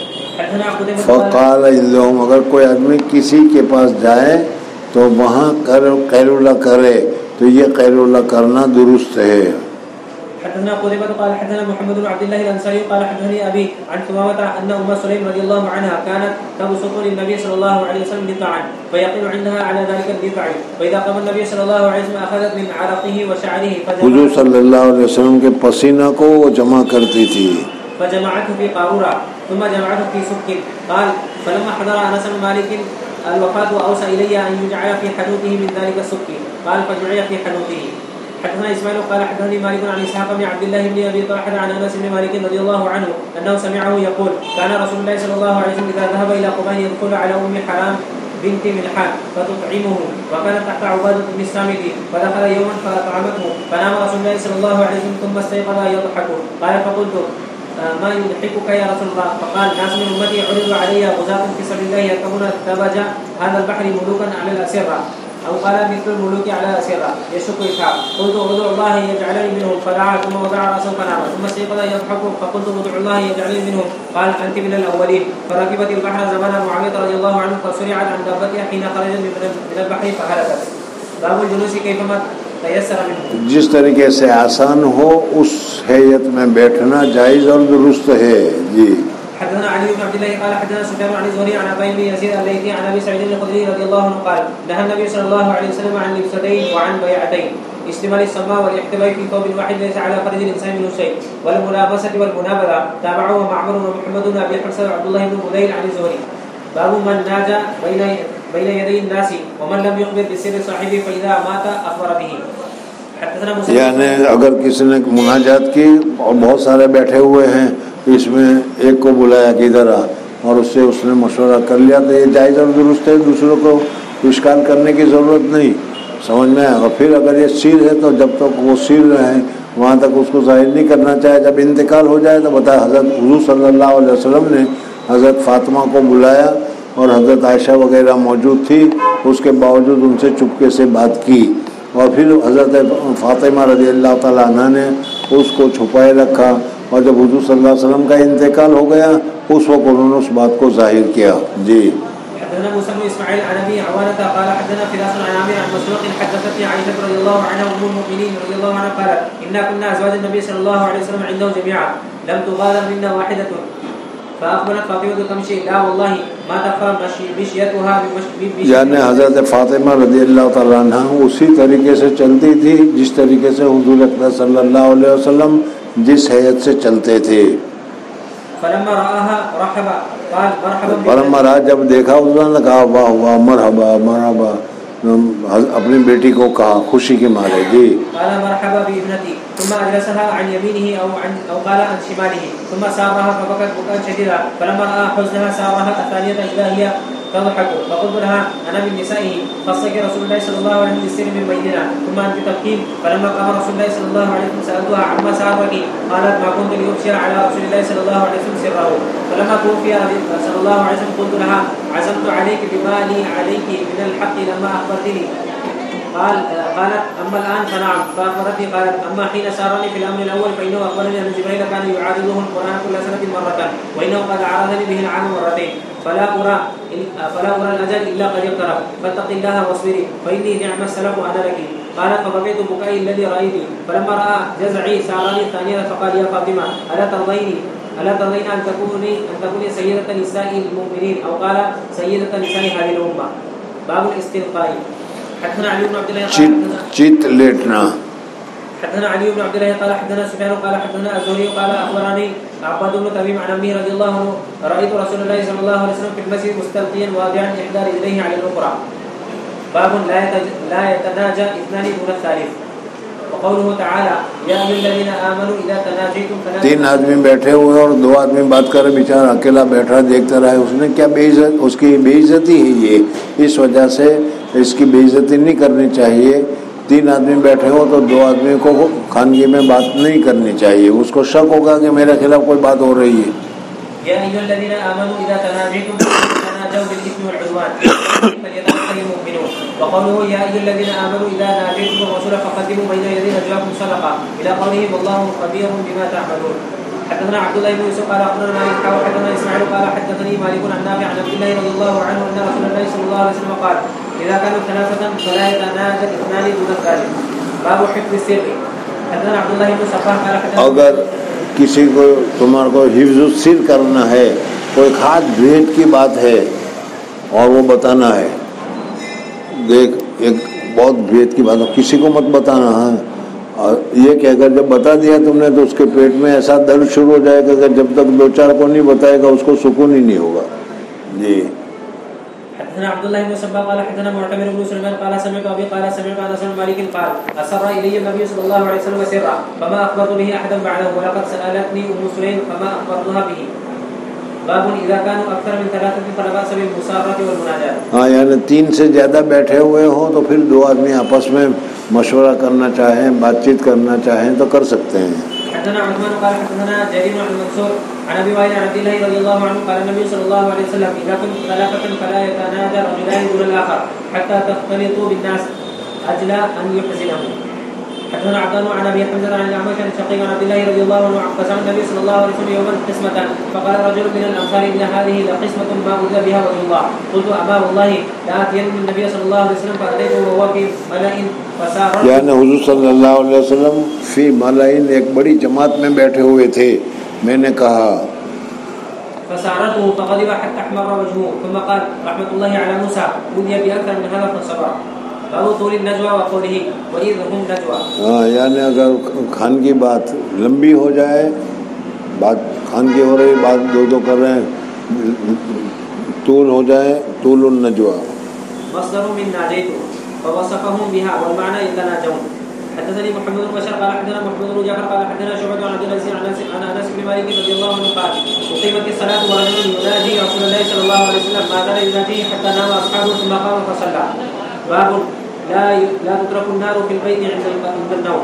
فقال عندهم، اگر کوئی آدمی کسی کے پاس جائے تو وہاں قیلولہ کرے تو یہ قیلولہ کرنا درست ہے۔ حدثنا قتيبة قال حدثنا محمد بن عبد الله الأنصاري قال حدثني أبي عن ثمامة أن أم سليم رضي الله عنها كانت تبسط للنبي صلى الله عليه وسلم نطعا فيقل عندها على ذلك النطع، فإذا قام النبي صلى الله عليه وسلم أخذت من عرقه وشعره حضور صلی اللہ علیہ وسلم کے پسینہ کو وہ جمع کرتی تھی، فجمعته في قارورة ثم جمعته في سك. قال فلما حضر أنس بن مالك الوفاة وأوصى إلي أن يجعل في حنوته من ذلك السك، قال فجعل في حنوته. حدثنا اسماعيل قال حدثني مالك عن اسحاق بن عبد الله بن ابي طلحه عن انس بن مالك رضي الله عنه انه سمعه يقول كان رسول الله صلى الله عليه وسلم اذا ذهب الى قباء يدخل على ام حرام بنت ملحان فتطعمه وكانت تحت عباده بن الصامت فدخل يوما فاطعمته فنام رسول الله صلى الله عليه وسلم ثم استيقظ يضحك. قال فقلت ما يضحكك يا رسول الله؟ فقال ناس من امتي عرضوا علي غزاة في سبيل الله يركبون ثبج هذا البحر ملوكا على الاسره أو قال مثل الملوك على أسيرة يشك إسحاق. قلت ادعو الله يجعلني منهم، فدعا ثم وضع رأسه فنام ثم استيقظ يضحك فقلت ادعو الله يجعلني منهم، قال أنت من الأولين. فركبت البحر زمان معاوية رضي الله عنه فسرعت عن دابتها حين خرجت من البحر فهلكت. باب الجلوس كيفما تيسر منه. جس طریقے سے آسان ہو اس ہیئت میں بیٹھنا جائز اور درست ہے۔ جی حدثنا علي بن عبد الله قال حدثنا سفيان عن الزهري عن ابي بن يزيد الليثي عن ابي سعيد الخدري رضي الله عنه قال نهى النبي صلى الله عليه وسلم عن لبستين وعن بيعتين، اشتمال السماء والاحتباء في ثوب واحد ليس على فرج الانسان منه شيء، والملابسه والمنابذه. تابعه معمر ومحمد بن ابي حفص وعبد الله بن بديل عن الزهري. باب من ناجى بين يدي الناس ومن لم يخبر بسر صاحبه فاذا مات اخبر به. یعنی اگر کسی نے مناجات کی اور بہت سارے بیٹھے ہوئے ہیں، اس میں ایک کو بلایا کہ ادھر آ، اور اس سے اس نے مشورہ کر لیا تو یہ جائز اور درست ہے، دوسروں کو اشکال کرنے کی ضرورت نہیں، سمجھ میں۔ اور پھر اگر یہ سیر ہے تو جب تک وہ سیر رہے وہاں تک اس کو ظاہر نہیں کرنا چاہے، جب انتقال ہو جائے تو بتایا حضرت حضور صلی اللہ علیہ وسلم نے حضرت فاطمہ کو بلایا اور حضرت عائشہ وغیرہ موجود تھی، اس کے باوجود ان سے چپکے سے بات کی، اور پھر حضرت فاطمہ رضی اللہ تعالیٰ عنہ نے اس کو چھپائے رکھا، اور جب حضور صلی اللہ علیہ وسلم کا انتقال ہو گیا اس وقت انہوں نے اس بات کو ظاہر کیا۔ جی حدثنا موسى بن اسماعيل عن ابي عوانة قال حدثنا فراس عن عامر عن مسروق حدثتني عائشة رضي الله عنها ام المؤمنين رضي الله عنها قالت انا كنا ازواج النبي صلى الله عليه وسلم عنده جميعا لم تغادر منا واحدة، فاخبرت فاطمة تمشي لا والله ما تخفى مشيتها یعنی حضرت فاطمہ رضی اللہ تعالیٰ عنہ اسی طریقے سے چلتی تھی جس طریقے سے حضور اکرم صلی اللہ علیہ وسلم جس حیت سے چلتے تھے۔ فلما رآها رحب قال مرحبا، جب دیکھا حضور نے کہا واہ واہ مرحبا مرحبا، اپنی بیٹی کو کہا خوشی کے مارے. جی قال مرحبا بابنتي ثم اجلسها عن يمينه او قال عن شماله ثم سارها فبكت بكاء شديدا فلما راى حزنها سارها الثانيه اذا هي تضحك فقلت لها انا من نسائه خصك رسول الله صلى الله عليه وسلم بالسر من بيننا ثم انت تبكين فلما قام رسول الله صلى الله عليه وسلم سالتها عما سارك قالت ما كنت لأبشر على رسول الله صلى الله عليه وسلم سره فلما توفي صلى الله عليه وسلم قلت لها عزمت عليك بما لي عليك من الحق لما اخبرتني قالت اما الان فنعم فاخبرتني قالت اما حين سارني في الامر الاول فانه اخبرني ان جبريل كان يعارضه القران كل سنه مره وانه قد عارضني به العام مرتين فلا ارى الاجل الا قد اقترب فاتق الله واصبري فاني نعم السلف انا لك. قالت فبكيت بكائي الذي رايتي فلما راى جزعي سارني الثانيه فقال يا فاطمه الا ترضين ان تكوني سيده نساء المؤمنين او قال سيده نساء هذه الامه. باب الاستلقاء. حدثنا علي بن عبد الله چیت لیٹنا. حدثنا علي بن عبد الله قال حدثنا سفيان قال حدثنا الزهري قال اخبرني عباد بن تميم عن امه رضي الله عنه رايت رسول الله صلى الله عليه وسلم في المسجد مستلقيا واضعا احدى رجليه على الاخرى. باب لا يتناجى اثنان دون الثالث. وقوله تعالى يا ايها الذين امنوا اذا تناجيتم فلا. 3 آدمی بیٹھے ہوئے اور 2 آدمی بات کر رہے, بیچارہ اکیلا بیٹھا دیکھتا رہا. اس نے کیا اس کی بے عزتی ہے یہ, اس وجہ سے اس کی بے عزتی نہیں کرنی چاہیے. 3 آدمی بیٹھے ہو تو 2 آدمی کو خانگی میں بات نہیں کرنی چاہیے. اس کو شک ہوگا کہ میرے خلاف کوئی بات ہو رہی ہے. یا ایھا الذین آمنوا اذا تناجیتم فتناجوا بالاثم والعدوان فليتقل المؤمنون. وقوله يا ايها الذين امنوا اذا ناجيتم الرسول فقدموا بين يدي نجواكم صدقه الى قوله والله خبير بما تعملون. حدثنا عبد الله بن يوسف قال اخبرنا مالك وحدثنا اسماعيل قال حدثني مالك عن نافع عن عبد الله رضي الله عنه ان رسول الله صلى الله عليه وسلم قال اذا كانوا 3 فلا يتناجى 2 دون الثالث. باب حفظ السر. حدثنا عبد الله بن صفوان قال حدثنا اگر کسی کو تمہارے کو حفظ السر کرنا ہے, کوئی خاص بھید کی بات ہے اور وہ بتانا ہے, دیکھ ایک بہت بھید کی بات ہے, کسی کو مت بتانا ہے. اور یہ کہ اگر جب بتا دیا تم نے تو اس کے پیٹ میں ایسا درد شروع ہو جائے گا کہ جب تک 2-4 کو نہیں بتائے گا اس کو سکون ہی نہیں ہوگا. جی حدثنا عبد الله بن صباح قال حدثنا معتمر بن سليمان قال سمعت ابي قال سمعت انس بن مالك قال اسر الي النبي صلى الله عليه وسلم سرا فما اخبرت به احدا بعده ولقد سالتني ام سليم فما اخبرتها به. باب اذا كانوا اكثر من 3 فلا باس بالمسارعه والمناجاه. ہاں یعنی 3 سے زیادہ بیٹھے ہوئے ہوں تو پھر 2 آدمی آپس میں مشورہ کرنا چاہیں, بات چیت کرنا چاہیں تو کر سکتے ہیں. حدثنا عثمان قال حدثنا جرير بن منصور عن ابي وائل عن عبد الله رضي الله عنه قال النبي صلى الله عليه وسلم اذا كنتم 3 فلا يتناجى رجلان دون الاخر حتى تختلطوا بالناس اجل ان يحزنهم. حدثنا عبدان عن ابي حمزه عن الاعمش عن شقيق عن عبد الله رضي الله عنه قسم النبي صلى الله عليه وسلم يوما قسمه فقال رجل من الانصار ان هذه لقسمه ما اوذي بها وجه الله. قلت اما والله لاتين النبي صلى الله عليه وسلم فاتيته وهو في ملأ فسار. یعنی حضور صلی اللہ علیہ وسلم فی ملائن ایک بڑی جماعت میں بیٹھے ہوئے تھے, میں نے کہا فسارته فغضب حتى احمر وجهه ثم قال رحمه الله على موسى اوذي باكثر من هذا فصبر. باب طول النجوى وقوله واذ هم نجوى. یعنی اگر خان کی بات لمبی ہو جائے, بات خان کی ہو رہی, بات 2 کر رہے ہیں, طول ہو جائے, طول النجوى. مصدر من ناجيت فوصفهم بها والمعنى يتناجون. حدثني محمد بن بشر قال حدثنا محمد بن جعفر قال حدثنا شعبة عن عبد العزيز عن انس بن مالك رضي الله عنه قال اقيمت الصلاة ورجل يناجي رسول الله صلى الله عليه وسلم ما زال يناجيه حتى نام اصحابه ثم قام فصلى. باب لا تترك النار في البيت عند النوم.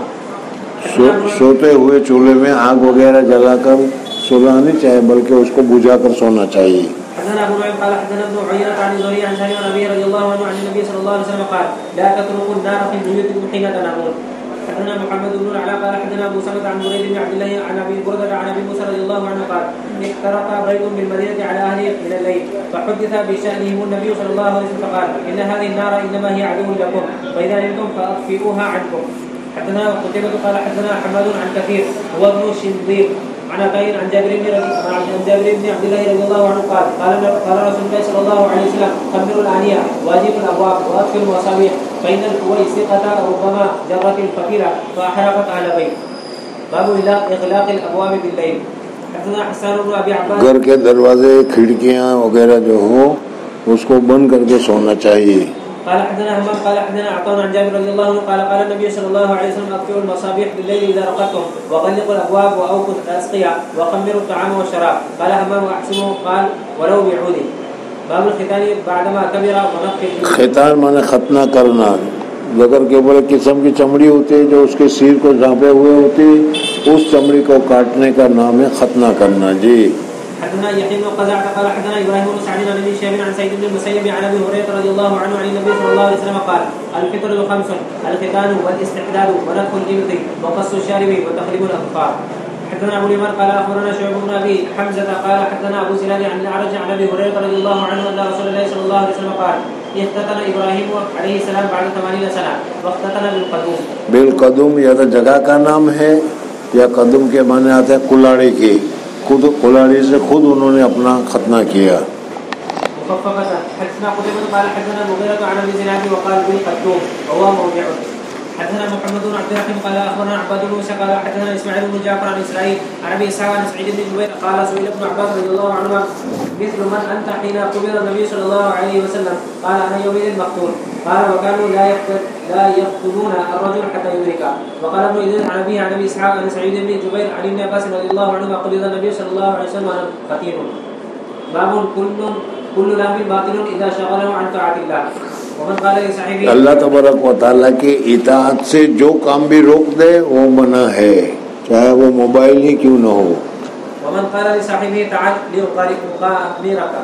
سوتے ہوئے چولہے میں آگ وغیرہ جلا کر سونا نہیں چاہیے بلکہ اس کو بجھا کر سونا چاہیے. حدثنا ابو نعيم قال حدثنا ابن عيينة عن الزهري عن سالم عن ابي رضي الله عنه عن النبي صلى الله عليه وسلم قال لا تتركوا النار في بيوتكم حين تنامون. حدثنا محمد بن العلاء قال حدثنا ابو سلمة عن بريد بن عبد الله عن ابي بردة عن ابي موسى رضي الله عنه قال احترق بيت بالمدينة على اهله من الليل فحدث بشأنهم النبي صلى الله عليه وسلم فقال ان هذه النار انما هي عدو لكم فاذا نمتم فاطفئوها عنكم. حدثنا قتيبة قال حدثنا حماد عن كثير هو ابن شنظير عن عطاء عن جابر بن عبد الله رضي الله عنه قال رسول الله صلى الله عليه وسلم خمروا الآنية واجبوا الأبواب وأطفئوا المصابيح فإن الويسقة ربما جرت الفتيلة فأحرقت أهل بيت. باب إغلاق الأبواب بالليل. حدثنا حسان بن أبي عباس گھر کے دروازے کھڑکیاں وغیرہ جو ہوں اس کو بند کر کے سونا چاہیے. قال حدثنا همام قال حدثنا عطاء عن جابر رضي الله عنه قال قال النبي صلى الله عليه وسلم اطفئوا المصابيح بالليل اذا رقدتم وغلقوا الابواب واوقوا الاسقية وخمروا الطعام والشراب. قال همام واحسنوا قال ولو بعود. باب الختان بعدما كبر ونقل. ختان مانے ختنہ کرنا، ذکر کے اوپر قسم کی چمڑی ہوتی ہے جو اس کے سیر کو جھانپے ہوئے ہوتی، اس چمڑی کو کاٹنے کا نام ہے ختنہ کرنا. جی حدثنا يحيى بن قزعة قال حدثنا ابراهيم بن سعد عن ابي شهاب عن سعيد بن المسيب عن ابي هريرة رضي الله عنه عن النبي صلى الله عليه وسلم قال الفطر خمس: الختان والاستحداد ونفخ الابط وقص الشارب وتقليم الاظفار. حدثنا ابو اليمان قال اخبرنا شعيب بن ابي حمزة قال حدثنا ابو زناد عن الاعرج عن ابي هريرة رضي الله عنه ان رسول الله صلى الله عليه وسلم قال اختتن ابراهيم عليه السلام بعد 80 سنة واختتن بالقدوم. بالقدوم یا تو جگہ کا نام ہے یا قدم کے معنی آتے ہیں کلاڑی کے، خود کلاڑی سے خود انہوں نے اپنا ختنہ کیا. حدثنا قتيبة قال حدثنا المغيرة عن ابي زناد وقال بالقدوم وهو موضع. حدثنا محمد بن عبد الرحيم قال اخبرنا عباد بن موسى قال حدثنا اسماعيل بن جعفر عن اسرائيل عن ابي اسحاق عن سعيد بن جبير قال سئل ابن عباس رضي الله عنهما مثل من انت حين قبض النبي صلى الله عليه وسلم قال انا يومئذ مقتول قال وكانوا لا يقتلون الرجل حتى يدرك. وقال ابن ادريس عن ابيه عن ابي اسحاق عن سعيد بن جبير عن ابن عباس رضي الله عنهما قبض النبي صلى الله عليه وسلم وانا قتيل. باب كل لام باطل اذا شغله عن طاعه الله. اللہ تبارک و تعالیٰ کی اطاعت سے جو کام بھی روک دے وہ منع ہے، چاہے وہ موبائل ہی کیوں نہ ہو. ومن قال لصاحبه تعال لأقارئك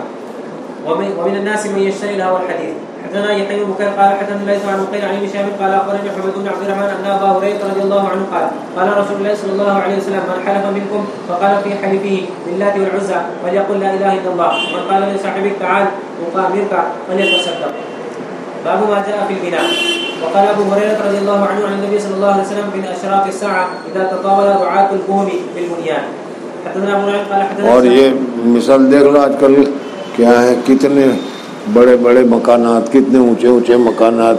ومن الناس من يشتري له الحديث. حدثنا يحيى بن بكير قال حدثنا ليس عن بكير عن ابن شهاب قال اخبرني محمد بن عبد الرحمن ان ابا هريره رضي الله عنه قال قال رسول الله صلى الله عليه وسلم من حلف منكم فقال في حلفه باللات والعزى فليقل لا اله الا الله ومن قال لصاحبه تعال اقامرك فليتصدق. باب ما جاء في البناء. وقال ابو هريره رضي الله عنه عن النبي صلى الله عليه وسلم من اشراط الساعه اذا تطاول رعاة البهم بالبنيان. حدثنا ابو نعيم قال حدثنا. اور یہ مثال دیکھ لو آج کل کیا ہے، کتنے بڑے بڑے مکانات، کتنے اونچے اونچے مکانات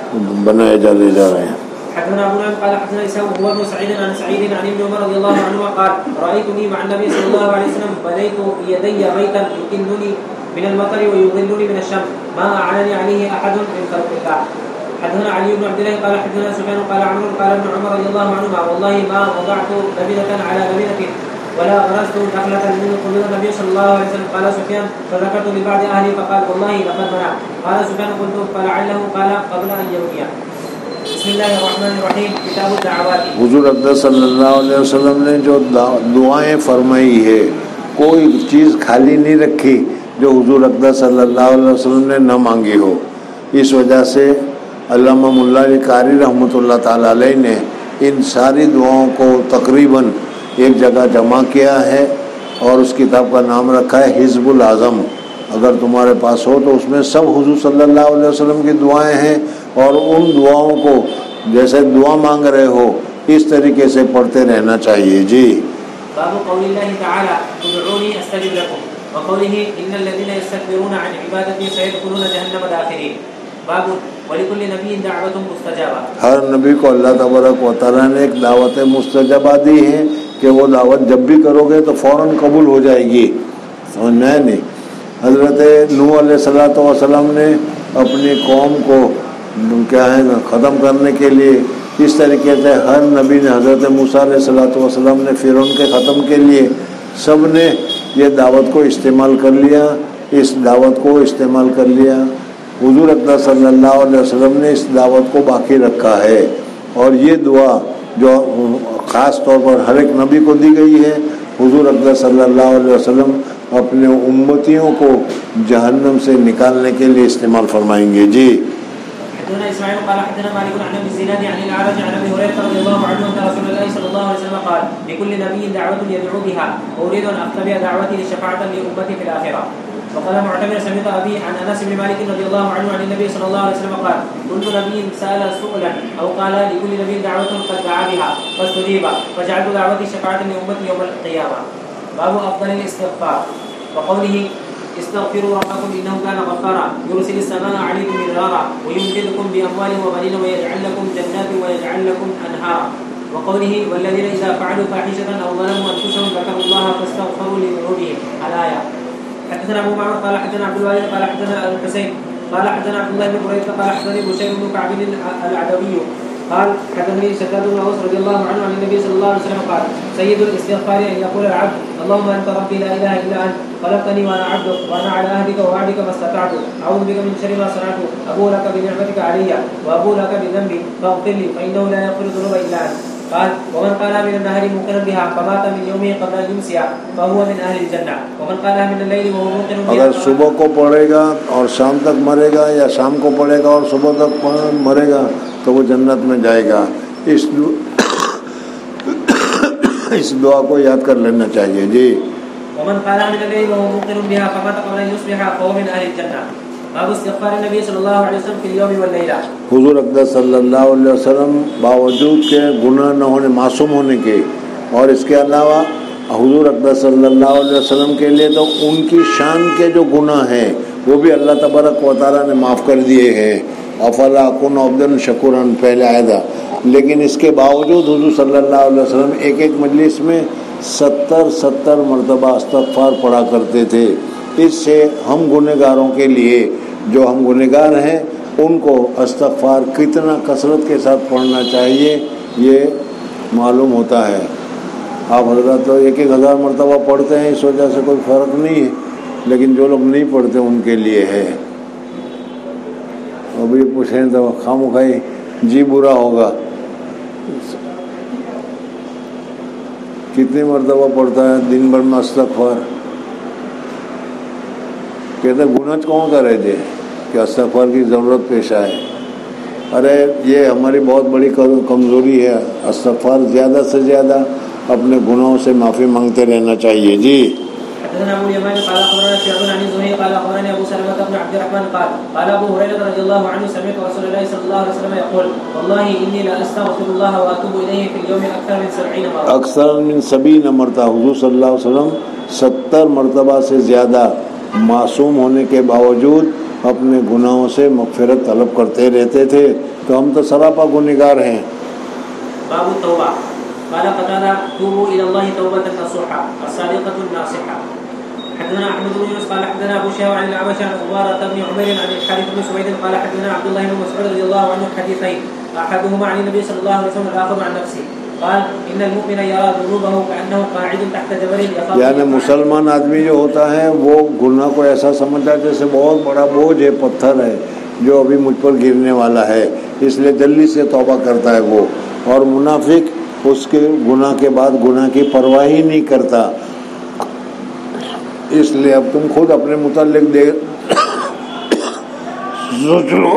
بنائے جا رہے ہیں. حدثنا ابو نعيم قال حدثنا اسحاق هو ابن سعيد عن سعيد عن ابن عمر رضي الله عنهما قال رايتني مع النبي صلى الله عليه وسلم بنيت بيدي بيتا يكنني من المطر ويظلني من الشمس ما أعانني عليه أحد من خلق الله. حدثنا علي بن عبد الله قال حدثنا سفيان قال عمرو قال ابن عمر رضي الله عنهما والله ما وضعت لبنة على لبنة ولا غرست نخلة من قبور النبي صلى الله عليه وسلم. قال سفيان فذكرت لبعض أهلي فقال والله لقد منع. قال سفيان قلت فلعله قال قبل أن يرمي. بسم الله الرحمن الرحيم. کتاب الدعوات. حضور اقدس صلی اللہ علیہ وسلم نے جو دعائیں فرمائی ہے، کوئی چیز خالی نہیں رکھی جو حضور اقدس صلی اللہ علیہ وسلم نے نہ مانگی ہو. اس وجہ سے علامہ ملا علی قاری رحمۃ اللہ تعالی علیہ نے ان ساری دعاؤں کو تقریباً ایک جگہ جمع کیا ہے اور اس کتاب کا نام رکھا ہے حزب الاعظم. اگر تمہارے پاس ہو تو اس میں سب حضور صلی اللہ علیہ وسلم کی دعائیں ہیں، اور ان دعاؤں کو جیسے دعا مانگ رہے ہو اس طریقے سے پڑھتے رہنا چاہیے. جی باب قول اللہ تعالی ادعونی استجب لکم وقوله ان الذين يستكبرون عن عبادتي سيدخلون جهنم داخرين. باب ولكل نبي دعوة مستجابة. ہر نبی کو اللہ تبارک و تعالیٰ نے ایک دعوت مستجابہ دی ہے کہ وہ دعوت جب بھی کرو گے تو فوراً قبول ہو جائے گی. سمجھ میں نہیں؟ حضرت نوح علیہ الصلوۃ والسلام نے اپنی قوم کو کیا ہے ختم کرنے کے لیے اس طریقے سے ہر نبی نے، حضرت موسیٰ علیہ الصلوۃ والسلام نے فرعون کے ختم کے لیے سب نے یہ دعوت کو استعمال کر لیا، اس دعوت کو استعمال کر لیا. حضور اقدس صلی اللہ علیہ وسلم نے اس دعوت کو باقی رکھا ہے، اور یہ دعا جو خاص طور پر ہر ایک نبی کو دی گئی ہے، حضور اقدس صلی اللہ علیہ وسلم اپنے امتیوں کو جہنم سے نکالنے کے لیے استعمال فرمائیں گے. جی حدثنا اسماعيل قال حدثنا مالك عن ابي الزناد عن الاعرج عن ابي هريره رضي الله عنه ان رسول الله صلى الله عليه وسلم قال لكل نبي دعوه يدعو بها واريد ان اختبئ دعوتي لشفاعه لامتي في الاخره. وقال معتمر سمعت ابي عن انس بن مالك رضي الله عنه عن النبي صلى الله عليه وسلم قال كل نبي سال سؤلا او قال لكل نبي دعوه قد دعا بها فاستجيب فجعلت دعوتي شفاعه لامتي يوم القيامه. باب افضل الاستغفار. وقوله استغفروا ربكم انه كان غفارا يرسل السماء عليكم مدرارا ويمددكم باموال وبنين ويجعل لكم جنات ويجعل لكم انهارا. وقوله والذين اذا فعلوا فاحشه او ظلموا انفسهم ذكروا الله فاستغفروا لذنوبهم. الايه. حدثنا ابو معمر قال حدثنا عبد الوارث قال حدثنا الحسين قال حدثنا عبد الله بن بريدة قال حدثني بشير بن كعب العدوي قال حدثني شداد بن اوس رضي الله عنه عن النبي صلى الله عليه وسلم قال سيد الاستغفار ان يقول العبد اللهم انت ربي لا اله الا انت خلقتني وانا عبدك وانا على عهدك ووعدك ما استطعت اعوذ بك من شر ما صنعت ابو لك بنعمتك علي وابو لك بذنبي فاغفر لي فانه لا يغفر الذنوب الا انت. قال ومن قالها من النهر موقنا بها فمات من يومه قبل ان يمسي فهو من اهل الجنه ومن قالها من الليل وهو موقن بها. اگر صبح کو پڑھے گا اور شام تک مرے گا یا شام کو پڑھے گا اور صبح تک مرے گا تو وہ جنت میں جائے گا. اس دعا کو یاد کر لینا چاہیے. جی ومن قالها من الليل وهو موقن بها فمات قبل ان يصبح فهو من اهل الجنه. باب استغفار النبي صلی اللہ علیہ وسلم فی اليوم واللیلہ. حضور اقدس صلی اللہ علیہ وسلم باوجود کے گناہ نہ ہونے معصوم ہونے کے اور اس کے علاوہ حضور اقدس صلی اللہ علیہ وسلم کے لیے تو ان کی شان کے جو گناہ ہیں وہ بھی اللہ تبارک و تعالیٰ نے معاف کر دیے ہیں. افلا اکون عبدا شکورا پہلے آیا تھا. لیکن اس کے باوجود حضور صلی اللہ علیہ وسلم ایک ایک مجلس میں 70 مرتبہ استغفار پڑھا کرتے تھے. اس سے ہم گنہگاروں کے لیے جو ہم گنہگار ہیں ان کو استغفار کتنا کثرت کے ساتھ پڑھنا چاہیے یہ معلوم ہوتا ہے. آپ حضرات تو 1000 مرتبہ پڑھتے ہیں اس وجہ سے کوئی فرق نہیں ہے, لیکن جو لوگ نہیں پڑھتے ان کے لیے ہے. ابھی پوچھیں تو خامخواہ جی برا ہوگا. کتنی مرتبہ پڑھتا ہے دن بھر میں استغفار؟ کہتے گناہ کون کرے تھے کہ استغفار کی ضرورت پیش آئے. ارے یہ ہماری بہت بڑی کمزوری ہے. استغفار زیادہ سے زیادہ اپنے گناہوں سے معافی مانگتے رہنا چاہیے. جی حدثنا ابو اليمان قال اخبرنا شعبان عن الزهري قال اخبرني ابو سلمة بن عبد الرحمن قال ابو هريرة رضي الله عنه سمعت رسول الله صلى الله عليه وسلم يقول والله اني لا استغفر الله واتوب اليه في اليوم اكثر من 70 مرة. اکثر من 70 مرتبہ حضور صلی اللہ علیہ وسلم 70 مرتبہ سے زیادہ معصوم ہونے کے باوجود اپنے گناہوں سے مغفرت طلب کرتے رہتے تھے. تو ہم تو سراپا گنہگار ہیں. باب التوبہ قال قتادة توبوا الى الله توبة نصوحا الصادقة الناصحة. حدثنا احمد بن يونس قال حدثنا ابو شهاب عن الاعمش عن عمارة بن عمير عن الحارث بن سويد قال حدثنا عبد الله بن مسعود رضي الله عنه حديثين احدهما عن النبي صلى الله عليه وسلم والاخر عن نفسه قال ان المؤمن يرى ذنوبه كانه قاعد تحت جبل يخاف. یعنی مسلمان آدمی جو ہوتا ہے وہ گناہ کو ایسا سمجھتا ہے جیسے بہت بڑا بوجھ ہے, پتھر ہے جو ابھی مجھ پر گرنے والا ہے, اس لیے جلدی سے توبہ کرتا ہے وہ. اور منافق اس کے گناہ کے بعد گناہ کی پرواہ ہی نہیں کرتا. اس لیے اب تم خود اپنے متعلق سوچ لو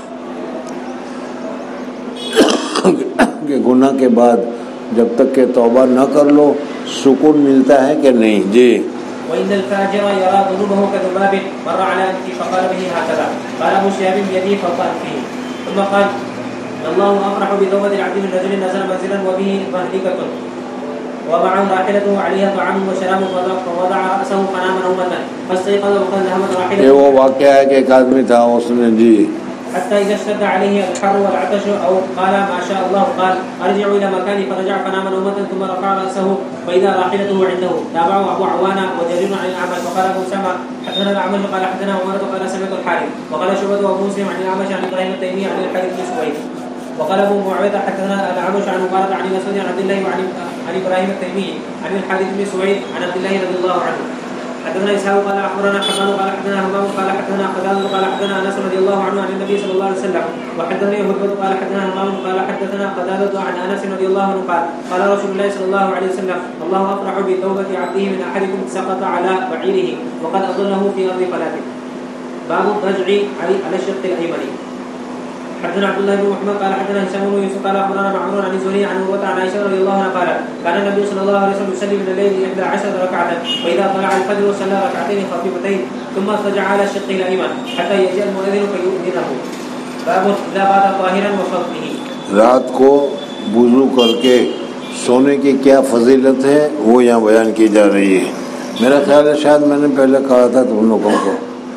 کہ گناہ کے بعد جب تک کہ توبہ نہ کر لو سکون ملتا ہے کہ نہیں. جی وإن الفاجر يرى ذنوبه كذباب مر على أنفه فقال به هكذا قال أبو شهاب بيده فوق أنفه ثم قال الله أفرح بتوبة العبد من رجل نزل منزلا وبه مهلكة ومعه راحلته عليها طعام وشراب فوضع رأسه فنام نومة فاستيقظ وقد ذهبت راحلته. یہ وہ واقعہ ہے کہ ایک آدمی تھا اس نے جی حتى إذا اشتد عليه الحر والعطش أو قال ما شاء الله قال أرجع إلى مكاني فرجع فنام نومة ثم رفع رأسه فإذا راحلته عنده. تابعه أبو عوانة وجرير عن الأعمش وقال أبو سما حدثنا الأعمش قال حدثنا عمارة قال سمعت الحارث وقال شعبة وأبو مسلم عن الأعمش عن إبراهيم التيمي عن الحارث بن سويد وقال أبو معاوية حدثنا الأعمش عن عمارة عن الأسود عن عبد الله عن إبراهيم التيمي عن الحارث بن سويد عن عبد الله رضي الله عنه. حدثنا إسحاق قال أخبرنا حمام قال حدثنا همام قال حدثنا قتادة قال حدثنا أنس رضي الله عنه عن النبي صلى الله عليه وسلم وحدثني هدبة قال حدثنا همام قال حدثنا قتادة عن أنس رضي الله عنه قال قال رسول الله صلى الله عليه وسلم الله أفرح بتوبة عبده من أحدكم سقط على بعيره وقد أضله في أرض فلاته. باب الرجع على الشق الأيمن. حدثنا عبد الله بن محمد قال حدثنا هشام بن يوسف قال اخبرنا معمر عن الزهري عن عروة عن عائشة رضي الله عنها قال كان النبي صلى الله عليه وسلم يصلي من الليل 11 ركعة فإذا طلع الفجر صلى ركعتين خفيفتين ثم اضطجع على الشق الأيمن حتى يجيء المؤذن فيؤذنه. باب إذا بات طاهرا وفضله. رات کو وضو کر کے سونے کی کیا فضیلت ہے وہ یہاں بیان کی جا رہی ہے. میرا خیال ہے شاید میں نے پہلے کہا تھا تم لوگوں کو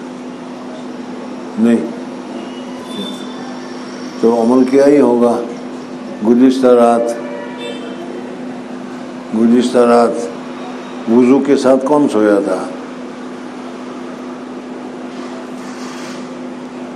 نہیں تو عمل کیا ہی ہوگا. گزشتہ رات وضو کے ساتھ کون سویا تھا؟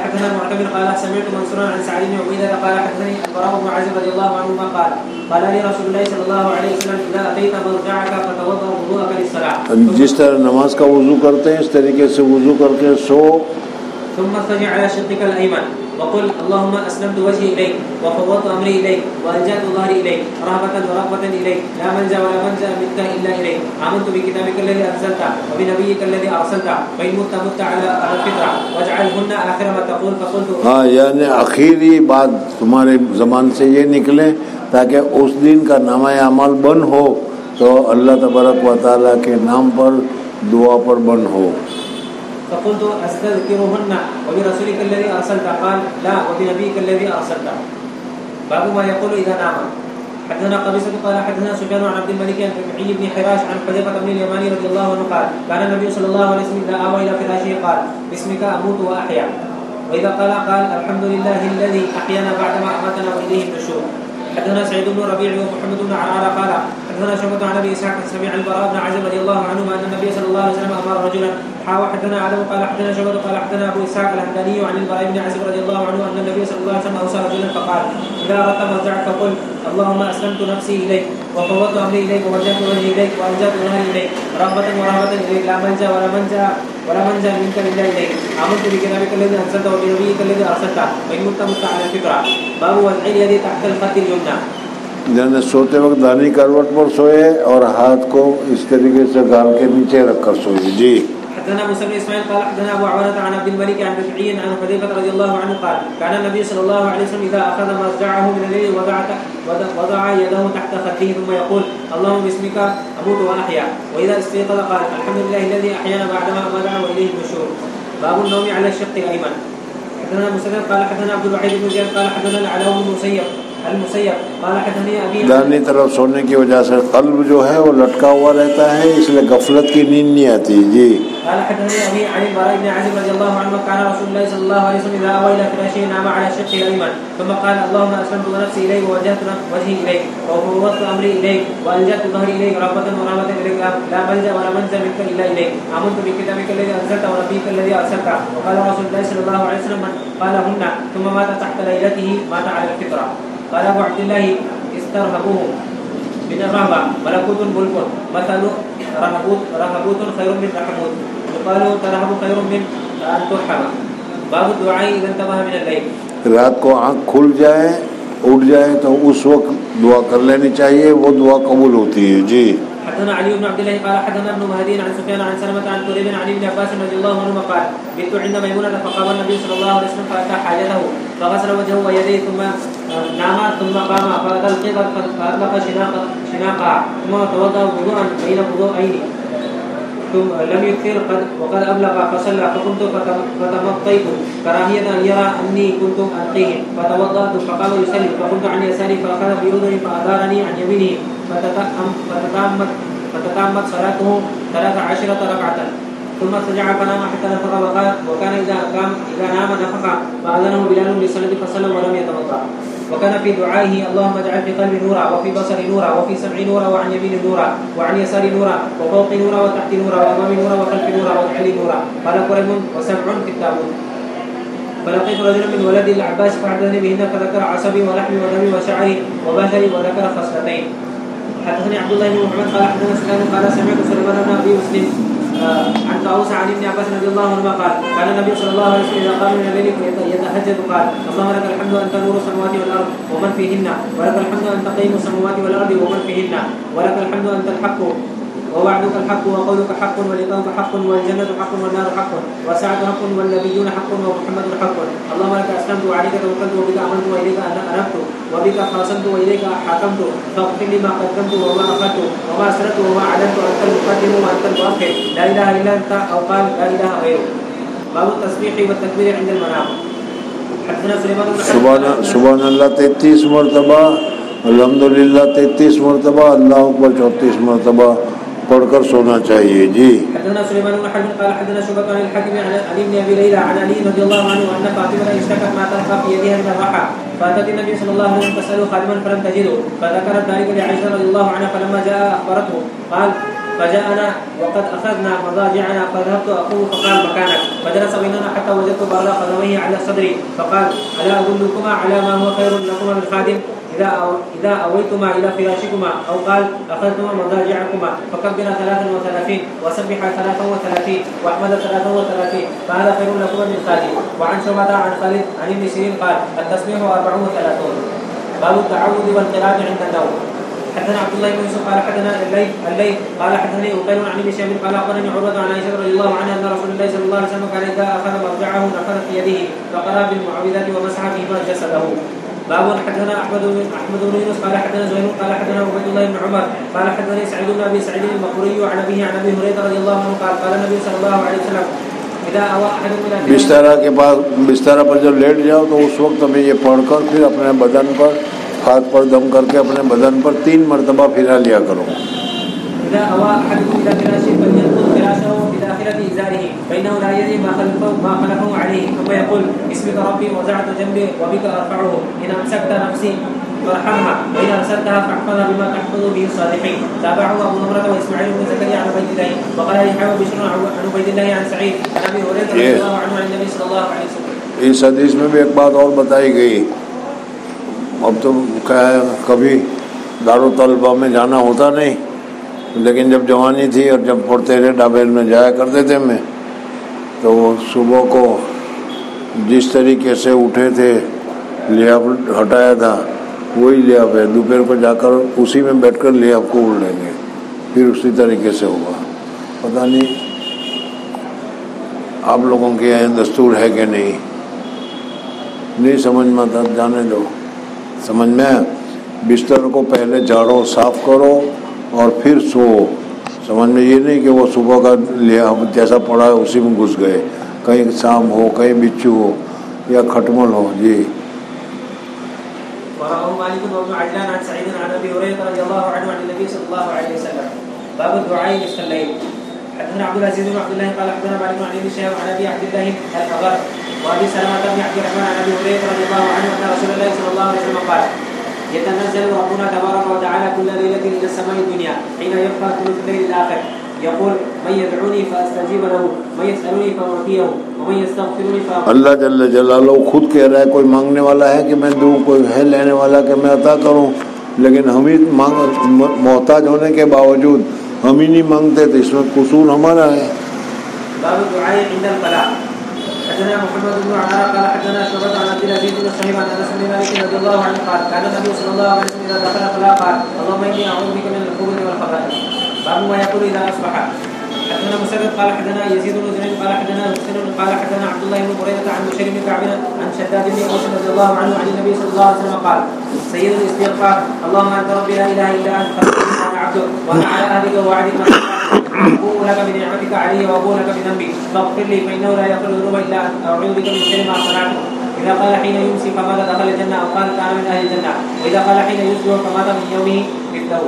حدثنا معتمر قال سمعت منصورا عن سعيد بن عبيدة قال حدثني البراء بن عازب رضي الله عنهما قال لي رسول الله صلى الله عليه وسلم إذا أتيت مضجعك فتوضأ وضوءك للصلاة. جس طرح نماز کا وضو کرتے ہیں اس طریقے سے وضو کر کے سو. ثم اضطجع على شقك الأيمن وقل اللهم أسلمت وجهي إليك وفوضت أمري إليك وألجأت ظهري إليك رهبة ورغبة إليك لا ملجأ ولا منجأ منك إلا إليك آمنت بكتابك الذي أنزلت وبنبيك الذي أرسلت فإن مت على الفطرة واجعلهن آخر ما تقول فقلت. ہاں یعنی آخری بات تمہارے زبان سے یہ نکلے تاکہ اس دن کا نامہ اعمال بند ہو تو اللہ تبارک و تعالیٰ کے نام پر دعا پر بند ہو. فقلت أستذكرهن وبرسولك الذي أرسلت قال لا وبنبيك الذي أرسلت. باب ما يقول إذا نام. حدثنا قبيصة قال حدثنا سفيان عن عبد الملك عن ربيعي بن حراش عن حذيفة بن اليماني رضي الله عنه قال كان النبي صلى الله عليه وسلم إذا آوى إلى فراشه قال باسمك أموت وأحيا وإذا قال الحمد لله الذي أحيانا بعدما أماتنا وإليه النشور. حدثنا سعيد بن ربيع ومحمد بن عرعر قال حدثنا شعبة عن ابي اسحاق سمع البراء بن عازب رضي الله عنهما ان النبي صلى الله عليه وسلم امر رجلا حدثنا عدم قال حدثنا شعبة قال حدثنا ابو اسحاق الهمداني عن البراء بن عازب رضي الله عنه ان النبي صلى الله عليه وسلم اوصى رجلا فقال اذا اردت مرجعك فقل اللهم اسلمت نفسي اليك وفوضت امري اليك ووجهت وجهي اليك والجات ظهري اليك رغبة ورهبة اليك لا ملجا ولا منجا منك الا اليك آمنت بكتابك الذي انزلت وبنبيك الذي ارسلت وان مت على الفطرة. باب وضع اليد تحت الخد اليمنى. یعنی سوتے وقت دانی کروٹ پر سوئے اور ہاتھ کو اس طریقے سے گال کے نیچے رکھ کر سوئے. جی. حدثنا موسى بن اسماعيل قال حدثنا ابو عوانة عن عبد الملك عن ربيعي عن حذيفة رضي الله عنه قال كان النبي صلى الله عليه وسلم اذا اخذ مضجعه من الليل وضع يده تحت خده ثم يقول اللهم باسمك اموت واحيا واذا استيقظ قال الحمد لله الذي احيانا بعدما اماتنا واليه النشور. باب النوم على الشق الايمن. حدثنا مسدد قال حدثنا عبد الوحيد بن زياد قال حدثنا العلاء بن المسيب قال حدثني ابي دانی طرف سونے کی وجہ سے قلب جو ہے وہ لٹکا ہوا رہتا ہے اس لیے غفلت کی نیند نہیں آتی. جی. قال حدثني ابي عن البراء بن عازب رضي الله عنه كان رسول الله صلى الله عليه وسلم اذا اوى الى فراشه نام على الشق الايمن ثم قال اللهم اسلمت نفسي اليك ووجهت وجهي اليك وفوضت امري اليك والجات ظهري اليك رغبة ورهبة اليك لا ملجا ولا منجا منك الا اليك امنت بكتابك الذي انزلت ونبيك الذي ارسلت. وقال رسول الله صلى الله عليه وسلم من قالهن ثم مات تحت ليلته مات على الفطرة. قال ابو عبد الله استرهبوه من الرهبة ملكوت ملك مثل رهبوت خير من رحموت يقال ترهب خير من ان ترحم. باب الدعاء اذا انتبه من الليل. رات کو آنکھ کھل جائے اٹھ جائے تو اس وقت دعا کر لینی چاہیے وہ دعا قبول ہوتی ہے. جی. حدثنا علي بن عبد الله قال حدثنا ابن مهدي عن سفيان عن سلمة عن قريب عن ابن عباس رضي الله عنهما قال بت عند ميمونة فقام النبي صلى الله عليه وسلم فأتى حاجته فغسل وجهه ويديه ثم نام ثم قام فأتى القبر فأطلق شناقها ثم توضأ وضوءا بين وضوءين ثم لم يكثر وقد أبلغ فصلى فقمت فتمطيت كراهية أن يرى أني كنت ألقيه فتوضأت فقام يصلي فقمت عن يساري فأخذ بأذني فأدارني عن يمينه فتتامت صلاته 13 ركعة ثم ارتجع فنام حتى نفخ وكان إذا نام نفخ فأذنه بلال للصلاة فصلى ولم يتوضأ. وكان في دعائه اللهم اجعل في قلبي نورا وفي بصري نورا وفي سمعي نورا وعن يميني نورا وعن يساري نورا وفوقي نورا وتحتي نورا وأمامي نورا وخلفي نورا واجعل نورا. قال قريب وسبع في التابوت. فلقيت رجلا من ولد العباس فحدثني بهن فذكر عصبي ولحمي ودمي وشعري وبشري وذكر خصلتين. حدثني عبد الله بن محمد قال حدثنا سفيان قال سمعت سليمان بن ابي مسلم عن طاووس عن ابن عباس رضي الله عنهما قال كان النبي صلى الله عليه وسلم اذا قام من الليل يتهجد قال اللهم لك الحمد انت نور السماوات والارض ومن فيهن ولك الحمد انت قيم السماوات والارض ومن فيهن ولك الحمد انت الحق ووعدك الحق وقولك حق ولقاؤك حق والجنة حق والنار حق والساعة حق والنبيون حق ومحمد حق. اللهم لك أسلمت وعليك توكلت وبك آمنت وإليك أنبت وبك خاصمت وإليك حكمت فاغفر لي ما قدمت وما أخرت وما أسررت وما أعلنت وأنت المقدم وأنت المؤخر لا إله إلا أنت أو قال لا إله غيرك. باب التسبيح والتكبير عند المنام. حدثنا سليمان سبحان اللہ 33 مرتبہ الحمدللہ 33 مرتبہ اللہ اکبر 34 مرتبہ پڑھ کر سونا چاہیے. جی. حدثنا سليمان بن حرب قال حدثنا شعبة عن الحاكم عن علي بن ابي ليلى عن علي رضي الله عنه ان فاطمة اشتكت ما تلقى في يدها من الرحى فاتت النبي صلى الله عليه وسلم تسأله خادما فلم تجده فذكرت ذلك لعائشة رضي الله عنها فلما جاء اخبرته فجاءنا وقد أخذنا مضاجعنا فذهبت أقوم فقال مكانك فجلس بيننا حتى وجدت بعض قدميه على صدري فقال ألا أدلكما على ما هو خير لكما من خادم إذا أويتما إلى فراشكما أو قال أخذتما مضاجعكما فكبر 33 وسبح 33 وأحمد 33 فهذا خير لكما من خادم. وعن شعبة عن خالد عن ابن سيرين قال التسبيح 34. باب التعوذ والقراءة عند النوم. حدثنا عبد الله بن يوسف قال حدثنا الليل قال حدثني أقيل عن ابن شهاب قال أخبرني عروة عن عائشة رضي الله عنها أن رسول الله صلى الله عليه وسلم كان إذا أخذ مرجعه نفث في يده فقرأ بالمعوذات ومسح بهما جسده. باب حدثنا أحمد بن يونس قال حدثنا زهير قال حدثنا عبيد الله بن عمر قال حدثني سعيد بن أبي سعيد المقبوري عن أبيه عن أبي هريرة رضي الله عنه قال قال النبي صلى الله عليه وسلم إذا أوى أحدكم إلى بستر کے پاس بستر پر جب لیٹ جاؤ تو اس وقت میں یہ پڑھ کر پھر اپنے بدن پر ہاتھ پر دم کر کے اپنے بدن پر 3 مرتبہ پھرا لیا کرو. إذا أوى أحدكم إلى فراشه فلينقض فراشه بداخلة إزاره فإنه لا يدري ما خلفه عليه ثم يقول باسمك ربي وزعت جنبي وبك أرفعه إن أمسكت نفسي فارحمها وإن أرسلتها فاحفظها بما تحفظ به الصالحين. تابعه أبو نمرة وإسماعيل بن زكريا عن عبيد الله وقال يحيى بشر عن عبيد الله عن سعيد عن أبي هريرة رضي الله عنه عن النبي صلى الله عليه وسلم. اس حدیث میں بھی ایک بات اور بتائی گئی. اب تو کیا ہے کبھی دارالطلبہ میں جانا ہوتا نہیں لیکن جب جوانی تھی اور جب پڑھتے رہے ڈابیل میں جایا کرتے تھے میں تو صبح کو جس طریقے سے اٹھے تھے لیاب ہٹایا تھا وہی لیاب ہے. دوپہر کو جا کر اسی میں بیٹھ کر لیاب کو اڑ لیں گے پھر اسی طریقے سے ہوگا. پتہ نہیں آپ لوگوں کے یہاں دستور ہے کہ نہیں سمجھ میں آتا. جانے دو. سمجھ میں بستر کو پہلے جھاڑو صاف کرو اور پھر سو. سمجھ میں یہ نہیں کہ وہ صبح کا لیا جیسا پڑا ہے اسی میں گھس گئے. کہیں سام ہو کہیں بچو ہو یا کھٹمل ہو. جی ورواه مالك بن عجلان عن سعيد عن ابي هريره رضي الله عنه عن النبي صلى الله عليه وسلم. باب الدعاء نصف الليل. حدثنا عبد العزيز بن عبد الله قال حدثنا مالك عن ابن شهاب عن ابي عبد الله الاغر وابي سلمة بن عبد الرحمن عن ابي هريره رضي الله عنه ان رسول الله صلى الله عليه وسلم قال يتنزل ربنا تبارك وتعالى كل ليلة إلى السماء الدنيا حين يبقى ثلث الليل الآخر يقول من يدعوني فأستجيب له من يسألني فأعطيه ومن يستغفرني فأغفر. اللہ جل جلالہ خود کہہ رہا ہے کوئی مانگنے والا ہے کہ میں دوں, کوئی ہے لینے والا کہ میں عطا کروں, لیکن ہم ہی محتاج ہونے کے باوجود ہم ہی نہیں مانگتے تو اس میں قصور ہمارا ہے. باب الدعاء عند الفلاح. حدثنا محمد بن عمر قال حدثنا شعبة عن عبد العزيز بن صهيب عن انس بن مالك رضي الله عنه قال كان النبي صلى الله عليه وسلم اذا دخل الخلاء قال اللهم اني اعوذ بك من الخبث والخبائث. باب ما يقول اذا اصبح. حدثنا مسدد قال حدثنا يزيد بن زناد قال حدثنا مسلم قال حدثنا عبد الله بن بريدة عن بشير بن كعب عن شداد بن اوس رضي الله عنه عن النبي صلى الله عليه وسلم قال سيد الاستغفار اللهم انت ربي لا اله الا انت خلقتني وانا عبدك وانا على اهلك ووعدك أبوء لك بنعمتك علي وأبوء لك بذنبي فاغفر لي فإنه لا يغفر الذنوب إلا أنت أعوذ بك من شر ما صنعت. إذا قال حين يمسي فماذا دخل الجنة أو قال كان من أهل الجنة وإذا قال حين يصبح فماذا من يومه مثله.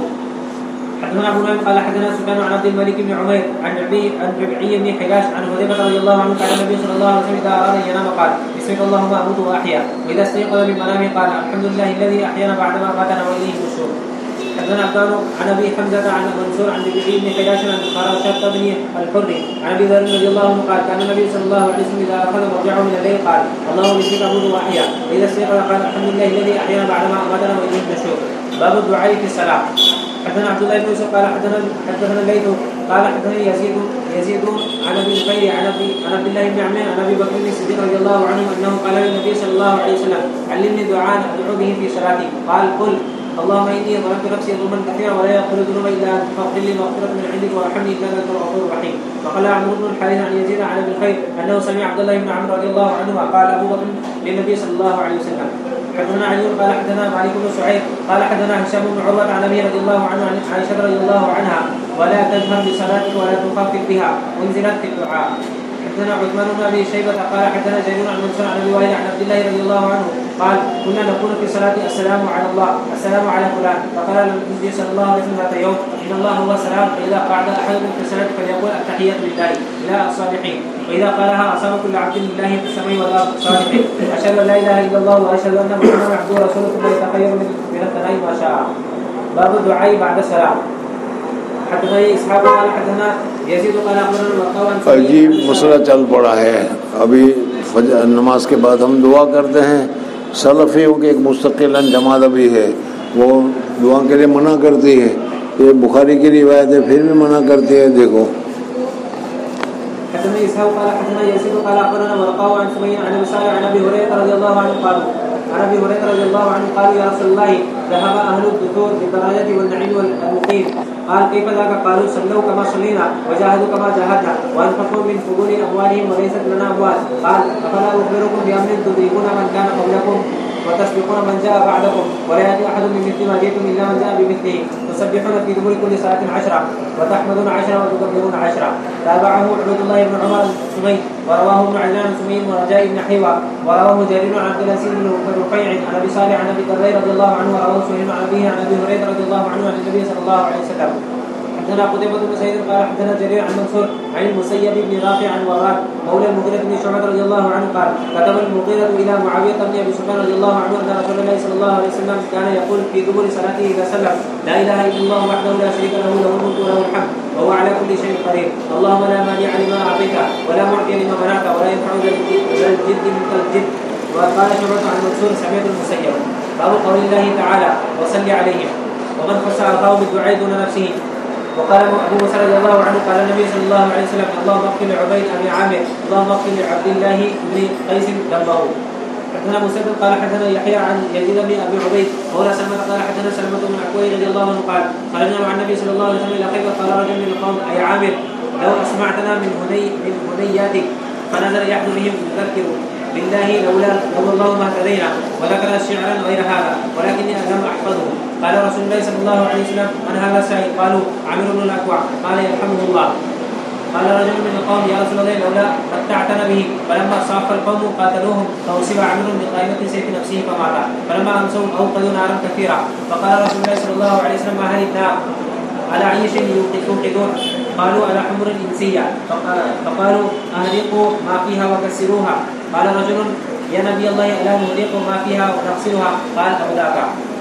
حدثنا أبو نعيم قال حدثنا سفيان عن عبد الملك بن عمير عن ربعي بن حلاش عن حذيفة رضي الله عنه قال النبي صلى الله عليه وسلم إذا أراد أن ينام قال بسمك اللهم أموت وأحيا وإذا استيقظ من منامه قال الحمد لله الذي أحيانا بعدما أماتنا وإليه النشور. حدثنا عبدان عن ابي حمزه عن منصور عن ربيعي بن حلاش عن خراشة بن الحر عن ابي ذر رضي الله عنه قال كان النبي صلى الله عليه وسلم اذا اخذ مرجعه من الليل قال اللهم باسمك اموت واحيا واذا استيقظ قال الحمد لله الذي احيانا بعدما اماتنا واليه النشور. باب الدعاء في الصلاه. حدثنا عبد الله بن يوسف قال حدثنا الليث قال حدثني يزيد عن ابي الخير عن عبد الله بن عمرو عن ابي بكر الصديق رضي الله عنه انه قال للنبي صلى الله عليه وسلم علمني دعاء ادعو به في صلاتي قال قل اللهم اني ظلمت نفسي ظلما كثيرا ولا يغفر الذنوب الا انت فاغفر لي مغفرة من عندك وارحمني انك انت الغفور الرحيم. وقال عمرو بن الحارث عن يزيد عن ابي الخير انه سمع عبد الله بن عمرو رضي الله عنهما قال ابو بكر للنبي صلى الله عليه وسلم. حدثنا علي قال حدثنا مالك بن سعيد قال حدثنا هشام بن عروة عن ابي رضي الله عنه عن عائشة رضي الله عنها ولا تجهر بصلاتك ولا تخفف بها وانزلت في الدعاء. حدثنا عثمان بن ابي شيبة قال حدثنا جرير عن منصور عن ابي وائل عن عبد الله رضي الله عنه قال كنا نقول في صلاة السلام على الله السلام على فلان فقال النبي صلى الله عليه وسلم ذات يوم ان الله هو السلام فاذا قعد احدكم في الصلاة فليقول التحيات لله الى الصالحين واذا قالها اصاب كل عبد لله في السماء والارض الصالحين اشهد ان لا اله الا الله واشهد ان محمدا عبده ورسوله ثم يتخير من الثناء ما شاء. باب الدعاء بعد السلام. حدثنا اسحاق قال حدثنا يزيد قال اخبرنا وقال عجیب مسئلہ چل پڑا ہے. ابھی فجر نماز کے بعد ہم دعا کرتے ہیں. سلفیوں کی ایک مستقل جماعت ابھی ہے، وہ دعا کے لیے منع کرتی ہے. یہ بخاری کی روایت ہے، پھر بھی منع کرتی ہے. دیکھو حدثنا اسحاق قال حدثنا يزيد قال اخبرنا ورقاء عن سمي عن ابي صالح عن ابي هريره رضي الله عنه قال عن ابي هريره رضي الله عنه قال يا رسول الله ذهب اهل الدثور بالدراجه والنعيم والمقيم قال كيف ذاك؟ قالوا صلوا كما صلينا وجاهدوا كما جاهدنا وانفقوا من فضول اموالهم وليست لنا اموال. قال افلا اخبركم بامر تضيفون من كان قبلكم وتسبقون من جاء بعدكم ولا يأتي أحد من مثل ما جئتم إلا من جاء بمثله تسبحون في دبر كل ساعة 10 وتحمدون 10 وتكبرون 10. تابعه عبد الله بن عمر السمي ورواه ابن عجلان السمي ورجاء بن حيوة ورواه جرير عن عبد العزيز بن رفيع عن أبي صالح عن أبي الدرداء رضي الله عنه ورواه سهيل عن أبيه عن أبي هريرة رضي الله عنه عن النبي صلى الله عليه وسلم. حدثنا قتيبة بن سعيد قال حدثنا جرير عن منصور عن المسيب بن رافع عن وراء مولى المغيرة بن شعبة رضي الله عنه قال كتب المغيرة إلى معاوية بن أبي سفيان رضي الله عنه أن رسول الله صلى الله عليه وسلم كان يقول في دبر صلاته إذا سلم لا إله إلا الله وحده لا شريك له له الملك وله الحمد وهو على كل شيء قدير اللهم لا مانع لما أعطيت ولا معطي لما منعت ولا ينفع ذا الجد منك الجد. وقال شعبة عن منصور سمعت المسيب. باب قول الله تعالى وصل عليهم ومن خص أخاه بالدعاء دون نفسه. وقال ابو موسى رضي الله عنه قال النبي صلى الله عليه وسلم اللهم اغفر لعبيد ابي عامر اللهم اغفر لعبد الله بن قيس ذنبه. حدثنا مسدد قال حدثنا يحيى عن يزيد بن ابي عبيد مولى سلمة قال حدثنا سلمة بن عكوي رضي الله عنه قال خرجنا مع النبي صلى الله عليه وسلم الى خيبر قال رجل من القوم اي عامر لو اسمعتنا من هنياتك فنزل يحدث بهم يذكر بالله لولا الله ما اهتدينا وذكر شعرا غير هذا ولكني لم احفظه. قال رسول الله صلى الله عليه وسلم من هذا السائل؟ قالوا عمرو بن الاكوع قال يرحمه الله. قال رجل من القوم يا رسول الله لولا متعتنا به فلما صاف القوم قاتلوهم فاصيب عمرو بقائمة سيف نفسه فمات فلما امسوا اوقدوا نارا كثيرا فقال رسول الله صلى الله عليه وسلم ما هذه النار على اي شيء يوقدون؟ قالوا على حمر انسيه فقالوا اهرقوا ما فيها وكسروها. قال رجل يا نبي الله الا نهرق ما فيها ونغسلها؟ قال او ذاك.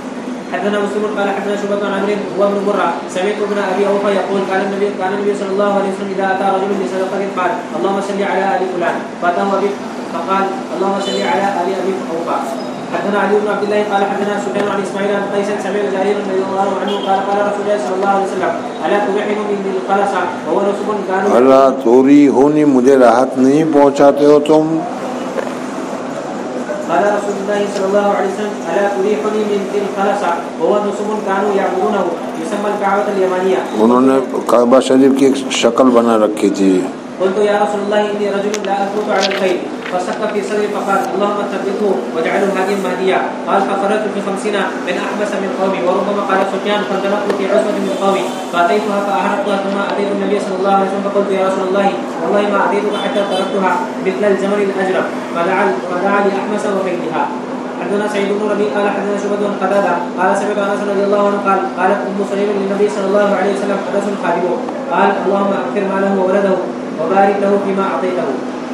حدثنا مسلم قال حدثنا شعبة عن عمرو هو ابن مرة سمعت ابن ابي اوفى يقول كان النبي صلى الله عليه وسلم اذا اتى رجل بصدقة قال اللهم صل على ال فلان فاتاه ابي فقال اللهم صل على ال ابي اوفى. حدثنا علي بن عبد الله قال حدثنا سفيان عن اسماعيل عن قيس سمع جرير رضي الله عنه قال قال رسول الله صلى الله عليه وسلم الا ترحم من القلص وهو نصب كانوا اللہ توری ہونی مجھے راحت نہیں پہنچاتے ہو تم. قال رسول الله صلى الله عليه وسلم الا تريحني من القلص وهو نصب كانوا يعبدونه يسمى الكعبة اليمانية. انہوں نے کعبہ شریف کی ایک شکل بنا رکھی تھی. قلت يا رسول الله اني رجل لا اثبت على الخير فسق في صدري فقال اللهم ثبته واجعله هاديا مهديا. قال فخرجت في 50 من احبس من قومي وربما قال سفيان فانطلقت في عصبة من قومي فاتيتها فاحرقتها ثم اتيت النبي صلى الله عليه وسلم فقلت يا رسول الله والله ما اتيتك حتى تركتها مثل الجمل الاجرم فدعا لاحمس وغيرها. حدثنا سعيد بن ربيع قال حدثنا شعبة بن قتادة قال سمعت انس رضي الله عنه قال قالت ام سليم للنبي صلى الله عليه وسلم حدث خادمه قال اللهم اغفر ماله وولده وبارك له فيما اعطيته.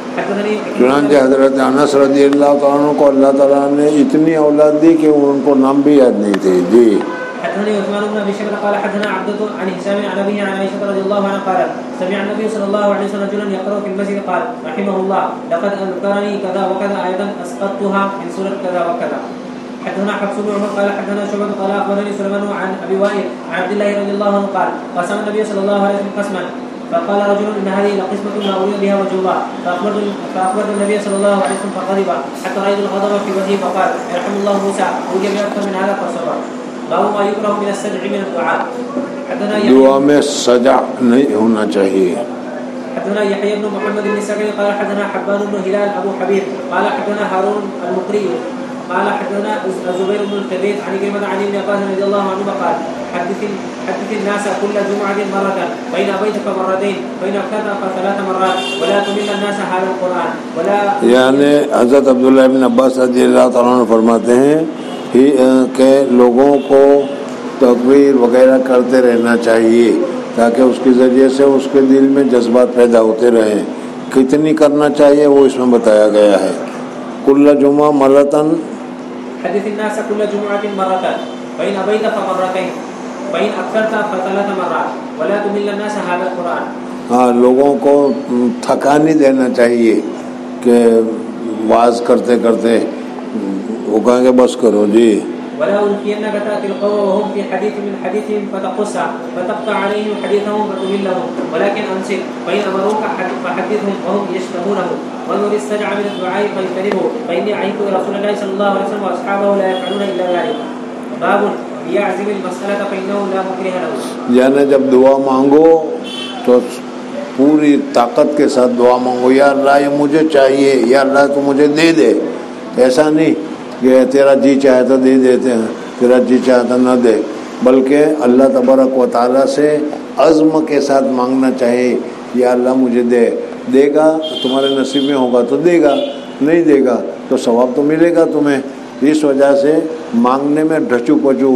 چنانچہ حضرت انس رضی اللہ تعالیٰ عنہ کو اللہ تعالیٰ نے اتنی اولاد دی کہ ان کو نام بھی یاد نہیں تھے. جی حدثني عثمان بن ابي شيبه قال حدثنا عبدة عن هشام عن ابيه عن عائشة رضي الله عنها قالت سمع النبي صلى الله عليه وسلم رجلا يقرأ في المسجد قال رحمه الله لقد اذكرني كذا وكذا ايضا اسقطتها من سورة كذا وكذا. حدثنا حفص بن عمر قال حدثنا شعبة قال اخبرني سليمان عن ابي وائل عن عبد الله رضي الله عنه قال قسم النبي صلى الله عليه وسلم قسما فقال رجل ان هذه لقسمة ما اريد بها وجه الله فاخبرت النبي صلى الله عليه وسلم فغضب حتى رايت الغضب في وجهه فقال يرحم الله موسى اوتي باكثر من هذا فصبر. باب ما يكره من السجع من الدعاء. دعا میں سجع نہیں ہونا چاہیے. حدثنا يحيى بن محمد بن سعيد قال حدثنا حبان بن هلال ابو حبيب قال حدثنا هارون المقري قال حدثنا الزبير بن الكبير عن كلمة عن ابن عباس رضي الله عنه قال حدث الناس كل جمعة مرة فإن أبيت فمرتين فإن أكثرت فثلاث مرات ولا تمل الناس هذا القرآن ولا. یعنی حضرت عبداللہ بن عباس رضی اللہ تعالیٰ عنہ فرماتے ہیں کہ لوگوں کو تکبیر وغیرہ کرتے رہنا چاہیے تاکہ اس کے ذریعے سے اس کے دل میں جذبات پیدا ہوتے رہیں. کتنی کرنا چاہیے وہ اس میں بتایا گیا ہے. کل جمعہ مرتن حدث الناس كل جمعة مرة فإن أبيت فمرتين فإن أكثرت فثلاث مرات ولا تمل الناس هذا القرآن. ہاں، لوگوں کو تھکا نہیں دینا چاہیے کہ واز کرتے کرتے وہ کہیں گے بس کرو جی. ولا ألقينك تأتي القوم وهم في حديث من حديثهم فتقصها فتقطع عليهم حديثهم فتملهم ولكن أمسك فإن أمروك فحدثهم وهم يشتهونه وانظر استجع من الدعاء فاجتنبه فإني عهدت رسول الله صلى الله عليه وسلم وأصحابه لا يفعلون إلا ذلك. باب ليعزم المسألة فإنه لا مكره له. یعنی جب دعا مانگو تو پوری طاقت کے ساتھ دعا مانگو، یا اللہ یہ مجھے چاہیے، یا اللہ تو مجھے دے دے. ایسا نہیں کہ تیرا جی چاہے تو دے دیتے ہیں، تیرا جی چاہے تو نہ دے، بلکہ اللہ تبارک و تعالیٰ سے عزم کے ساتھ مانگنا چاہیے. یا اللہ مجھے دے، دے گا تمہارے نصیب میں ہوگا تو دے گا، نہیں دے گا تو ثواب تو ملے گا تمہیں. اس وجہ سے مانگنے میں ڈھچو پچو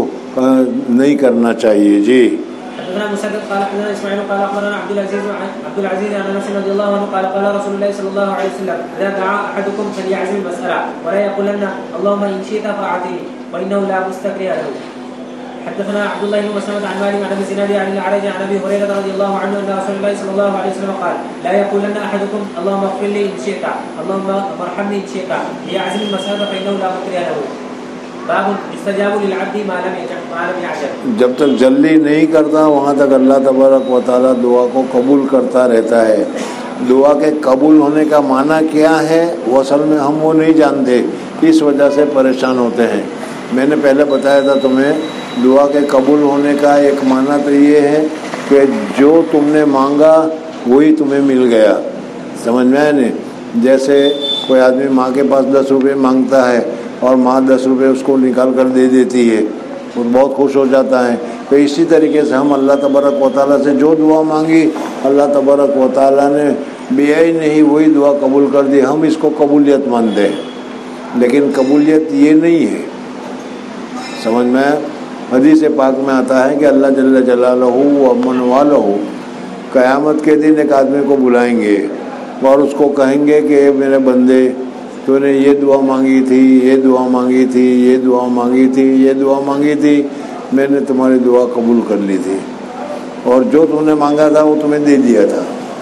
نہیں کرنا چاہیے. جی. حدثنا مسدد قال حدثنا اسماعيل قال اخبرنا عبد العزيز عن انس رضي الله عنه قال قال رسول الله صلى الله عليه وسلم اذا دعا احدكم فليعزم المسألة ولا يقولن اللهم ان شئت فاعطني فانه لا مستكره له. حدثنا عبد الله بن مسلمة عن مالك عن ابي زناد عن الاعرج عن ابي هريرة رضي الله عنه ان رسول الله صلى الله عليه وسلم قال لا يقولن احدكم اللهم اغفر لي ان شئت اللهم ارحمني ان شئت ليعزم المسألة فانه لا مستكره له. باب استجاب للعبد ما لم يعجل. جب تک جلدی نہیں کرتا وہاں تک اللہ تبارک و تعالیٰ دعا کو قبول کرتا رہتا ہے. دعا کے قبول ہونے کا معنی کیا ہے وہ اصل میں ہم وہ نہیں جانتے، اس وجہ سے پریشان ہوتے ہیں. میں نے پہلے بتایا تھا تمہیں، دعا کے قبول ہونے کا ایک معنی تو یہ ہے کہ جو تم نے مانگا وہی تمہیں مل گیا. سمجھ میں آئے نہیں؟ جیسے کوئی آدمی ماں کے پاس 10 روپے مانگتا ہے اور ماں 10 روپے اس کو نکال کر دے دیتی ہے، وہ بہت خوش ہو جاتا ہے. تو اسی طریقے سے ہم اللہ تبارک و تعالیٰ سے جو دعا مانگی اللہ تبارک و تعالیٰ نے بیا ہی نہیں وہی دعا قبول کر دی. ہم اس کو قبولیت مانتے ہیں، لیکن قبولیت یہ نہیں ہے. سمجھ میں؟ حدیث پاک میں آتا ہے کہ اللہ جل جلالہ و امن والہ قیامت کے دن ایک آدمی کو بلائیں گے اور اس کو کہیں گے کہ اے میرے بندے، تو نے یہ دعا مانگی تھی، یہ دعا مانگی تھی، یہ دعا مانگی تھی، یہ دعا مانگی تھی، میں نے تمہاری دعا قبول کر لی تھی، اور جو تم نے مانگا تھا وہ تمہیں دے دیا تھا.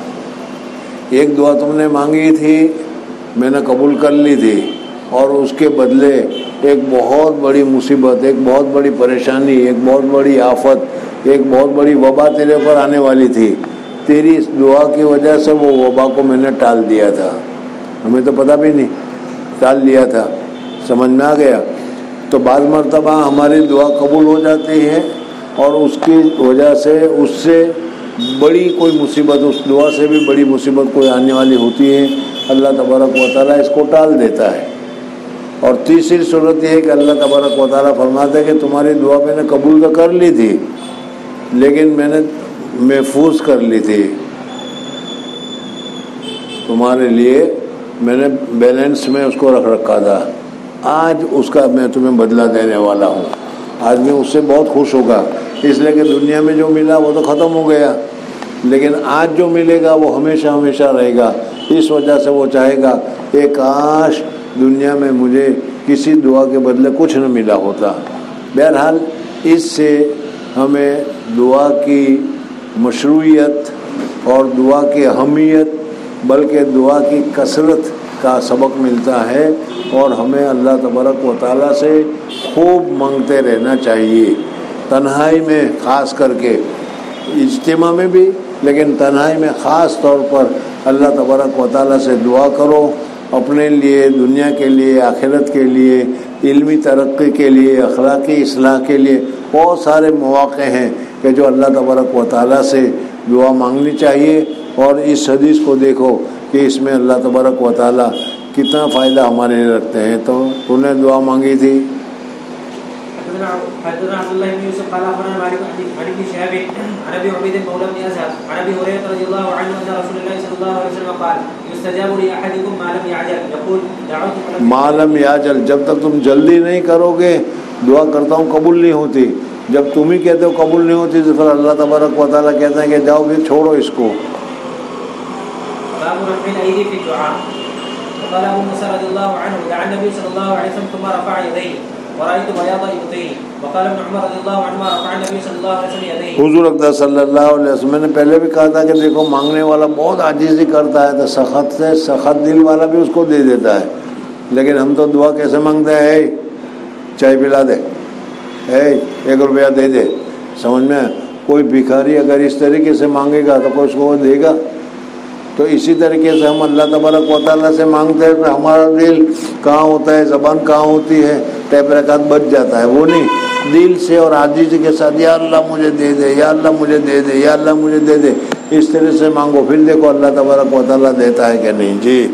ایک دعا تم نے مانگی تھی میں نے قبول کر لی تھی، اور اس کے بدلے ایک بہت بڑی مصیبت، ایک بہت بڑی پریشانی، ایک بہت بڑی آفت، ایک بہت بڑی وبا تیرے اوپر آنے والی تھی. تیری اس دعا کی وجہ سے وہ وبا کو میں نے ٹال دیا تھا. ہمیں تو پتہ بھی نہیں، ٹال لیا تھا. سمجھ میں آ گیا؟ تو بعض مرتبہ ہماری دعا قبول ہو جاتی ہے اور اس کی وجہ سے اس سے بڑی کوئی مصیبت، اس دعا سے بھی بڑی مصیبت کوئی آنے والی ہوتی ہے، اللہ تبارک و تعالیٰ اس کو ٹال دیتا ہے. اور تیسری صورت یہ ہے کہ اللہ تبارک و تعالیٰ فرماتا ہے کہ تمہاری دعا میں نے قبول تو کر لی تھی لیکن میں نے محفوظ کر لی تھی، تمہارے لیے میں نے بیلنس میں اس کو رکھ رکھا تھا. آج اس کا میں تمہیں بدلہ دینے والا ہوں. آدمی اس سے بہت خوش ہوگا، اس لیے کہ دنیا میں جو ملا وہ تو ختم ہو گیا، لیکن آج جو ملے گا وہ ہمیشہ ہمیشہ رہے گا. اس وجہ سے وہ چاہے گا کہ کاش دنیا میں مجھے کسی دعا کے بدلے کچھ نہ ملا ہوتا. بہرحال اس سے ہمیں دعا کی مشروعیت اور دعا کی اہمیت بلکہ دعا کی کثرت کا سبق ملتا ہے، اور ہمیں اللہ تبارک و تعالیٰ سے خوب مانگتے رہنا چاہیے. تنہائی میں خاص کر کے، اجتماع میں بھی لیکن تنہائی میں خاص طور پر اللہ تبارک و تعالیٰ سے دعا کرو، اپنے لیے، دنیا کے لیے، آخرت کے لیے، علمی ترقی کے لیے، اخلاقی اصلاح کے لیے. بہت سارے مواقع ہیں کہ جو اللہ تبارک و تعالیٰ سے دعا مانگنی چاہیے. اور اس حدیث کو دیکھو کہ اس میں اللہ تبارک و تعالیٰ کتنا فائدہ ہمارے لیے رکھتے ہیں. تو نے دعا مانگی تھی. حدثنا عبد الله بن يوسف قال اخبرنا مالك عن ابن شهاب عن ابي عبيد مولى بن ازهر عن ابي هريره رضي الله عنه ان رسول الله صلى الله عليه وسلم قال يستجاب لاحدكم ما لم يعجل يقول دعوت ما لم يعجل، جب تک تم جلدی نہیں کرو گے دعا کرتا ہوں قبول نہیں ہوتی. جب تم ہی کہتے ہو قبول نہیں ہوتی تو پھر اللہ تبارک و تعالیٰ کہتے ہیں کہ جاؤ بھی چھوڑو اس کو. باب رفع الايدي في الدعاء. قال ابو موسى رضي الله عنه دعا النبي صلى الله عليه وسلم ثم رفع يديه ورأيت بياض إبطيه. وقال ابن عمر رضي الله عنهما رفع النبي صلى الله عليه وسلم يديه. حضور اقدس صلی اللہ علیہ وسلم نے پہلے بھی کہا تھا کہ دیکھو مانگنے والا بہت عاجزی کرتا ہے تو سخت دل والا بھی اس کو دے دیتا ہے، لیکن ہم تو دعا کیسے مانگتے ہیں؟ چائے پلا دے، 1 روپیہ دے دے، سمجھ میں؟ کوئی بھکاری اگر اس طریقے سے مانگے گا تو کوئی اس کو دے گا؟ تو اسی طریقے سے ہم اللہ تبارک و تعالیٰ سے مانگتے ہیں تو ہمارا دل کہاں ہوتا ہے، زبان کہاں ہوتی ہے، ٹیپ رکعت بچ جاتا ہے، وہ نہیں، دل سے اور عاجزی کے ساتھ یا اللہ مجھے دے دے، یا اللہ مجھے دے دے، یا اللہ مجھے دے دے، اس طرح سے مانگو، پھر دیکھو اللہ تبارک و تعالیٰ دیتا ہے کہ نہیں. جی.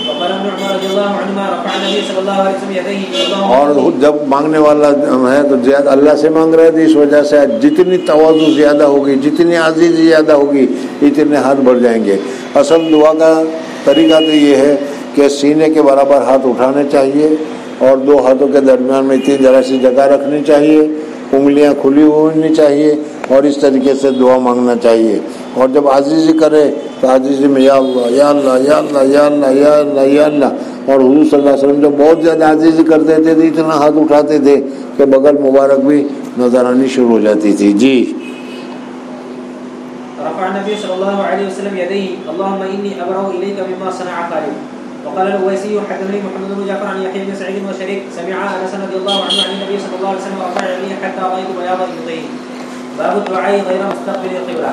اور جب مانگنے والا ہے تو زیادہ اللہ سے مانگ رہے تھے، اس وجہ سے جتنی تواضع زیادہ ہوگی، جتنی عاجزی زیادہ ہوگی، اتنے ہاتھ بڑھ جائیں گے. اصل دعا کا طریقہ تو یہ ہے کہ سینے کے برابر ہاتھ اٹھانے چاہیے اور 2 ہاتھوں کے درمیان میں اتنی ذرا سی جگہ رکھنی چاہیے، انگلیاں کھلی ہونی چاہیے اور اس طریقے سے دعا مانگنا چاہیے. اور جب عاجزی کرے تو عاجزی میں یا اللہ یا اللہ یا اللہ یا اللہ یا اللہ یا اللہ. اور حضور صلی اللہ علیہ وسلم جو بہت زیادہ عاجزی کرتے تھے تو اتنا ہاتھ اٹھاتے تھے کہ بغل مبارک بھی نظر آنی شروع ہو جاتی تھی. جی. رفع النبي صلى الله عليه وسلم يديه اللهم إني أبرأ إليك مما صنع خالد. وقال الأويسي حدثني محمد بن جعفر عن يحيى بن سعيد وشريك سمع أنس رضي الله عنه عن النبي صلى الله عليه وسلم رفع يديه حتى رأيت بياض إبطيه. باب الدعاء غير مستقبل القبلة.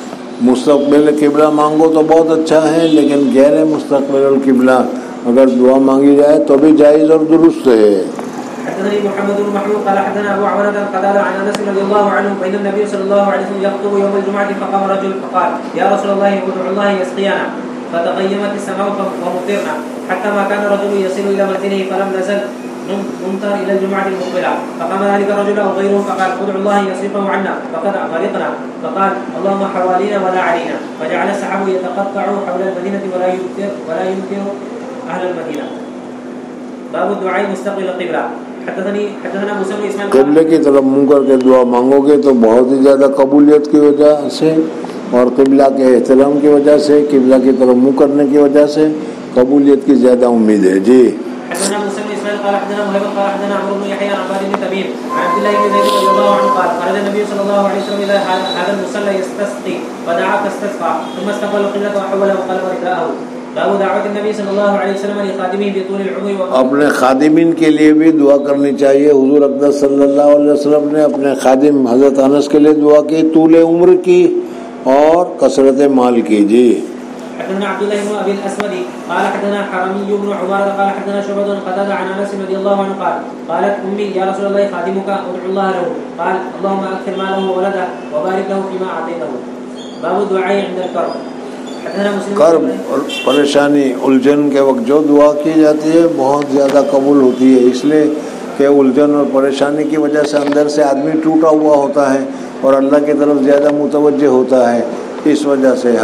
مستقبل قبلہ مانگو تو بہت اچھا ہے، لیکن غیر مستقبل القبلہ اگر دعا مانگی جائے تو بھی جائز اور درست ہے. حدثني محمد بن محمود قال حدثنا ابو عوانة قال عن انس رضي الله عنه بين النبي صلى الله عليه وسلم يخطب يوم الجمعه فقام رجل فقال يا رسول الله ادعو الله يسقينا فتغيمت السماء ومطرنا حتى ما كان الرجل يصل الى منزله فلم نزل نمطر الى الجمعه المقبله فقام ذلك الرجل او غيره فقال ادعو الله يصرفه عنا فقد غرقنا فقال اللهم حوالينا ولا علينا فجعل السحاب يتقطع حول المدينه ولا يمطر اهل المدينه. باب الدعاء مستقبل القبلة. حدثنا موسى بن اسماعيل قبلے کی طرف منہ کر کے دعا مانگو گے تو بہت ہی زیادہ قبولیت کی وجہ سے اور قبلہ کے احترام کی وجہ سے، قبلہ کی طرف منہ کرنے کی وجہ سے قبولیت کی زیادہ امید ہے. جی. حدثنا موسى بن اسماعيل قال حدثنا مهيب قال حدثنا عمرو بن يحيى عن عباد بن تميم عن عبد الله بن زيد رضي الله عنه قال خرج النبي صلى الله عليه وسلم الى هذا المصلى يستسقي فدعا فاستسقى ثم استقبل القبلة وحول وقلب رداءه. باب دعوت النبي صلى الله عليه وسلم لخادمه بطول العمر. اپنے خادمین کے لیے بھی دعا کرنی چاہیے. حضور اقدس صلی اللہ علیہ وسلم نے اپنے خادم حضرت انس کے لیے دعا کی، طول عمر کی اور کثرت مال کی. جی. حدثنا عبد الله بن ابي الاسود قال حدثنا حرمي بن عمر قال حدثنا شعبة قتادة عن انس رضي الله عنه قال قالت امي يا رسول الله خادمك ادعو الله له قال اللهم اكثر ماله وولده وبارك له فيما اعطيته. باب الدعاء عند الكرب. کرب اور پریشانی الجھن کے وقت جو دعا کی جاتی ہے بہت زیادہ قبول ہوتی ہے، اس لیے کہ الجھن اور پریشانی کی وجہ سے اندر سے آدمی ٹوٹا ہوا ہوتا ہے اور اللہ کی طرف زیادہ متوجہ ہوتا ہے. اس وجہ سے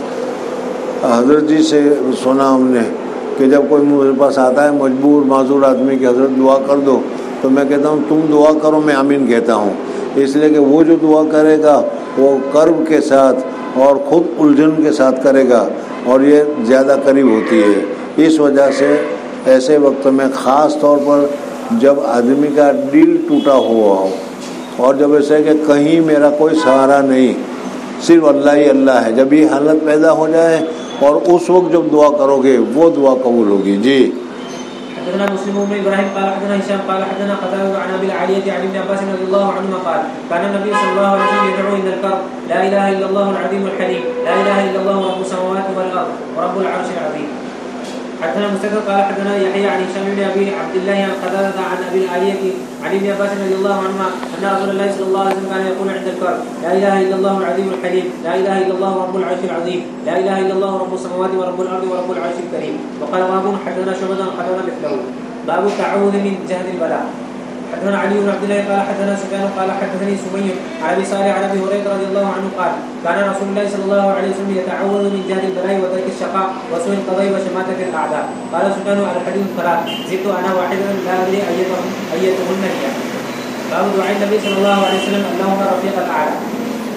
حضرت جی سے سنا ہم نے کہ جب کوئی میرے پاس آتا ہے مجبور معذور آدمی کہ حضرت دعا کر دو، تو میں کہتا ہوں تم دعا کرو، میں آمین کہتا ہوں، اس لیے کہ وہ جو دعا کرے گا وہ کرب کے ساتھ اور خود الجھن کے ساتھ کرے گا اور یہ زیادہ قریب ہوتی ہے. اس وجہ سے ایسے وقت میں خاص طور پر جب آدمی کا دل ٹوٹا ہوا ہو اور جب ایسے کہ کہیں میرا کوئی سہارا نہیں، صرف اللہ ہی اللہ ہے، جب یہ حالت پیدا ہو جائے اور اس وقت جب دعا کرو گے وہ دعا قبول ہوگی. جی. حدثنا مسلم بن ابراهيم قال حدثنا هشام قال حدثنا قتادة عن ابي العالية عن ابن عباس رضي الله عنهما قال كان النبي صلى الله عليه وسلم يدعو عند الكرب لا اله الا الله العظيم الحليم لا اله الا الله رب السماوات والارض ورب العرش العظيم. حدثنا مسدد قال حدثنا يحيى عن هشام بن ابي عبد الله عن قتادة عن ابي العالية عن ابن عباس رضي الله عنهما ان رسول الله صلى الله عليه وسلم كان يقول عند الكرب لا اله الا الله العظيم الحليم لا اله الا الله رب العرش العظيم لا اله الا الله رب السماوات ورب الارض ورب العرش الكريم. وقال باب حدثنا شعبة قال مثله. باب التعوذ من جهد البلاء. حدثنا علي بن عبد الله قال حدثنا سفيان قال حدثني سمي عن ابي صالح عن ابي هريره رضي الله عنه قال كان رسول الله صلى الله عليه وسلم يتعوذ من جهد البلاء وترك الشقاء وسوء القضاء وشماتة الاعداء. قال سفيان على الحديث ثلاث زدت انا واحدا لا ادري ايتهن هي. باب دعاء النبي صلى الله عليه وسلم اللهم رفيق الاعلى.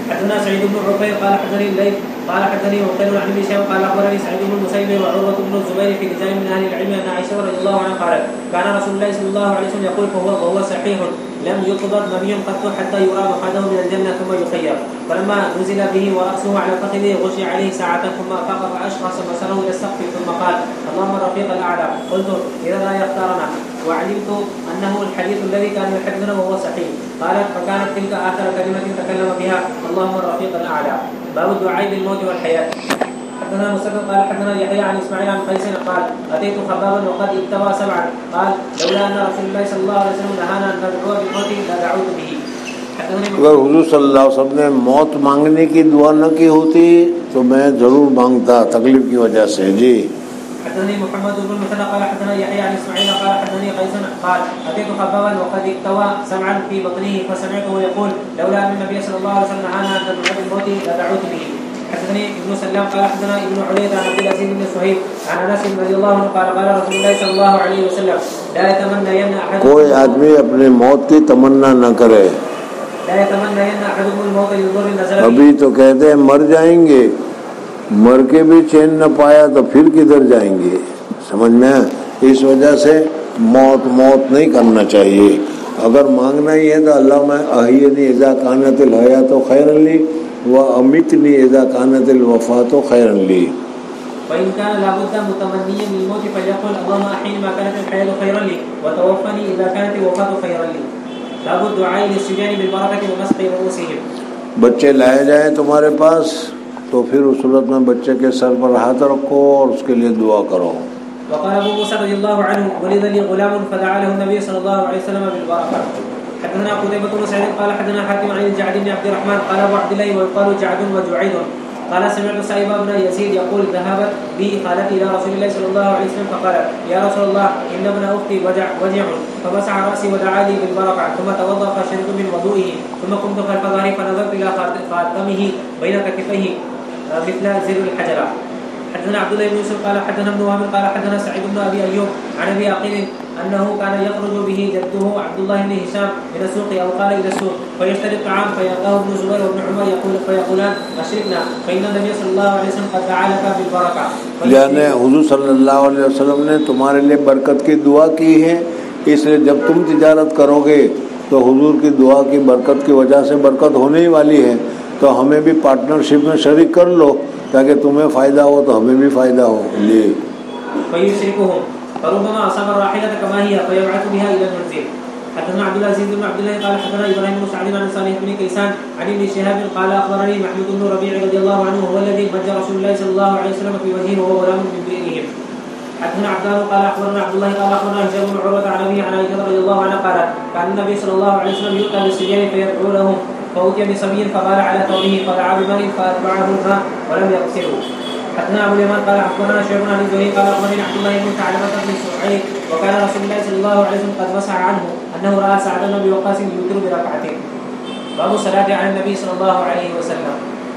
حدثنا سعيد بن عقيل قال حدثني الليث قال حدثني عقيل عن ابن شهاب قال اخبرني سعيد بن المسيب وعروه بن الزبير في رجال من اهل العلم ان عائشه رضي الله عنها قالت كان رسول الله صلى الله عليه وسلم يقول وهو صحيح لم يقبض نبي قط حتى يرى مقعده من الجنه ثم يخير فلما نزل به وراسه على فخذه غشي عليه ساعه ثم افاق فاشخص بصره الى السقف ثم قال اللهم الرفيق الاعلى قلت اذا لا يختارنا وعلمت انه الحديث الذي كان يحدثنا وهو صحيح قالت فكانت تلك اخر كلمه تكلم بها اللهم الرفيق الاعلى. باب الدعاء بالموت والحياه. حدثنا مسدد قال حدثنا يحيى عن اسماعيل عن قيس قال اتيت خبابا وقد اكتوى سبعا قال لولا ان رسول الله صلى الله عليه وسلم نهانا ان ندعو بالموت لدعوت به. اگر حضور صلی اللہ علیہ وسلم نے موت مانگنے کی دعا نہ کی ہوتی تو میں ضرور مانگتا تکلیف کی وجہ سے. جی حدثني محمد بن مثنى قال حدثنا يحيى عن اسماعيل قال حدثني قيس قال اتيت خبابا وقد اكتوى سمعا في بطنه فسمعته يقول لولا ان النبي صلى الله عليه وسلم نهانا ان ندعو بالموت لدعوت به. حدثني ابن سلام قال حدثنا ابن علية عن عبد العزيز بن صهيب عن انس رضي الله عنه قال قال رسول الله صلى الله عليه وسلم لا يتمنين احد کوئی آدمی اپنے موت کی تمنا نہ کرے. لا يتمنين احدكم الموت لضر نزل ابھی تو کہتے ہیں مر جائیں گے, مر کے بھی چین نہ پایا تو پھر کدھر جائیں گے. سمجھ میں اس وجہ سے موت نہیں کرنا چاہیے. اگر مانگنا ہی ہے تو اللہ میں احیینی اذا کانت الحیات خیرا لی و امیتنی اذا کانت الوفات خیرا لی. وإن كان لابد متمنيا للموت فليقل اللهم أحيني ما كانت الحياة خيرا لي وتوفني إذا كانت الوفاة خيرا لي. باب الدعاء للصبيان بالبركة ومسح رؤوسهم. بچے لائے جائیں تمہارے پاس تو پھر اس صورت میں بچے کے سر پر ہاتھ رکھو اور اس کے لیے دعا کرو. وقال ابو موسى رضي الله عنه ولد لي غلام فدعا له النبي صلى الله عليه وسلم بالبركة. حدثنا قتيبة بن سعيد قال حدثنا حاتم عن الجعد بن عبد الرحمن قال ابو عبد الله ويقال جعد وجعيد قال سمعت سعيد بن يزيد يقول ذهبت بي خالتي الى رسول الله صلى الله عليه وسلم فقالت يا رسول الله ان ابن اختي وجع فمسح راسي ودعا لي بالبركة ثم توضا فشربت من وضوئه ثم قمت خلف ظهري فنظرت الى خاتمه بين كتفيه مثل زر الحجرة. حدثنا عبد الله بن يوسف قال حدثنا ابن وهب قال حدثنا سعيد بن ابي ايوب عن ابي عقيل انه كان يخرج به جده عبد الله بن هشام من السوق او قال الى السوق فيشتري الطعام فيلقاه ابن زبير وابن عمر فيقولان اشركنا فان النبي صلى الله عليه وسلم قد دعا لك بالبركة. یعنی حضور صلی اللہ علیہ وسلم نے تمہارے لیے برکت کی دعا کی ہے, اس لیے جب تم تجارت کرو گے تو حضور کی دعا کی برکت کی وجہ سے برکت ہونے ہی والی ہے, تو ہمیں بھی پارٹنرشپ میں شریک کر لو تاکہ تمہیں فائدہ ہو تو ہمیں بھی فائدہ ہو. لیے فيشركهم فربما اصاب الراحلة كما هي فيبعث بها الى المنزل. حدثنا عبد العزيز بن عبد الله قال حدثنا ابراهيم بن سعد عن صالح بن كيسان عن ابن شهاب قال اخبرني محمود بن ربيع رضي الله عنه هو الذي مج رسول الله صلى الله عليه وسلم في وجهه وهو غلام من بئرهم. حدثنا عبدان قال اخبرنا عبد الله قال اخبرنا هشام بن عروة عن ابي عن عائشة رضي الله عنها قالت كان النبي صلى الله عليه وسلم يؤتى بالصبيان فيدعو لهم فأتي بصبي فبال على ثوبه فدعا بماء فأتبعه الماء ولم يغسله. حدثنا أبو اليمان قال أخبرنا شيخ عن الزهري قال أخبرني عبد الله بن ثعلبة بن سعيد وكان رسول الله صلى الله عليه وسلم قد مسح عنه أنه رأى سعد بن أبي وقاص يوتر بركعتين. باب الصلاة على النبي صلى الله عليه وسلم.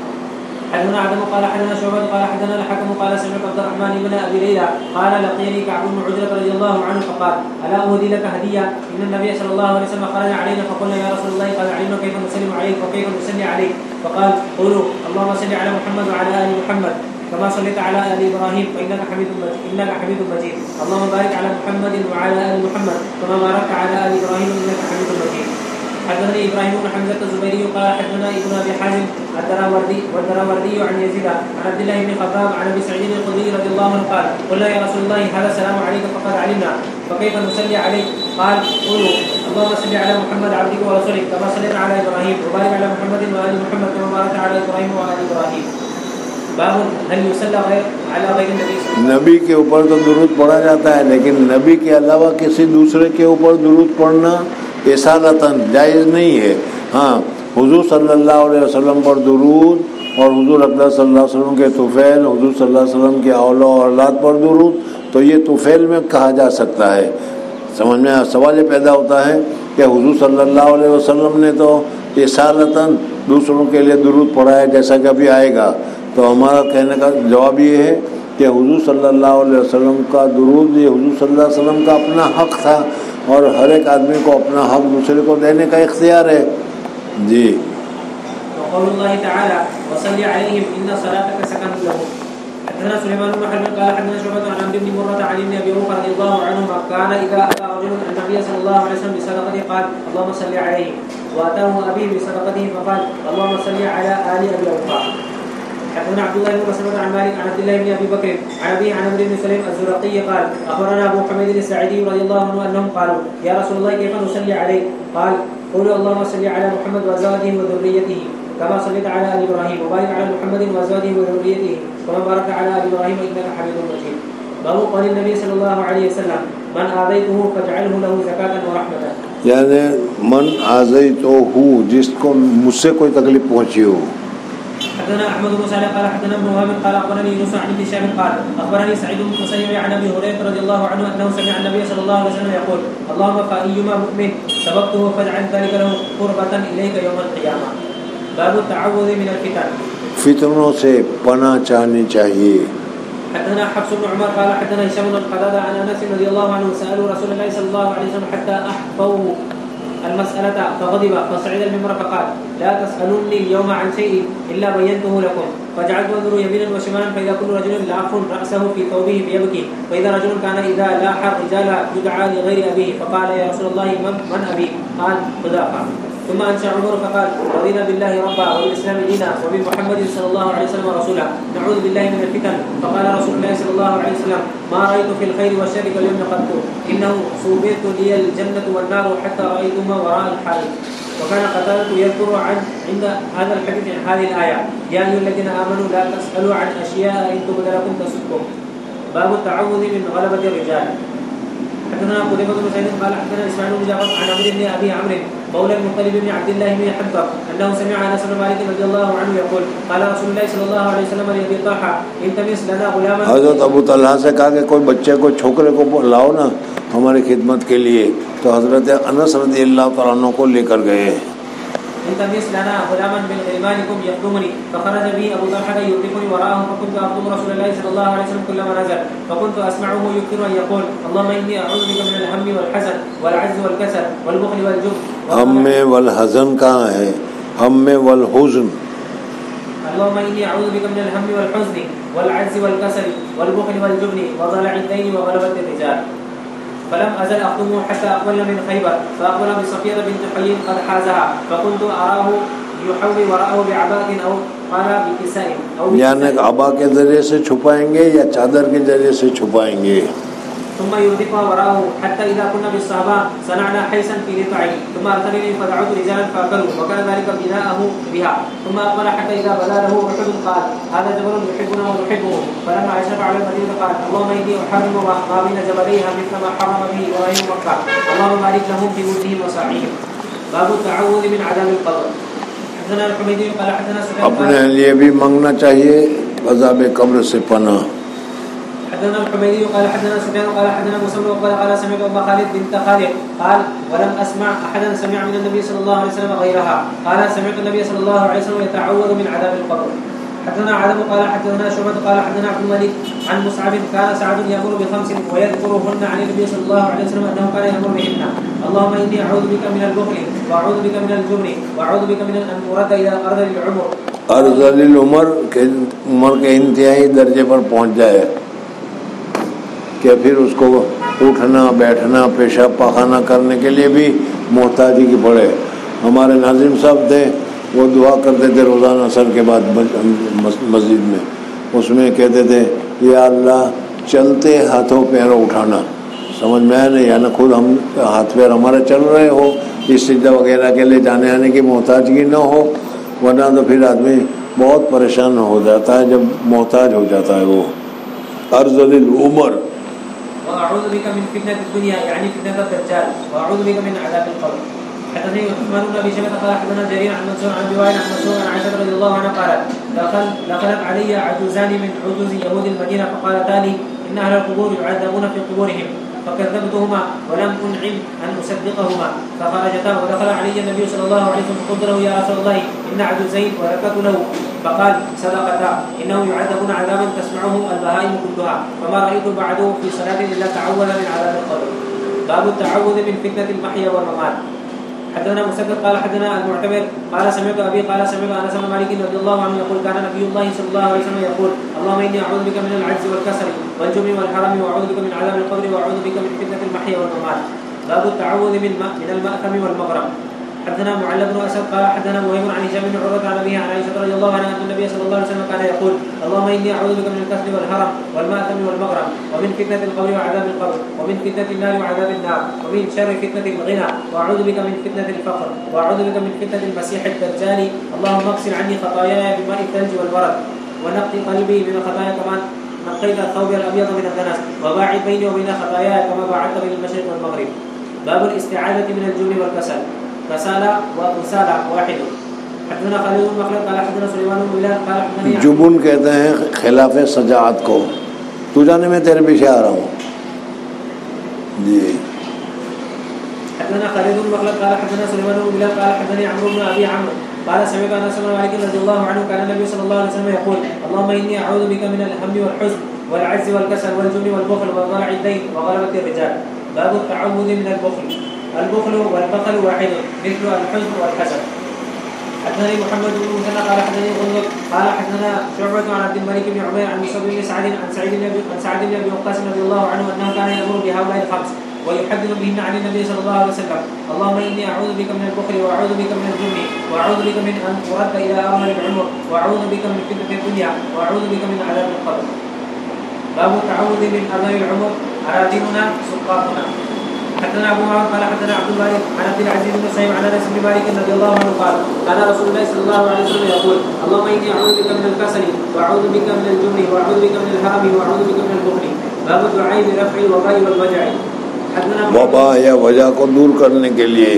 حدثنا عدم قال حدثنا شعبة قال حدثنا الحكم قال سمعت عبد الرحمن بن أبي ليلى قال لقيني كعب بن عجرة رضي الله عنه فقال ألا أهدي لك هدية إن النبي صلى الله عليه وسلم خرج علينا فقلنا يا رسول الله قد علمنا كيف نسلم عليك وكيف نصلي عليك فقال قولوا اللهم صل على محمد وعلى آل محمد كما صليت على آل إبراهيم إنك حميد مجيد اللهم بارك على محمد وعلى آل محمد كما باركت على آل إبراهيم إنك حميد مجيد. حدثني إبراهيم بن حمزة الزبيري قال حدثنا ابن أبي حازم والدراوردي عن يزيد عن عبد الله بن خباب عن أبي سعيد الخدري رضي الله عنه قال قلنا يا رسول الله هذا السلام عليك فقد علمنا فكيف نصلي عليك قال قولوا اللهم صل على محمد عبدك ورسولك كما صليت على إبراهيم وبارك على محمد وآل محمد كما باركت على إبراهيم وآل إبراهيم. باب هل يصلى على غير النبي صلى الله عليه وسلم. نبی کے اوپر تو درود پڑھا جاتا ہے لیکن نبی کے علاوہ کسی دوسرے کے اوپر درود پڑھنا اصالتاً جائز نہیں ہے. ہاں حضور صلی اللہ علیہ وسلم پر درود اور حضور اقدس صلی اللہ علیہ وسلم کے طفیل, حضور صلی اللہ علیہ وسلم کے اولاد پر درود, تو یہ طفیل میں کہا جا سکتا ہے. سمجھ میں سوال یہ پیدا ہوتا ہے کہ حضور صلی اللہ علیہ وسلم نے تو اصالتاً دوسروں کے لیے درود پڑھا ہے جیسا کہ ابھی آئے گا, تو ہمارا کہنے کا جواب یہ ہے کہ حضور صلی اللہ علیہ وسلم کا درود یہ حضور صلی اللہ علیہ وسلم کا اپنا حق تھا اور ہر ایک آدمی کو اپنا حق دوسرے کو دینے کا اختیار ہے. جی وقول الله تعالى وصل عليهم إن صلاتك سكن لهم. حدثنا سليمان بن حرب قال حدثنا شعبة عن عبد بن مرة عن ابن أبي أوفى رضي الله عنهما كان إذا أتى رجل النبي صلى الله عليه وسلم بصدقته قال اللهم صل عليه، وأتاه أبيه بصدقته فقال اللهم صل على آل أبي أوفى. حدثنا عبد الله بن مسعود عن مالك عن عبد الله بن ابي بكر عن ابيه عن عمرو بن سليم الزرقي قال اخبرنا ابو حميد الساعدي رضي الله عنه انهم قالوا يا رسول الله كيف نصلي عليه؟ قال قولوا اللهم صل على محمد وازواجه وذريته كما صليت على ال ابراهيم وبارك على محمد وازواجه وذريته كما باركت على ال ابراهيم انك حميد مجيد. باب قول النبي صلى الله عليه وسلم من آذيته فاجعله له زكاة ورحمة. یعنی من آذیتہ جس کو مجھ سے کوئی تکلیف پہنچی ہو. حدثنا احمد بن صالح قال حدثنا ابن وهب قال اخبرني يونس عن ابن شهاب قال اخبرني سعيد بن مسيب عن ابي هريره رضي الله عنه انه سمع النبي صلى الله عليه وسلم يقول اللهم فايما مؤمن سبقته فاجعل ذلك له قربة اليك يوم القيامه. باب التعوذ من الفتن. فتنوں سے پناہ چاہنی چاہیے. حدثنا حفص بن عمر قال حدثنا هشام بن قتادة عن انس رضي الله عنه سالوا رسول الله صلى الله عليه وسلم حتى احفوه المسألة فغضب فصعد المنبر فقال لا تسألوني اليوم عن شيء إلا بينته لكم. فجعلت أنظر يمينا وشمالا فإذا كل رجل لاف رأسه في ثوبه فيبكي وإذا رجل كان إذا لاح الرجال يدعى لغير أبيه فقال يا رسول الله من أبي؟ قال حذافة. ثم أنشأ عمر فقال رضينا بالله ربا وبالإسلام دينا وبمحمد صلى الله عليه وسلم رسولا نعوذ بالله من الفتن. فقال رسول الله صلى الله عليه وسلم ما رأيت في الخير والشر كاليوم قط إنه صوبت لي الجنة والنار حتى رأيتهما وراء الحائط. وكان قتادة يذكر عند هذا الحديث عن هذه الآية يا أيها الذين آمنوا لا تسألوا عن أشياء إن تبد لكم تسؤكم. باب التعوذ من غلبة الرجال. حدثنا قتيبة بن سعيد قال حدثنا إسماعيل بن جعفر عن عمرو بن أبي عمرو مولى المطلب بن عبد الله بن حنظلة أنه سمع أنس بن مالك رضي الله عنه يقول قال رسول الله صلى الله عليه وسلم لأبي طلحة التمس لنا غلاما. حضرت ابو طلحہ سے کہا کہ کوئی بچے کو چھوکرے کو لاؤ نا ہماری خدمت کے لیے، تو حضرت انس رضی اللہ تعالیٰ عنہ کو لے کر گئے. التمس لنا غلاما من غلمانكم يخدمني فخرج بي ابو طلحه يردفني وراءه فكنت اخدم رسول الله صلى الله عليه وسلم كلما نزل فكنت اسمعه يكثر ان يقول اللهم اني اعوذ بك من الهم والحزن والعجز والكسل والبخل والجبن. ہم والحزن کہاں ہے؟ ہم والحزن. اللهم اني اعوذ بك من الهم والحزن والعجز والكسل والبخل والجبن وضلع الدين وغلبة الرجال. فلم أزل أخدمه حتى أقبل من خيبر فأقبل بصفية بنت حيي قد حازها فكنت أراه يحوي وراءه بعباء أو قال بكساء أو یعنی عبا کے ذریعے سے چھپائیں گے یا چادر کے ذریعے سے چھپائیں گے. ثم يردفها وراءه حتى إذا كنا بالصحابة صنعنا حيسا في رقعه ثم أرسلني فدعوت رجالا فأكلوا وكان ذلك بناءه بها ثم أقبل حتى إذا بدا له أحد قال هذا جبل يحبنا ونحبه. فلما أشرف على المدينة قال اللهم إني أحرم ما بين جبليها مثل ما حرم به إبراهيم مكة اللهم بارك لهم في ملكهم وسعيهم. باب التعوذ من عذاب القبر. حدثنا الحميدي قال حدثنا سفيان اپنے لیے بھی مانگنا چاہیے عذاب قبر سے پناہ. حدثنا الحميدي قال حدثنا سفيان قال حدثنا مسلم قال سمعت ابا خالد بنت خالد قال ولم اسمع احدا سمع من النبي صلى الله عليه وسلم غيرها قال سمعت النبي صلى الله عليه وسلم يتعوذ من عذاب القبر. حدثنا عدم قال حدثنا شعبة قال حدثنا عبد الملك عن مصعب كان سعد يأمر بخمس ويذكرهن عن النبي صلى الله عليه وسلم انه كان يأمر بهن اللهم اني اعوذ بك من البخل واعوذ بك من الجبن واعوذ بك من ان ارد الى ارذل العمر. ارذل العمر کہ عمر کے انتہائی درجے پر پہنچ جائے کہ پھر اس کو اٹھنا بیٹھنا پیشاب پاخانہ کرنے کے لیے بھی محتاجی کی پڑے. ہمارے ناظم صاحب تھے، وہ دعا کرتے تھے روزانہ عصر کے بعد مسجد میں. اس میں کہتے تھے یا اللہ چلتے ہاتھوں پیروں اٹھانا. سمجھ میں آیا نہیں؟ یعنی خود ہم ہاتھ پیر ہمارے چل رہے ہو، اس سجدہ وغیرہ کے لیے جانے آنے کی محتاجگی نہ ہو، ورنہ تو پھر آدمی بہت پریشان ہو جاتا ہے جب محتاج ہو جاتا ہے. وہ ارذل العمر. واعوذ بك من فتنة الدنيا يعني فتنة الدجال واعوذ بك من عذاب القبر. حدثني عثمان بن ابي شيبه قال حدثنا جرير عن منصور عن ابي وائل عن منصور عن عائشه رضي الله عنها قالت دخلت علي عجوزان من عجوز يهود المدينه فقالتا لي ان اهل القبور يعذبون في قبورهم فكذبتهما ولم انعم ان اصدقهما فخرجتا ودخل علي النبي صلى الله عليه وسلم فقلت له يا رسول الله ان عجوزين وركبت له فقال صدقتا انهم يعذبون عذابا تسمعه البهائم كلها فما رايت بعده في صلاه الا تعوذ من عذاب القبر. باب التعوذ من فتنه المحيا والممات. حدثنا مسدد قال حدثنا المعتمر قال سمعت ابي قال سمعت انس بن مالك رضي الله عنه يقول كان نبي الله صلى الله عليه وسلم يقول اللهم اني اعوذ بك من العجز والكسل والجبن والحرم واعوذ بك من عذاب القبر واعوذ بك من فتنه المحيا والممات. باب التعوذ من المأثم والمغرم. حدثنا معل بن اسد قال حدثنا مهيب عن هشام بن عروه عن ابيه عن عائشه رضي الله عنها ان النبي صلى الله عليه وسلم كان يقول اللهم اني اعوذ بك من الكسل والهرم والمأثم والمغرم ومن فتنه القبر وعذاب القبر ومن فتنه النار وعذاب النار ومن شر فتنه الغنى واعوذ بك من فتنه الفقر واعوذ بك من فتنه المسيح الدجال. اللهم اغسل عني خطاياي بماء الثلج والبرد ونقي قلبي من الخطايا كما نقيت الثوب الابيض من الدنس وباعد بيني وبين خطاياي كما باعدت بين المشرق والمغرب. باب الاستعاذه من الجبن والكسل. كسالى وكسالى واحد. حدثنا خالد بن مخلد قال حدثنا سليمان بن بلال قال حدثنا جبن کہتے ہیں خلاف سجاعت کو. تو جانے میں تیرے پیچھے آ رہا ہوں جی. حدثنا خالد بن مخلد قال حدثنا سليمان بن بلال قال حدثني عمرو بن ابي عمرو قال سمعت انس بن مالك رضي الله عنه كان النبي صلى الله عليه وسلم يقول اللهم اني اعوذ بك من الهم والحزن والعجز والكسل والجبن والبخل وضلع الدين وغلبة الرجال. باب التعوذ من البخل. البخل والبخل واحد مثل الحزن والحسد. حدثني محمد بن مسلم قال حدثني غندر قال حدثنا شعبة عن عبد الملك بن عمير عن مصعب بن سعد عن سعد بن ابي وقاص رضي الله عنه انه كان يامر بهؤلاء الخمس ويحدث بهن عن النبي صلى الله عليه وسلم اللهم اني اعوذ بك من البخل واعوذ بك من الجبن واعوذ بك من ان ترد الى ارذل العمر واعوذ بك من فتنة الدنيا واعوذ بك من عذاب القبر. باب التعوذ من ارذل العمر. اراذلنا سقاطنا. حدثنا ابو معمر قال حدثنا عبد الملك عن عبد العزيز بن صهيب عن انس بن مالك رضي الله عنه قال قال رسول الله صلى الله عليه وسلم يقول اللهم اني اعوذ بك من الكسل واعوذ بك من الجبن واعوذ بك من الهرم واعوذ بك من البخل. باب الدعاء برفع الوباء والوجع. وبا یا وجہ کو دور کرنے کے لیے.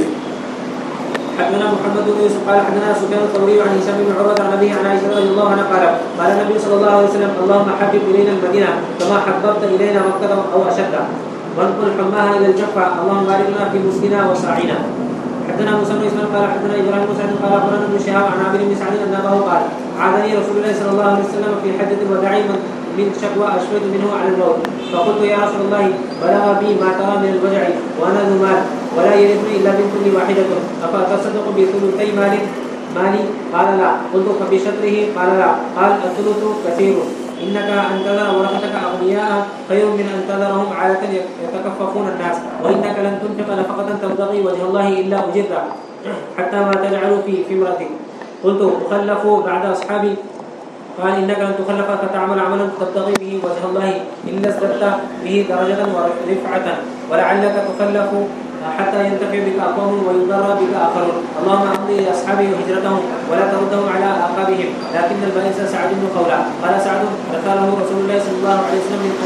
حدثنا محمد بن يوسف قال حدثنا سفيان الثوري عن هشام بن عروة عن أبيه عن عائشة رضي الله عنها قال قال النبي صلى الله عليه وسلم اللهم حبب إلينا المدينة كما حببت إلينا مكة أو أشد وانقل حماها إلى الجفا اللهم بارك لنا في مسكنا وساعنا. حدثنا موسى بن اسماعيل قال حدثنا ابراهيم بن سعد قال اخبرنا ابن شهاب عن عامر بن سعد ان اباه قال عادني رسول الله صلى الله عليه وسلم في حجة الوداع من شكوى اشفيت منه على الموت فقلت يا رسول الله بلغ بي ما ترى من الوجع وانا ذو مال ولا يرثني الا بنت لي واحده افاتصدق بثلثي مالي قال لا. قلت فبشطره قال لا. قال الثلث كثير انك ان تذر ورثتك اغنياء خير من ان تذرهم عادة يتكففون الناس وانك لن تنفق نفقة تبتغي وجه الله الا اجرت حتى ما تجعل في امرأتك. قلت اخلف بعد اصحابي قال انك لن تخلف فتعمل عملا تبتغي به وجه الله الا ازددت به درجة ورفعة ولعلك تخلف حتى ينتفع بك أقوام ويضر بك آخرون. اللهم أمضي لأصحابي وهجرتهم ولا تردهم على أعقابهم لكن البائس سعد بن خولة قال سعد رساله رسول الله صلى الله عليه وسلم من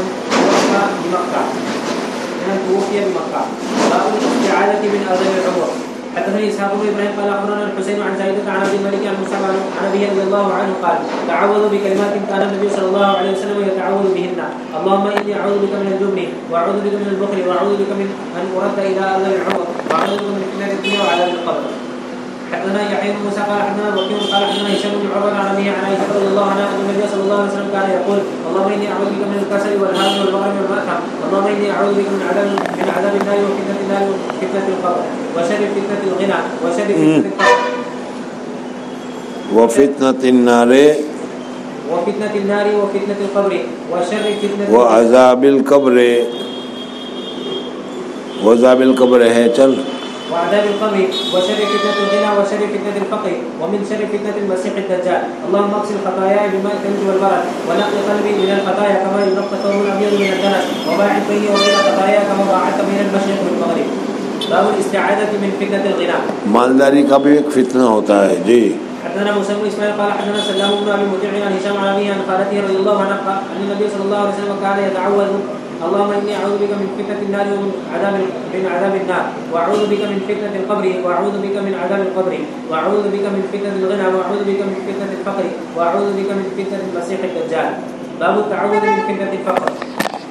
أن توفي بمكة. باب الاستعاذة من أذى العمر. حدثني اسحاق بن ابراهيم قال اخبرنا الحسين عن زايدة عن عبد الملك عن موسى عن ابي رضي الله عنه قال تعوذوا بكلمات كان النبي صلى الله عليه وسلم يتعوذ بهن اللهم اني اعوذ بك من الجبن واعوذ بك من البخل واعوذ بك من ان ارد الى ارذل العمر واعوذ بك من فتنة الدنيا وعذاب القبر. حدثنا يحيى بن موسى قال حدثنا وكيع قال حدثنا هشام بن عروة عن ابيه عن عائشة رضي الله عنها ان النبي صلى الله عليه وسلم كان يقول اللهم اني اعوذ بك من الكسل والهرم والبغل والمأثم اللهم اني اعوذ بك من عذاب النار وفتنة النار وفتنة القبر وشر فتنة الغنى وشر فتنة الفقر وفتنة النار وفتنة القبر وشر فتنة وعذاب القبر وعذاب القبر ہے چل وعذاب القبر وشر فتنة الغنى وشر فتنة الفقر ومن شر فتنة المسيح الدجال. اللهم اغسل خطاياي بماء الثلج والبرد ونقي قلبي من الخطايا كما ينقى الثوب الابيض من الدنس وباعد بيني وبين خطاياي كما باعدت بين المشرق والمغرب. باب الاستعاذة من فتنة الغنى. مالداری کا بھی ایک فتنہ ہوتا ہے جی. حدثنا موسى بن اسماعيل قال حدثنا سلام بن ابي مطيع عن هشام عن ابيه عن خالته رضي الله عنها ان النبي صلى الله عليه وسلم كان يتعوذ اللهم اني اعوذ بك من فتنة النار ومن عذاب النار واعوذ بك من فتنة القبر واعوذ بك من عذاب القبر واعوذ بك من فتنة الغنى واعوذ بك من فتنة الفقر واعوذ بك من فتنة المسيح الدجال. باب التعوذ من فتنة الفقر.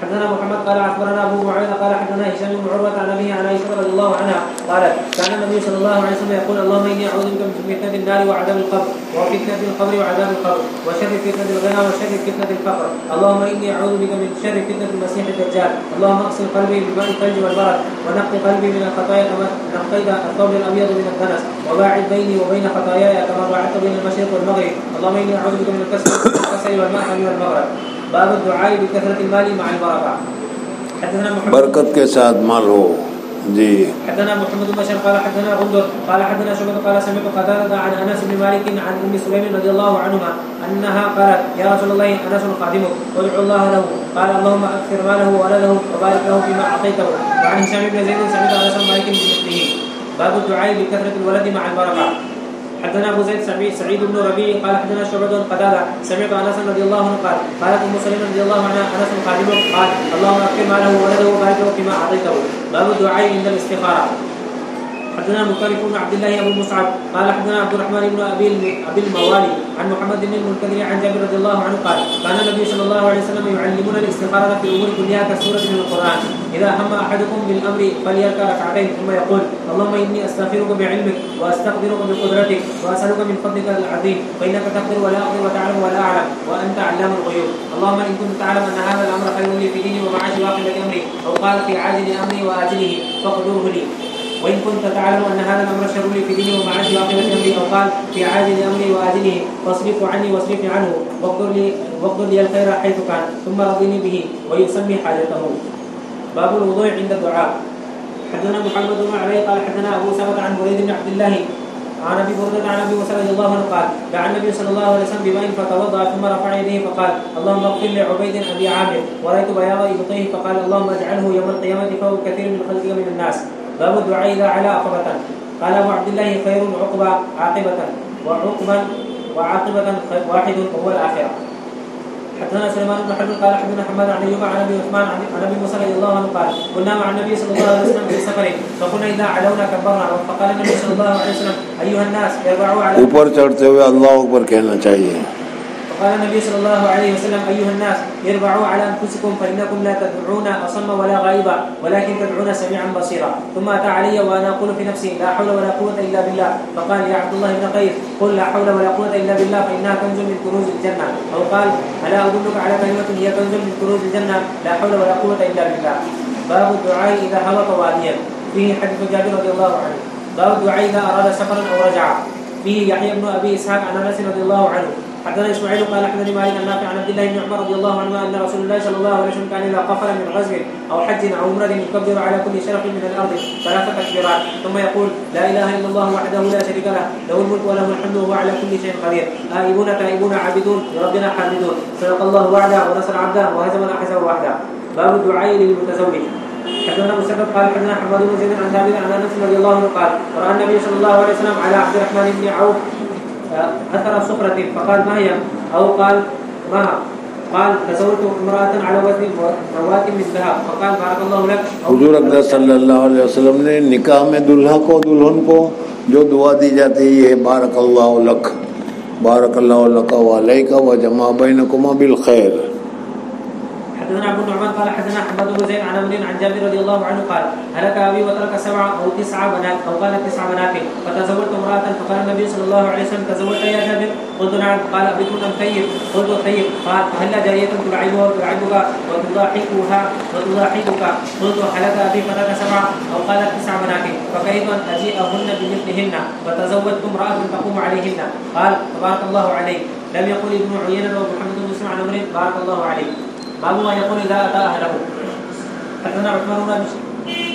حدثنا محمد قال اخبرنا ابو معاويه قال حدثنا هشام بن عروه عن ابيه عن عائشه رضي الله عنها قالت كان النبي صلى الله عليه وسلم يقول اللهم اني اعوذ بك من فتنه النار وعذاب القبر وفتنه القبر وعذاب القبر وشر فتنه الغنى وشر فتنه الفقر اللهم اني اعوذ بك من شر فتنه المسيح الدجال اللهم اغسل قلبي بماء الثلج والبرد ونقي قلبي من الخطايا كما نقيت الثوب الابيض من الدنس وباعد بيني وبين خطاياي كما باعدت بين المشرق والمغرب اللهم اني اعوذ بك من الكسل والمأثم والمغرب. باب الدعاء بكثرة المال مع البركة. حدثنا محمد برکت کے ساتھ مال ہو جی. حدثنا محمد بن بشر قال حدثنا غندر قال حدثنا شعبة قال سمعت قتادة عن انس بن مالك عن ام سليم رضي الله عنهما انها قالت يا رسول الله انس خادمك وادعو الله له قال اللهم اكثر ماله وولده وبارك له فيما اعطيته. وعن هشام بن زيد سمعت انس بن مالك بمثله. باب الدعاء بكثرة الولد مع البركة. حدثنا ابو زيد سعيد بن ربيع قال حدثنا شعبة قتادة سمعت انس رضي الله عنه قال قالت ام سليم رضي الله عنها انس خادمه قال اللهم اكثر ماله وولده وبارك له فيما اعطيته. باب الدعاء عند الاستخارة. حدثنا مطرف بن عبد الله ابو مصعب قال حدثنا عبد الرحمن بن ابي الموالي عن محمد بن المنكدر عن جابر رضي الله عنه قال كان النبي صلى الله عليه وسلم يعلمنا الاستخارة في الامور كلها كسورة من القران اذا هم احدكم بالامر فليركع ركعتين ثم يقول اللهم اني استغفرك بعلمك واستقدرك بقدرتك واسالك من فضلك العظيم فانك تقدر ولا اقدر وتعلم ولا اعلم وانت علام الغيوب. اللهم ان كنت تعلم ان هذا الامر خير لي في ديني ومعاشي واقبة امري او قال في عاجل امري واجله فاقدره لي وإن كنت تعلم أن هذا الأمر شر لي في ديني ومعاشي وعاقبة أمري أو قال في عاجل أمري وآجله فاصرف عني واصرفني عنه واقدر لي الخير حيث كان ثم رضني به ويسمي حاجته. باب الوضوء عند الدعاء. حدثنا محمد بن علي قال حدثنا أبو سلمة عن بريد بن عبد الله عن ابي بردة عن ابي موسى رضي الله عنه قال دعا النبي صلى الله عليه وسلم بماء فتوضا ثم رفع يديه فقال اللهم اغفر لعبيد ابي عامر ورايت بياض ابطيه فقال اللهم اجعله يوم القيامة فوق كثير من خلقك من الناس. باب الدعاء إذا علا عقبة. قال أبو عبد الله خير عقبة عاقبة وعاقبة واحد وهو الآخرة. حدثنا سليمان بن حرب قال حدثنا حماد عن أيوب عن أبي عثمان عن أبي موسى رضي الله عنه قال كنا مع النبي صلى الله عليه وسلم في سفر فكنا إذا علونا كبرنا فقال النبي صلى الله عليه وسلم أيها الناس اربعوا على اوپر چڑھتے ہوئے اللہ اکبر کہنا چاہیے. قال النبي صلى الله عليه وسلم أيها الناس اربعوا على أنفسكم فإنكم لا تدعون أصم ولا غائبا ولكن تدعون سميعا بصيرا. ثم أتى علي وأنا أقول في نفسي لا حول ولا قوة إلا بالله فقال يا عبد الله بن قيس قل لا حول ولا قوة إلا بالله فإنها كنز من كنوز الجنة أو قال ألا أدلك على كلمة هي كنز من كنوز الجنة لا حول ولا قوة إلا بالله. باب الدعاء إذا هبط واديا. فيه حديث جابر رضي الله عنه. باب الدعاء إذا أراد سفرا أو رجع. فيه يحيى بن أبي إسحاق عن أنس رضي الله عنه حدثنا اسماعيل قال حدثني مالك النافع عن عبد الله بن عمر رضي الله عنهما ان رسول الله صلى الله عليه وسلم كان اذا قفل من غزو او حج او عمره يكبر على كل شرف من الارض 3 تكبيرات ثم يقول لا اله الا الله وحده لا شريك له له الملك وله الحمد وهو على كل شيء قدير آيبون تائبون عابدون لربنا حامدون صدق الله وعده ونصر عبده وهزم الاحزاب وحده. باب الدعاء للمتزوج. حدثنا مسدد قال حدثنا حماد بن زيد عن ثابت عن انس رضي الله عنه قال راى النبي صلى الله عليه وسلم على عبد الرحمن بن عوف أثر صخرة فقال ما هي أو قال ما قال تزوجت امرأة على وزن روات من ذهب فقال بارك الله لك. حضور اقدس صلی اللہ علیہ وسلم نے نکاح میں دلہا کو دلہن کو جو دعا دی جاتی ہے یہ بارک اللہ لک وعلیک وجمع بینکما بالخیر. حدثنا ابو النعمان قال حدثنا حماد بن زيد عن عمرو عن جابر رضي الله عنه قال هلك ابي وترك 7 أو 9 بنات او قال 9 بنات فتزوجت امراه فقال النبي صلى الله عليه وسلم تزوجت يا جابر قلت نعم قال ابيت ام خير قلت خير قال هل جاريه تلعبها وتلعبك وتضاحكك قلت هلك ابي فترك 7 او قال 9 بنات فكيف ان اجيئهن بمثلهن فتزوجت امراه تقوم عليهن قال تبارك الله عليك. لم يقل ابن عيينة ومحمد بن مسلم عن عمرو بارك الله عليك. باب ما يقول إذا أتى أهله. حدثنا عثمان بن